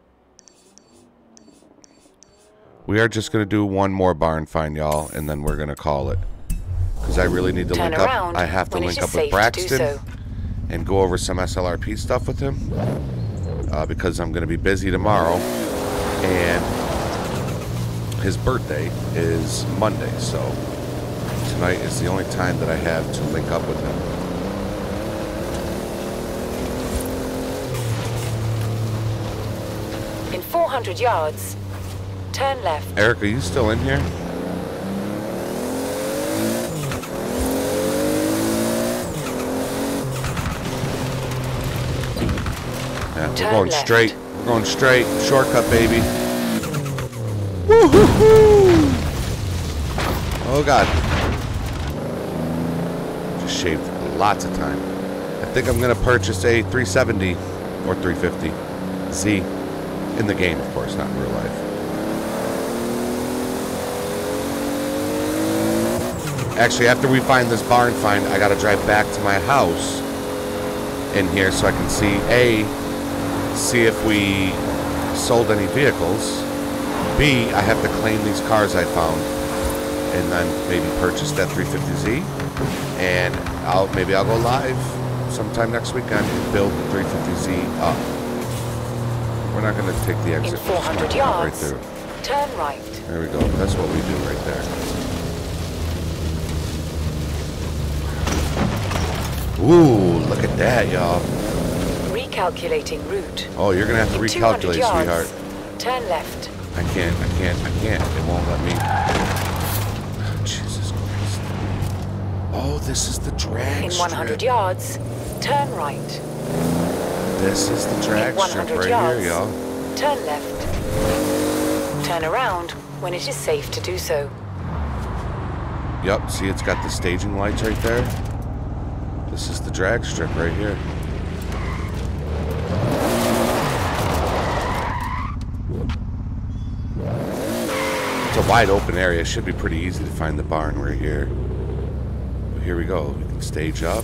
We are just gonna do one more barn find, y'all, and then we're gonna call it. Because I really need to Turn link around up. I have to when link it is up with safe to do Braxton so. and go over some S L R P stuff with him. Uh, because I'm gonna be busy tomorrow, and his birthday is Monday, so tonight is the only time that I have to link up with him. In four hundred yards, turn left. Eric, are you still in here? Yeah, we're Turn going left. straight. We're going straight. Shortcut, baby. Woo-hoo-hoo! Oh, God. Just shaved lots of time. I think I'm going to purchase a three seventy or three fifty Z in the game, of course, not in real life. Actually, after we find this barn find, I got to drive back to my house in here so I can see, A, see if we sold any vehicles. B, I have to claim these cars I found and then maybe purchase that three fifty Z, and I'll maybe I'll go live sometime next weekend and build the three fifty Z up. We're not going to take the exit. In four hundred Right yards, through. turn right. There we go. That's what we do right there. Ooh, look at that, y'all. Recalculating route. Oh, you're gonna have to In two hundred recalculate, yards, sweetheart. turn left. I can't, I can't, I can't. It won't let me. Oh, Jesus Christ. Oh, this is the drag In strip. one hundred yards, turn right. This is the drag In strip 100 right yards, here, y'all. turn left. Turn around when it is safe to do so. Yep, see it's got the staging lights right there. This is the drag strip right here. It's a wide open area. It should be pretty easy to find the barn right here. But here we go. We can stage up.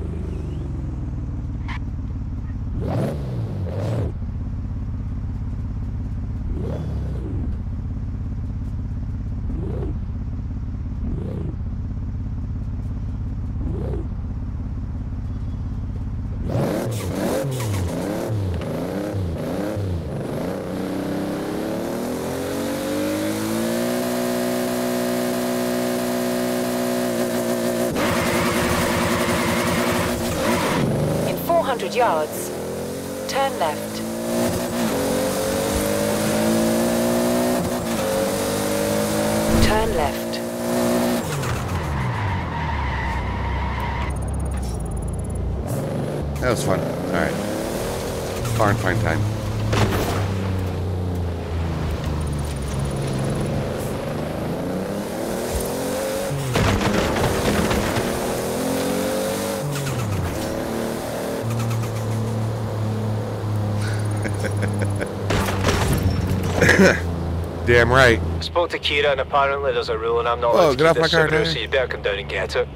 four hundred yards, turn left. Turn left. That was fun. Alright. Barn find time. Damn right. I spoke to Kira and apparently there's a rule and I'm not Oh, allowed to get off keep my this car, Subaru, Daddy. so you better come down and get it.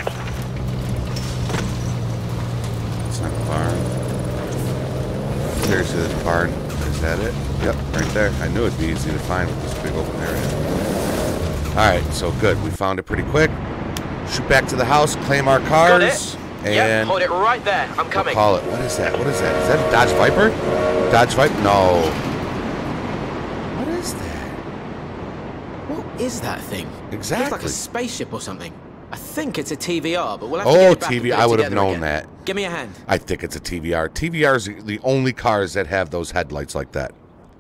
It's not the barn. Seriously, the barn. Is that it? Yep, right there. I knew it'd be easy to find with this big open area. Alright, so good. We found it pretty quick. Shoot back to the house, claim our cars. Got it. And yeah, hold it right there. I'm coming. We'll call it. What is that? What is that? Is that a Dodge Viper? Dodge Viper? No. What is that? What is that thing? Exactly. Looks like a spaceship or something. I think it's a T V R, but we'll have to Oh, get it back T and V. put it I would have together known again. that. Give me a hand. I think it's a T V R. T V Rs are the only cars that have those headlights like that.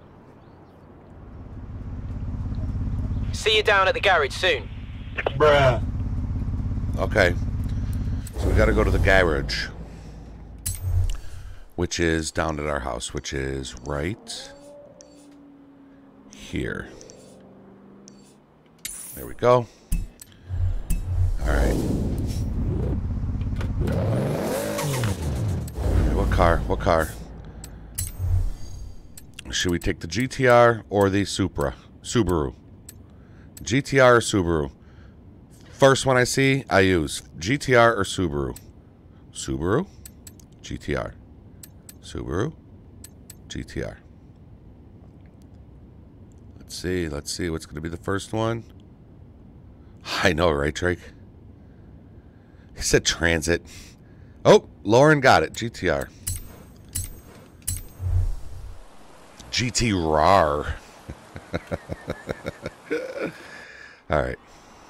See you down at the garage soon. Bruh. Okay. So we got to go to the garage, which is down at our house, which is right here. There we go. All right. What car? What car? Should we take the G T R or the Supra? Subaru. G T R or Subaru? First one I see, I use G T R or Subaru. Subaru, G T R. Subaru, G T R. Let's see, let's see. What's going to be the first one? I know, right, Drake? He said Transit. Oh, Lauren got it. G T R. G T R A R. All right.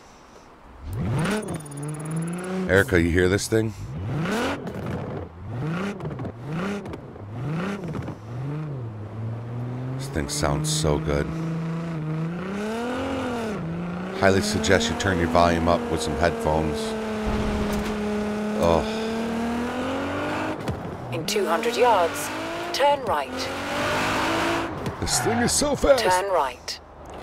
Erica, you hear this thing? This thing sounds so good. Highly suggest you turn your volume up with some headphones. Oh. In two hundred yards, turn right. This thing is so fast. Turn right.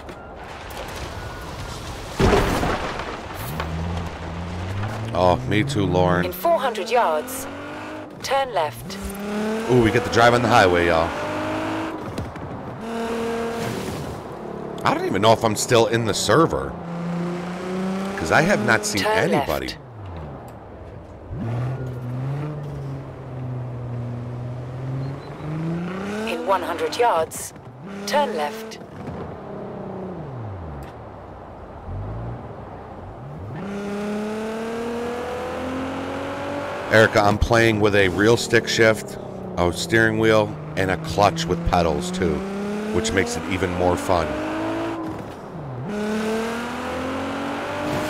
Oh, me too, Lauren. In four hundred yards, turn left. Ooh, we get to drive on the highway, y'all. I don't even know if I'm still in the server, because I have not seen Turn anybody. left. In one hundred yards, turn left. Erica, I'm playing with a real stick shift, a steering wheel, and a clutch with pedals too, which makes it even more fun.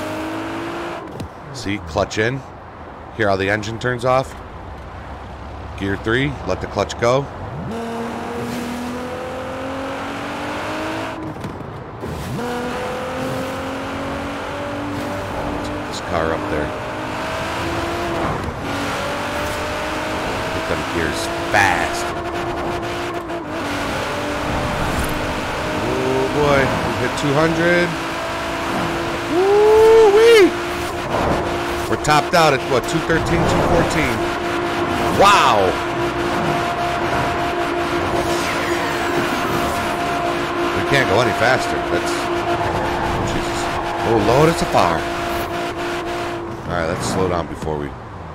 See, clutch in. Hear how the engine turns off? Gear three. Let the clutch go. Let's get this car up there. Get them gears fast. Oh boy, we hit two hundred. Woo-wee! We're topped out at what, two thirteen, two fourteen. Wow! We can't go any faster. That's Jesus. Oh Lord, it's a fire. Alright, let's slow down before we.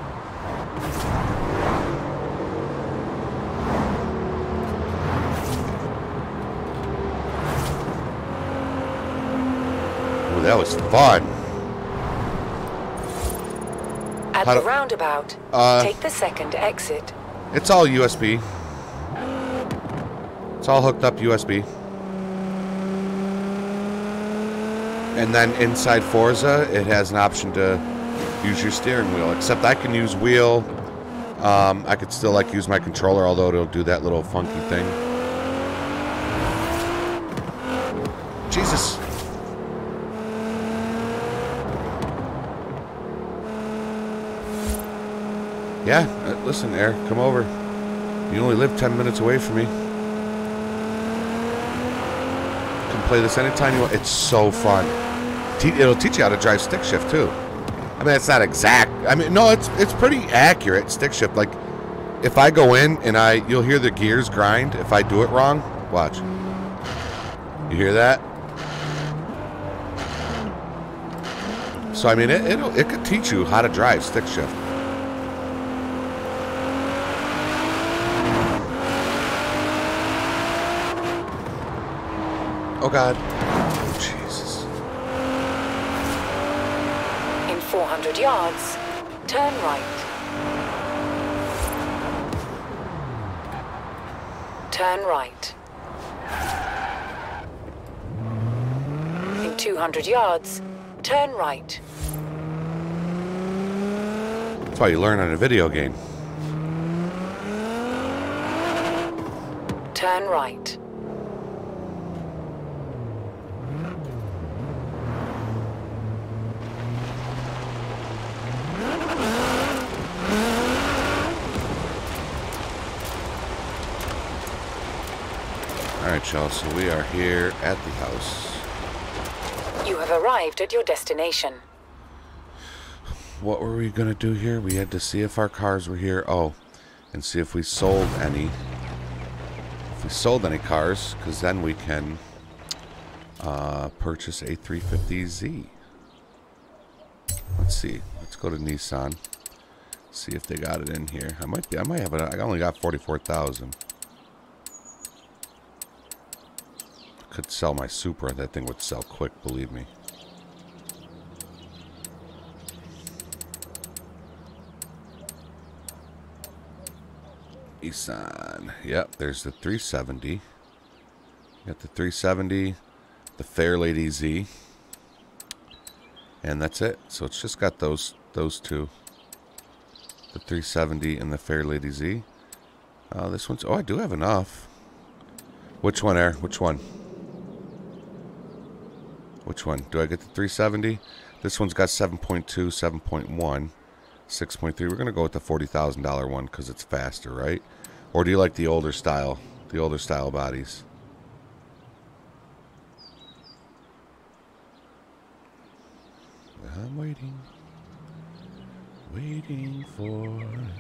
Oh, that was fun. At How the do- roundabout, Uh, take the second exit. It's all U S B. It's all hooked up U S B. And then inside Forza, it has an option to use your steering wheel. Except I can use wheel. Um, I could still like use my controller, although it'll do that little funky thing. Jesus. Yeah, uh, listen, Eric, come over. You only live ten minutes away from me. You can play this anytime you want. It's so fun. Te it'll teach you how to drive stick shift too. I mean, it's not exact. I mean, no, it's it's pretty accurate stick shift. Like, if I go in and I, you'll hear the gears grind if I do it wrong. Watch. You hear that? So I mean, it it'll, it could teach you how to drive stick shift. Oh God. Oh, Jesus. In four hundred yards, turn right. Turn right. In two hundred yards, turn right. That's why you learn on a video game. Turn right. Alright, y'all, so we are here at the house. You have arrived at your destination. What were we going to do here? We had to see if our cars were here. Oh, and see if we sold any. If we sold any cars, because then we can uh, purchase a three fifty Z. Let's see. Let's go to Nissan. See if they got it in here. I might be. I might have it. I only got forty-four thousand. Could sell my Supra. That thing would sell quick, believe me. Nissan. Yep, there's the three seventy. Got the three seventy, the Fairlady Z, and that's it. So it's just got those those two, the three seventy and the Fairlady Z. Uh, this one's. Oh, I do have enough. Which one, Air? Which one? Which one? Do I get the three seventy? This one's got seven point two, seven point one, six point three. We're going to go with the forty thousand dollar one because it's faster, right? Or do you like the older style? The older style bodies? I'm waiting. Waiting for...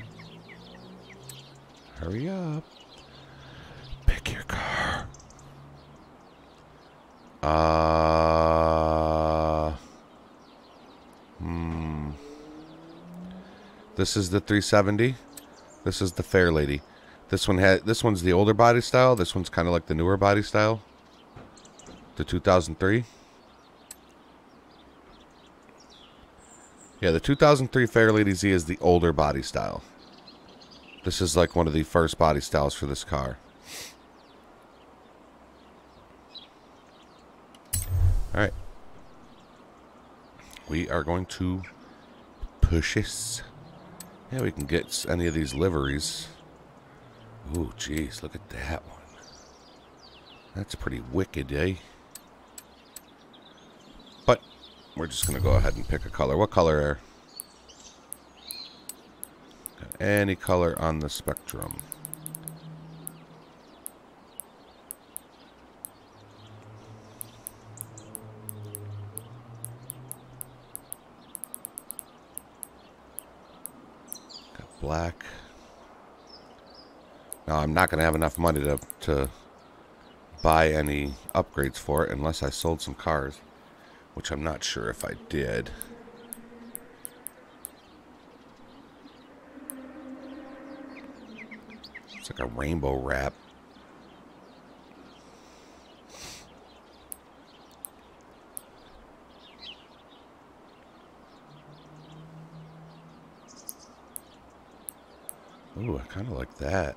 Hurry up. Pick your car. Uh, hmm. This is the three seventy. This is the Fairlady. This one had. This one's the older body style. This one's kind of like the newer body style. The two thousand three. Yeah, the two thousand three Fairlady Z is the older body style. This is like one of the first body styles for this car. Alright. We are going to push this. Yeah, we can get any of these liveries. Ooh, jeez, look at that one. That's pretty wicked, eh? But we're just going to go ahead and pick a color. What color are... Any color on the spectrum. Got black. Now, I'm not going to have enough money to, to buy any upgrades for it unless I sold some cars, which I'm not sure if I did. It's like a rainbow wrap. Ooh, I kind of like that.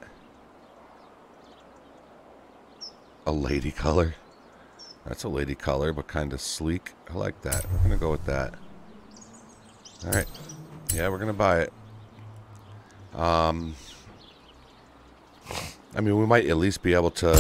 A lady color. That's a lady color, but kind of sleek. I like that. We're going to go with that. Alright. Yeah, we're going to buy it. Um... I mean, we might at least be able to...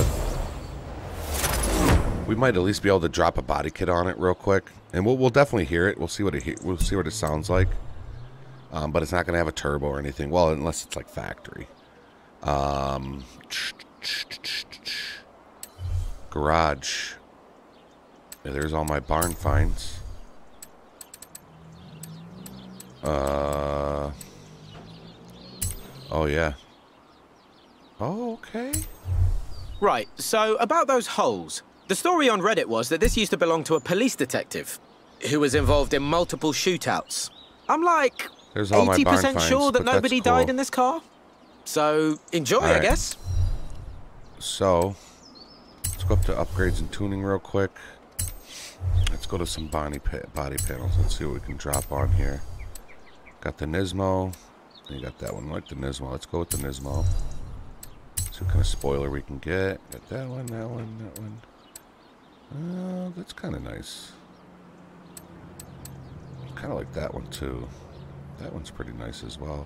We might at least be able to drop a body kit on it real quick. And we'll, we'll definitely hear it. We'll see what it, we'll see what it sounds like. Um, but it's not going to have a turbo or anything. Well, unless it's like factory. Um, garage. Yeah, there's all my barn finds. Uh, oh, yeah. Oh, okay. Right, so about those holes. The story on Reddit was that this used to belong to a police detective who was involved in multiple shootouts. I'm like eighty percent sure that nobody cool. died in this car. So, enjoy, right. I guess. So, let's go up to upgrades and tuning real quick. Let's go to some body, pa body panels. Let's see what we can drop on here. Got the Nismo. You got that one. I like the Nismo. Let's go with the Nismo. See what kind of spoiler we can get. Got that one, that one, that one. Uh, that's kind of nice. Kind of like that one too. That one's pretty nice as well.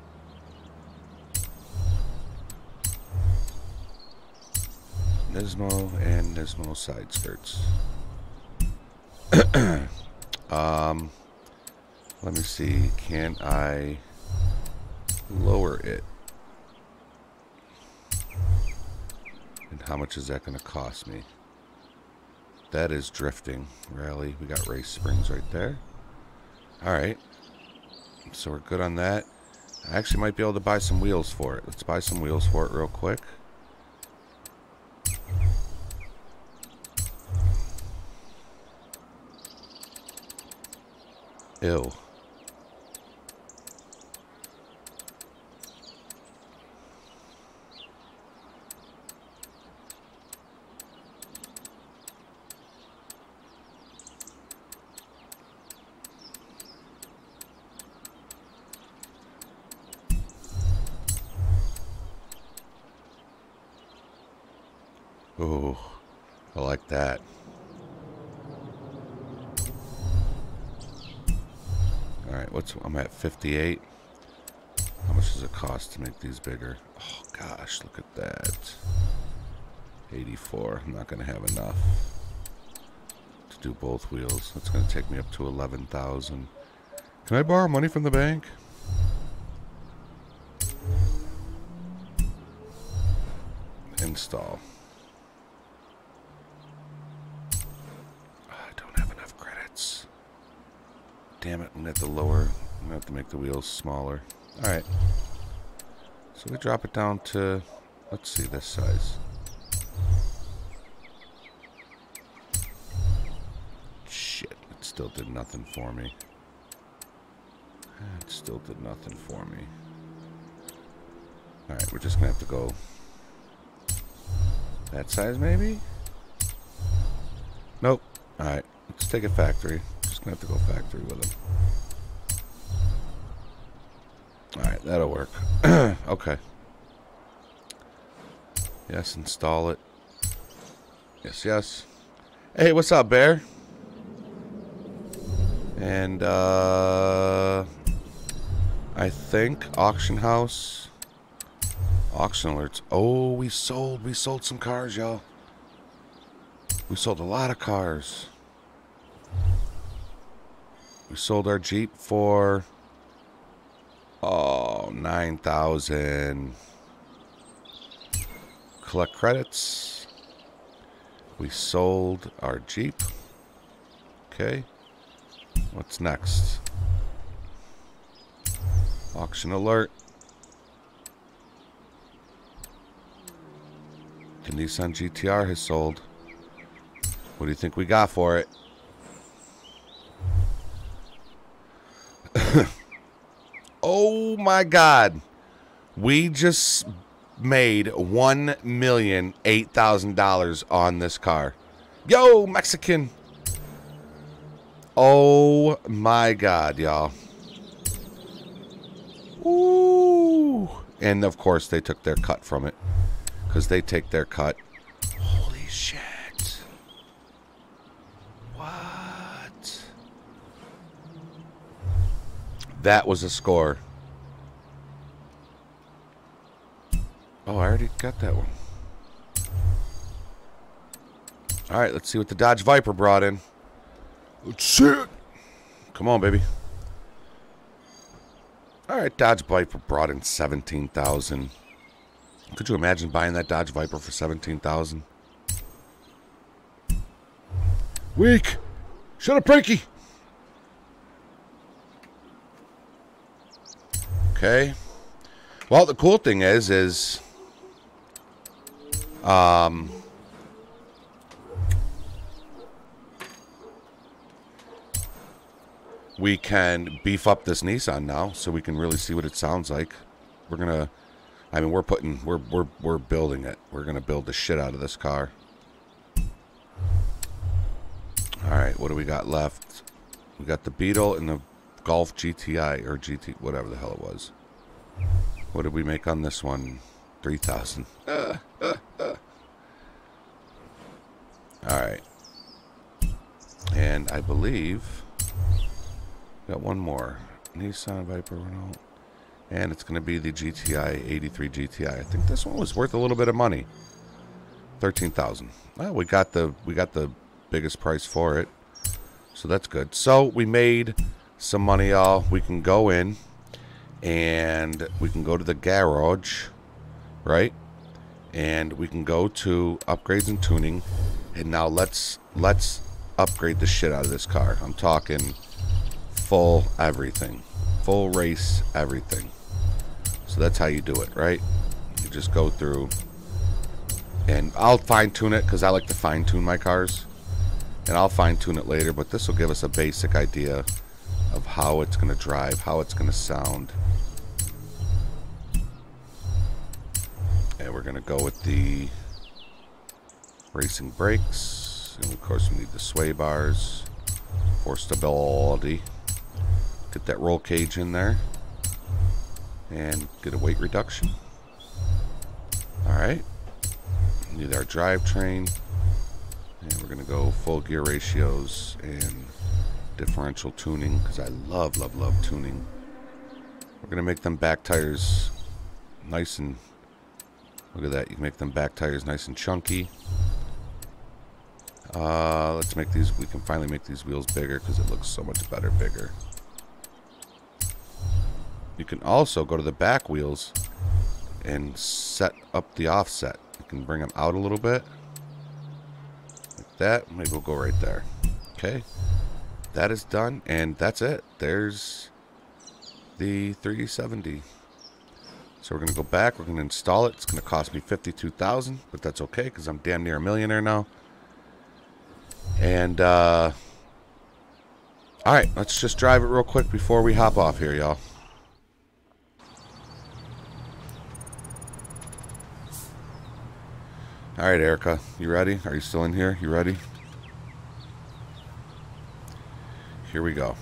Nismo and Nismo side skirts. um, let me see. Can I lower it? And how much is that going to cost me? That is drifting. Rally. We got race springs right there. Alright. So we're good on that. I actually might be able to buy some wheels for it. Let's buy some wheels for it real quick. Ew. Ooh, I like that. Alright, what's I'm at fifty-eight. How much does it cost to make these bigger? Oh gosh, look at that. eighty-four. I'm not gonna have enough to do both wheels. That's gonna take me up to eleven thousand. Can I borrow money from the bank? Install. Damn it, I'm gonna have to lower, I'm gonna have to make the wheels smaller. Alright. So we drop it down to, let's see, this size. Shit, it still did nothing for me. It still did nothing for me. Alright, we're just gonna have to go that size maybe? Nope. Alright, let's take it factory. Just gonna have to go factory with them. Alright, that'll work. Okay. Yes, install it. Yes, yes. Hey, what's up, Bear? And, uh... I think Auction House Auction alerts. Oh, we sold. We sold some cars, y'all. We sold a lot of cars. We sold our Jeep for oh nine thousand. Collect credits. We sold our Jeep. Okay. What's next? Auction alert. The Nissan G T R has sold. What do you think we got for it? Oh my God. We just made one million eight thousand dollars on this car. Yo, Mexican. Oh my God, y'all. Ooh. And of course they took their cut from it. Because they take their cut. Holy shit. What? That was a score. Oh, I already got that one. Alright, let's see what the Dodge Viper brought in. Let's see it. Come on, baby. Alright, Dodge Viper brought in seventeen thousand dollars. Could you imagine buying that Dodge Viper for seventeen thousand dollars? Weak! Shut up, Frankie! Okay. Well, the cool thing is, is... Um... we can beef up this Nissan now, so we can really see what it sounds like. We're gonna... I mean, we're putting, we're, we're, we're building it. We're going to build the shit out of this car. All right, what do we got left? We got the Beetle and the Golf G T I, or G T, whatever the hell it was. What did we make on this one? three thousand. Uh, uh, uh. All right. And I believe we got one more. Nissan Viper Renault. And it's going to be the G T I eighty-three G T I. I think this one was worth a little bit of money. thirteen thousand. Well, we got the we got the biggest price for it. So that's good. So we made some money, y'all. We can go in and we can go to the garage, right? And we can go to upgrades and tuning. And now let's let's upgrade the shit out of this car. I'm talking full everything. Full race everything. So that's how you do it, right? You just go through, and I'll fine-tune it because I like to fine-tune my cars, and I'll fine-tune it later, but this will give us a basic idea of how it's going to drive, how it's going to sound. And we're going to go with the racing brakes, and of course we need the sway bars for stability. Get that roll cage in there. And get a weight reduction. Alright. Need our drivetrain. And we're going to go full gear ratios and differential tuning. Because I love, love, love tuning. We're going to make them back tires nice and... Look at that. You can make them back tires nice and chunky. Uh, let's make these... We can finally make these wheels bigger because it looks so much better bigger. You can also go to the back wheels and set up the offset. You can bring them out a little bit. Like that. Maybe we'll go right there. Okay. That is done. And that's it. There's the three seventy. So we're going to go back. We're going to install it. It's going to cost me fifty-two thousand dollars. But that's okay because I'm damn near a millionaire now. And, uh... alright. Let's just drive it real quick before we hop off here, y'all. All right, Erica, you ready? Are you still in here? You ready? Here we go.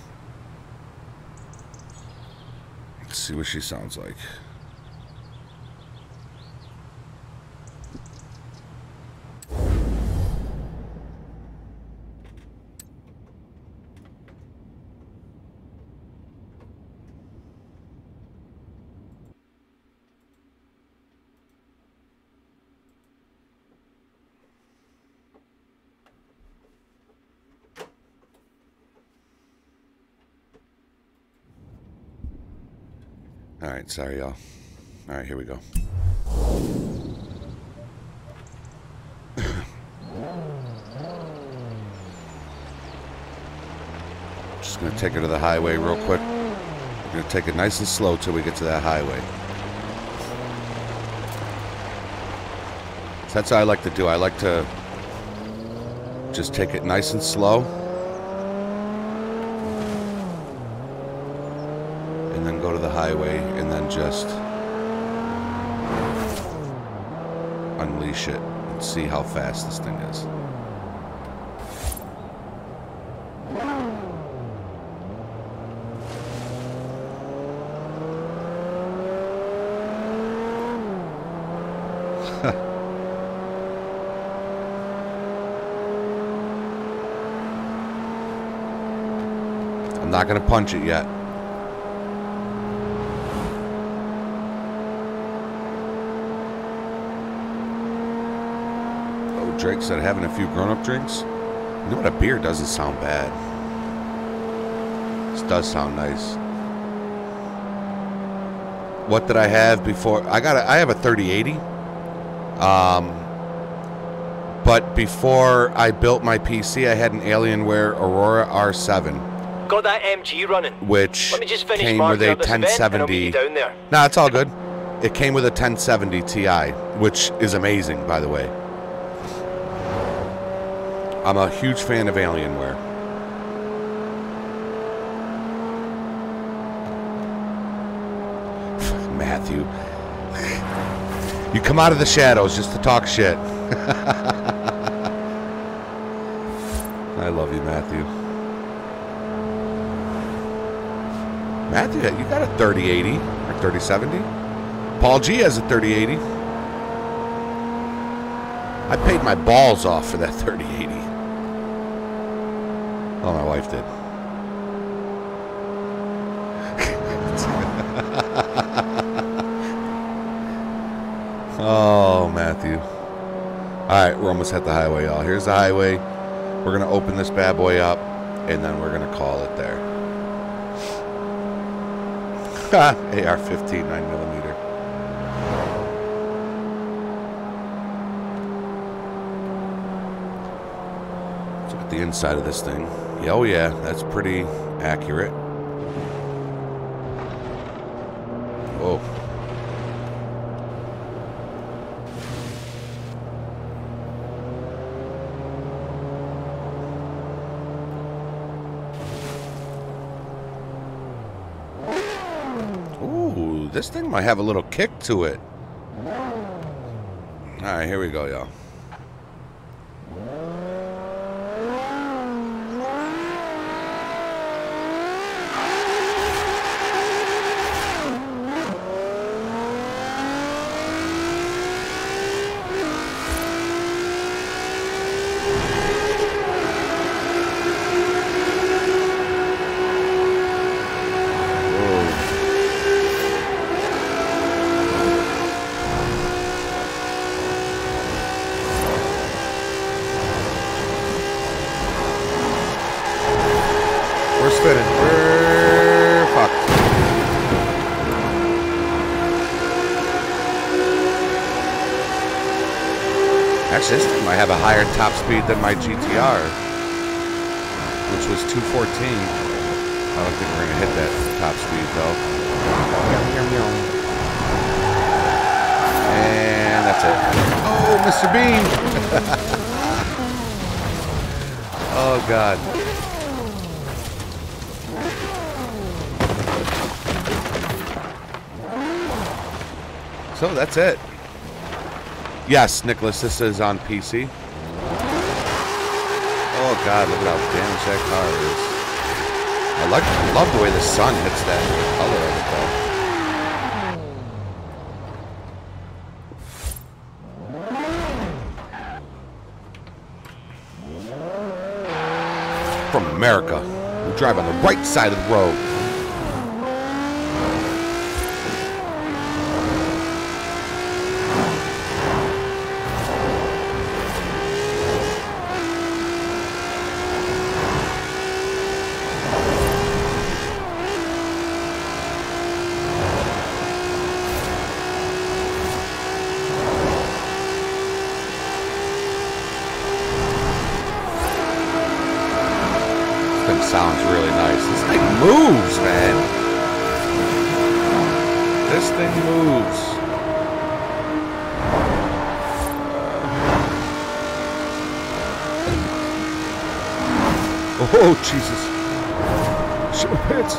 Let's see what she sounds like. Alright, sorry, y'all. Alright, here we go. Just gonna take her to the highway real quick. We're gonna take it nice and slow till we get to that highway. So that's what I like to do. I like to just take it nice and slow. And then go to the highway and then just unleash it and see how fast this thing is. I'm not going to punch it yet. Oh, Drake said having a few grown-up drinks. You know what? A beer doesn't sound bad. This does sound nice. What did I have before? I got a, I have a thirty eighty. Um, but before I built my P C, I had an Alienware Aurora R seven. Got that M G running. Which Let me just finish came with a this ten event and I'll seventy. meet you down there. Nah, it's all good. It came with a ten seventy Ti, which is amazing, by the way. I'm a huge fan of Alienware. Matthew. You come out of the shadows just to talk shit. I love you, Matthew. Matthew, you got a thirty eighty or thirty seventy? Paul G has a thirty eighty. I paid my balls off for that thirty eighty. Oh, my wife did. Oh, Matthew. Alright, we're almost at the highway, y'all. Here's the highway. We're going to open this bad boy up, and then we're going to call it there. A R fifteen, nine millimeter. Let's look at the inside of this thing. Yeah, oh yeah, that's pretty accurate. Whoa. This thing might have a little kick to it. Alright, here we go, y'all. This thing might have a higher top speed than my G T R, which was two fourteen. I don't think we're going to hit that top speed, though. And that's it. Oh, Mister Bean! Oh, God. So, that's it. Yes, Nicholas, this is on P C. Oh God, look at how damaged that car is. I like, I love the way the sun hits that color of it, though. From America, we drive on the right side of the road. sounds really nice. This thing moves, man. This thing moves. Oh, Jesus. Shit my pants.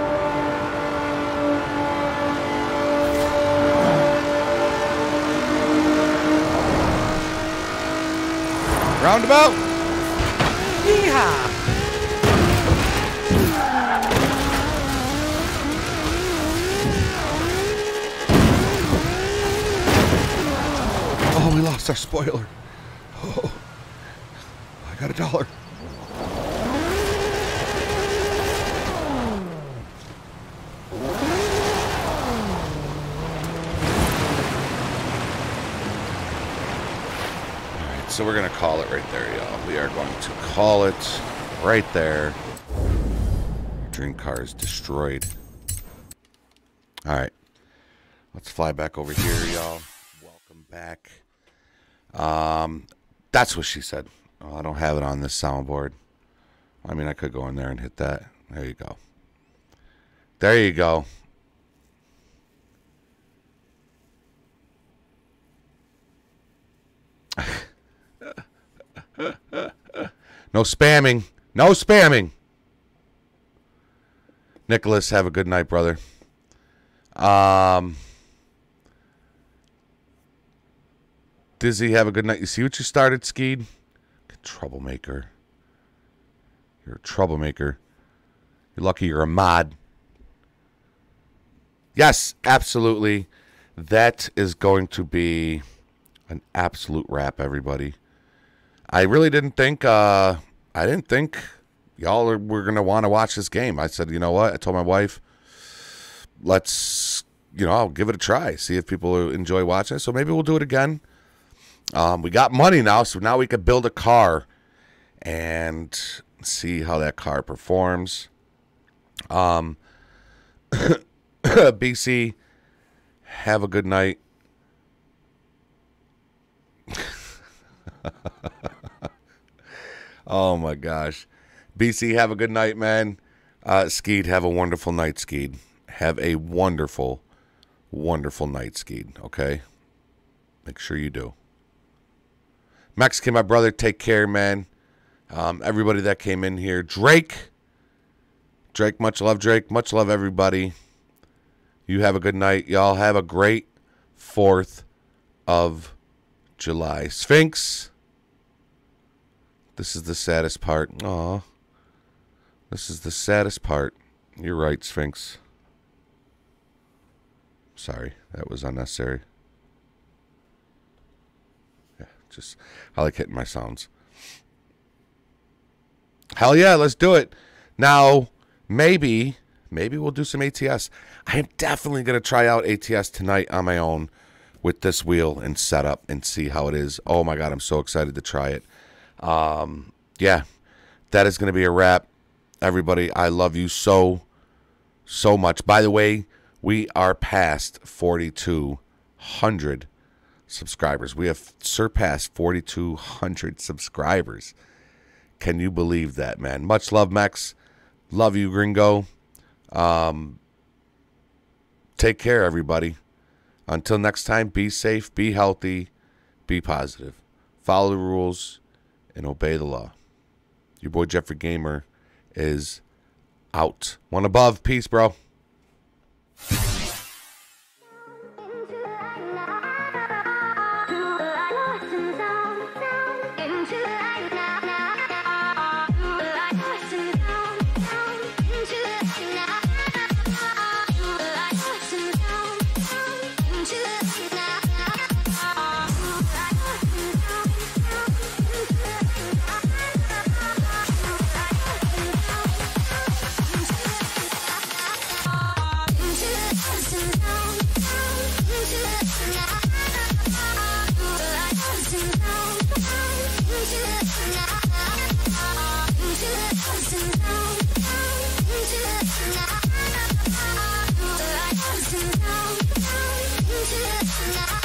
Roundabout. Yeehaw. Oh, we lost our spoiler. Oh, I got a dollar. So we're going to call it right there, y'all. We are going to call it right there. Dream car is destroyed. All right. Let's fly back over here, y'all. Welcome back. Um, that's what she said. Oh, I don't have it on this soundboard. I mean, I could go in there and hit that. There you go. There you go. No spamming. No spamming. Nicholas, have a good night, brother. Um, Dizzy, have a good night. You see what you started, Skeed? Troublemaker. You're a troublemaker. You're lucky you're a mod. Yes, absolutely. That is going to be an absolute wrap, everybody. I really didn't think, uh, I didn't think y'all were going to want to watch this game. I said, you know what? I told my wife, let's, you know, I'll give it a try. See if people enjoy watching it. So maybe we'll do it again. Um, we got money now, so now we can build a car and see how that car performs. Um, B C, have a good night. Oh my gosh. B C, have a good night, man. Uh, Skeed, have a wonderful night, Skeed. Have a wonderful, wonderful night, Skeed, okay? Make sure you do. Mexican, my brother, take care, man. Um, everybody that came in here. Drake. Drake, much love, Drake. Much love, everybody. You have a good night. Y'all have a great fourth of July. Sphinx. This is the saddest part. Aw. This is the saddest part. You're right, Sphinx. Sorry, that was unnecessary. Yeah, just, I like hitting my sounds. Hell yeah, let's do it. Now, maybe, maybe we'll do some A T S. I am definitely going to try out A T S tonight on my own with this wheel and setup and see how it is. Oh my God, I'm so excited to try it. Um, yeah, that is going to be a wrap. Everybody, I love you so, so much. By the way, we are past forty-two hundred subscribers. We have surpassed forty-two hundred subscribers. Can you believe that, man? Much love, Max. Love you, Gringo. Um, take care, everybody. Until next time, be safe, be healthy, be positive. Follow the rules and obey the law. Your boy Jeffrey Gamer is out. One above. Peace, bro. Into the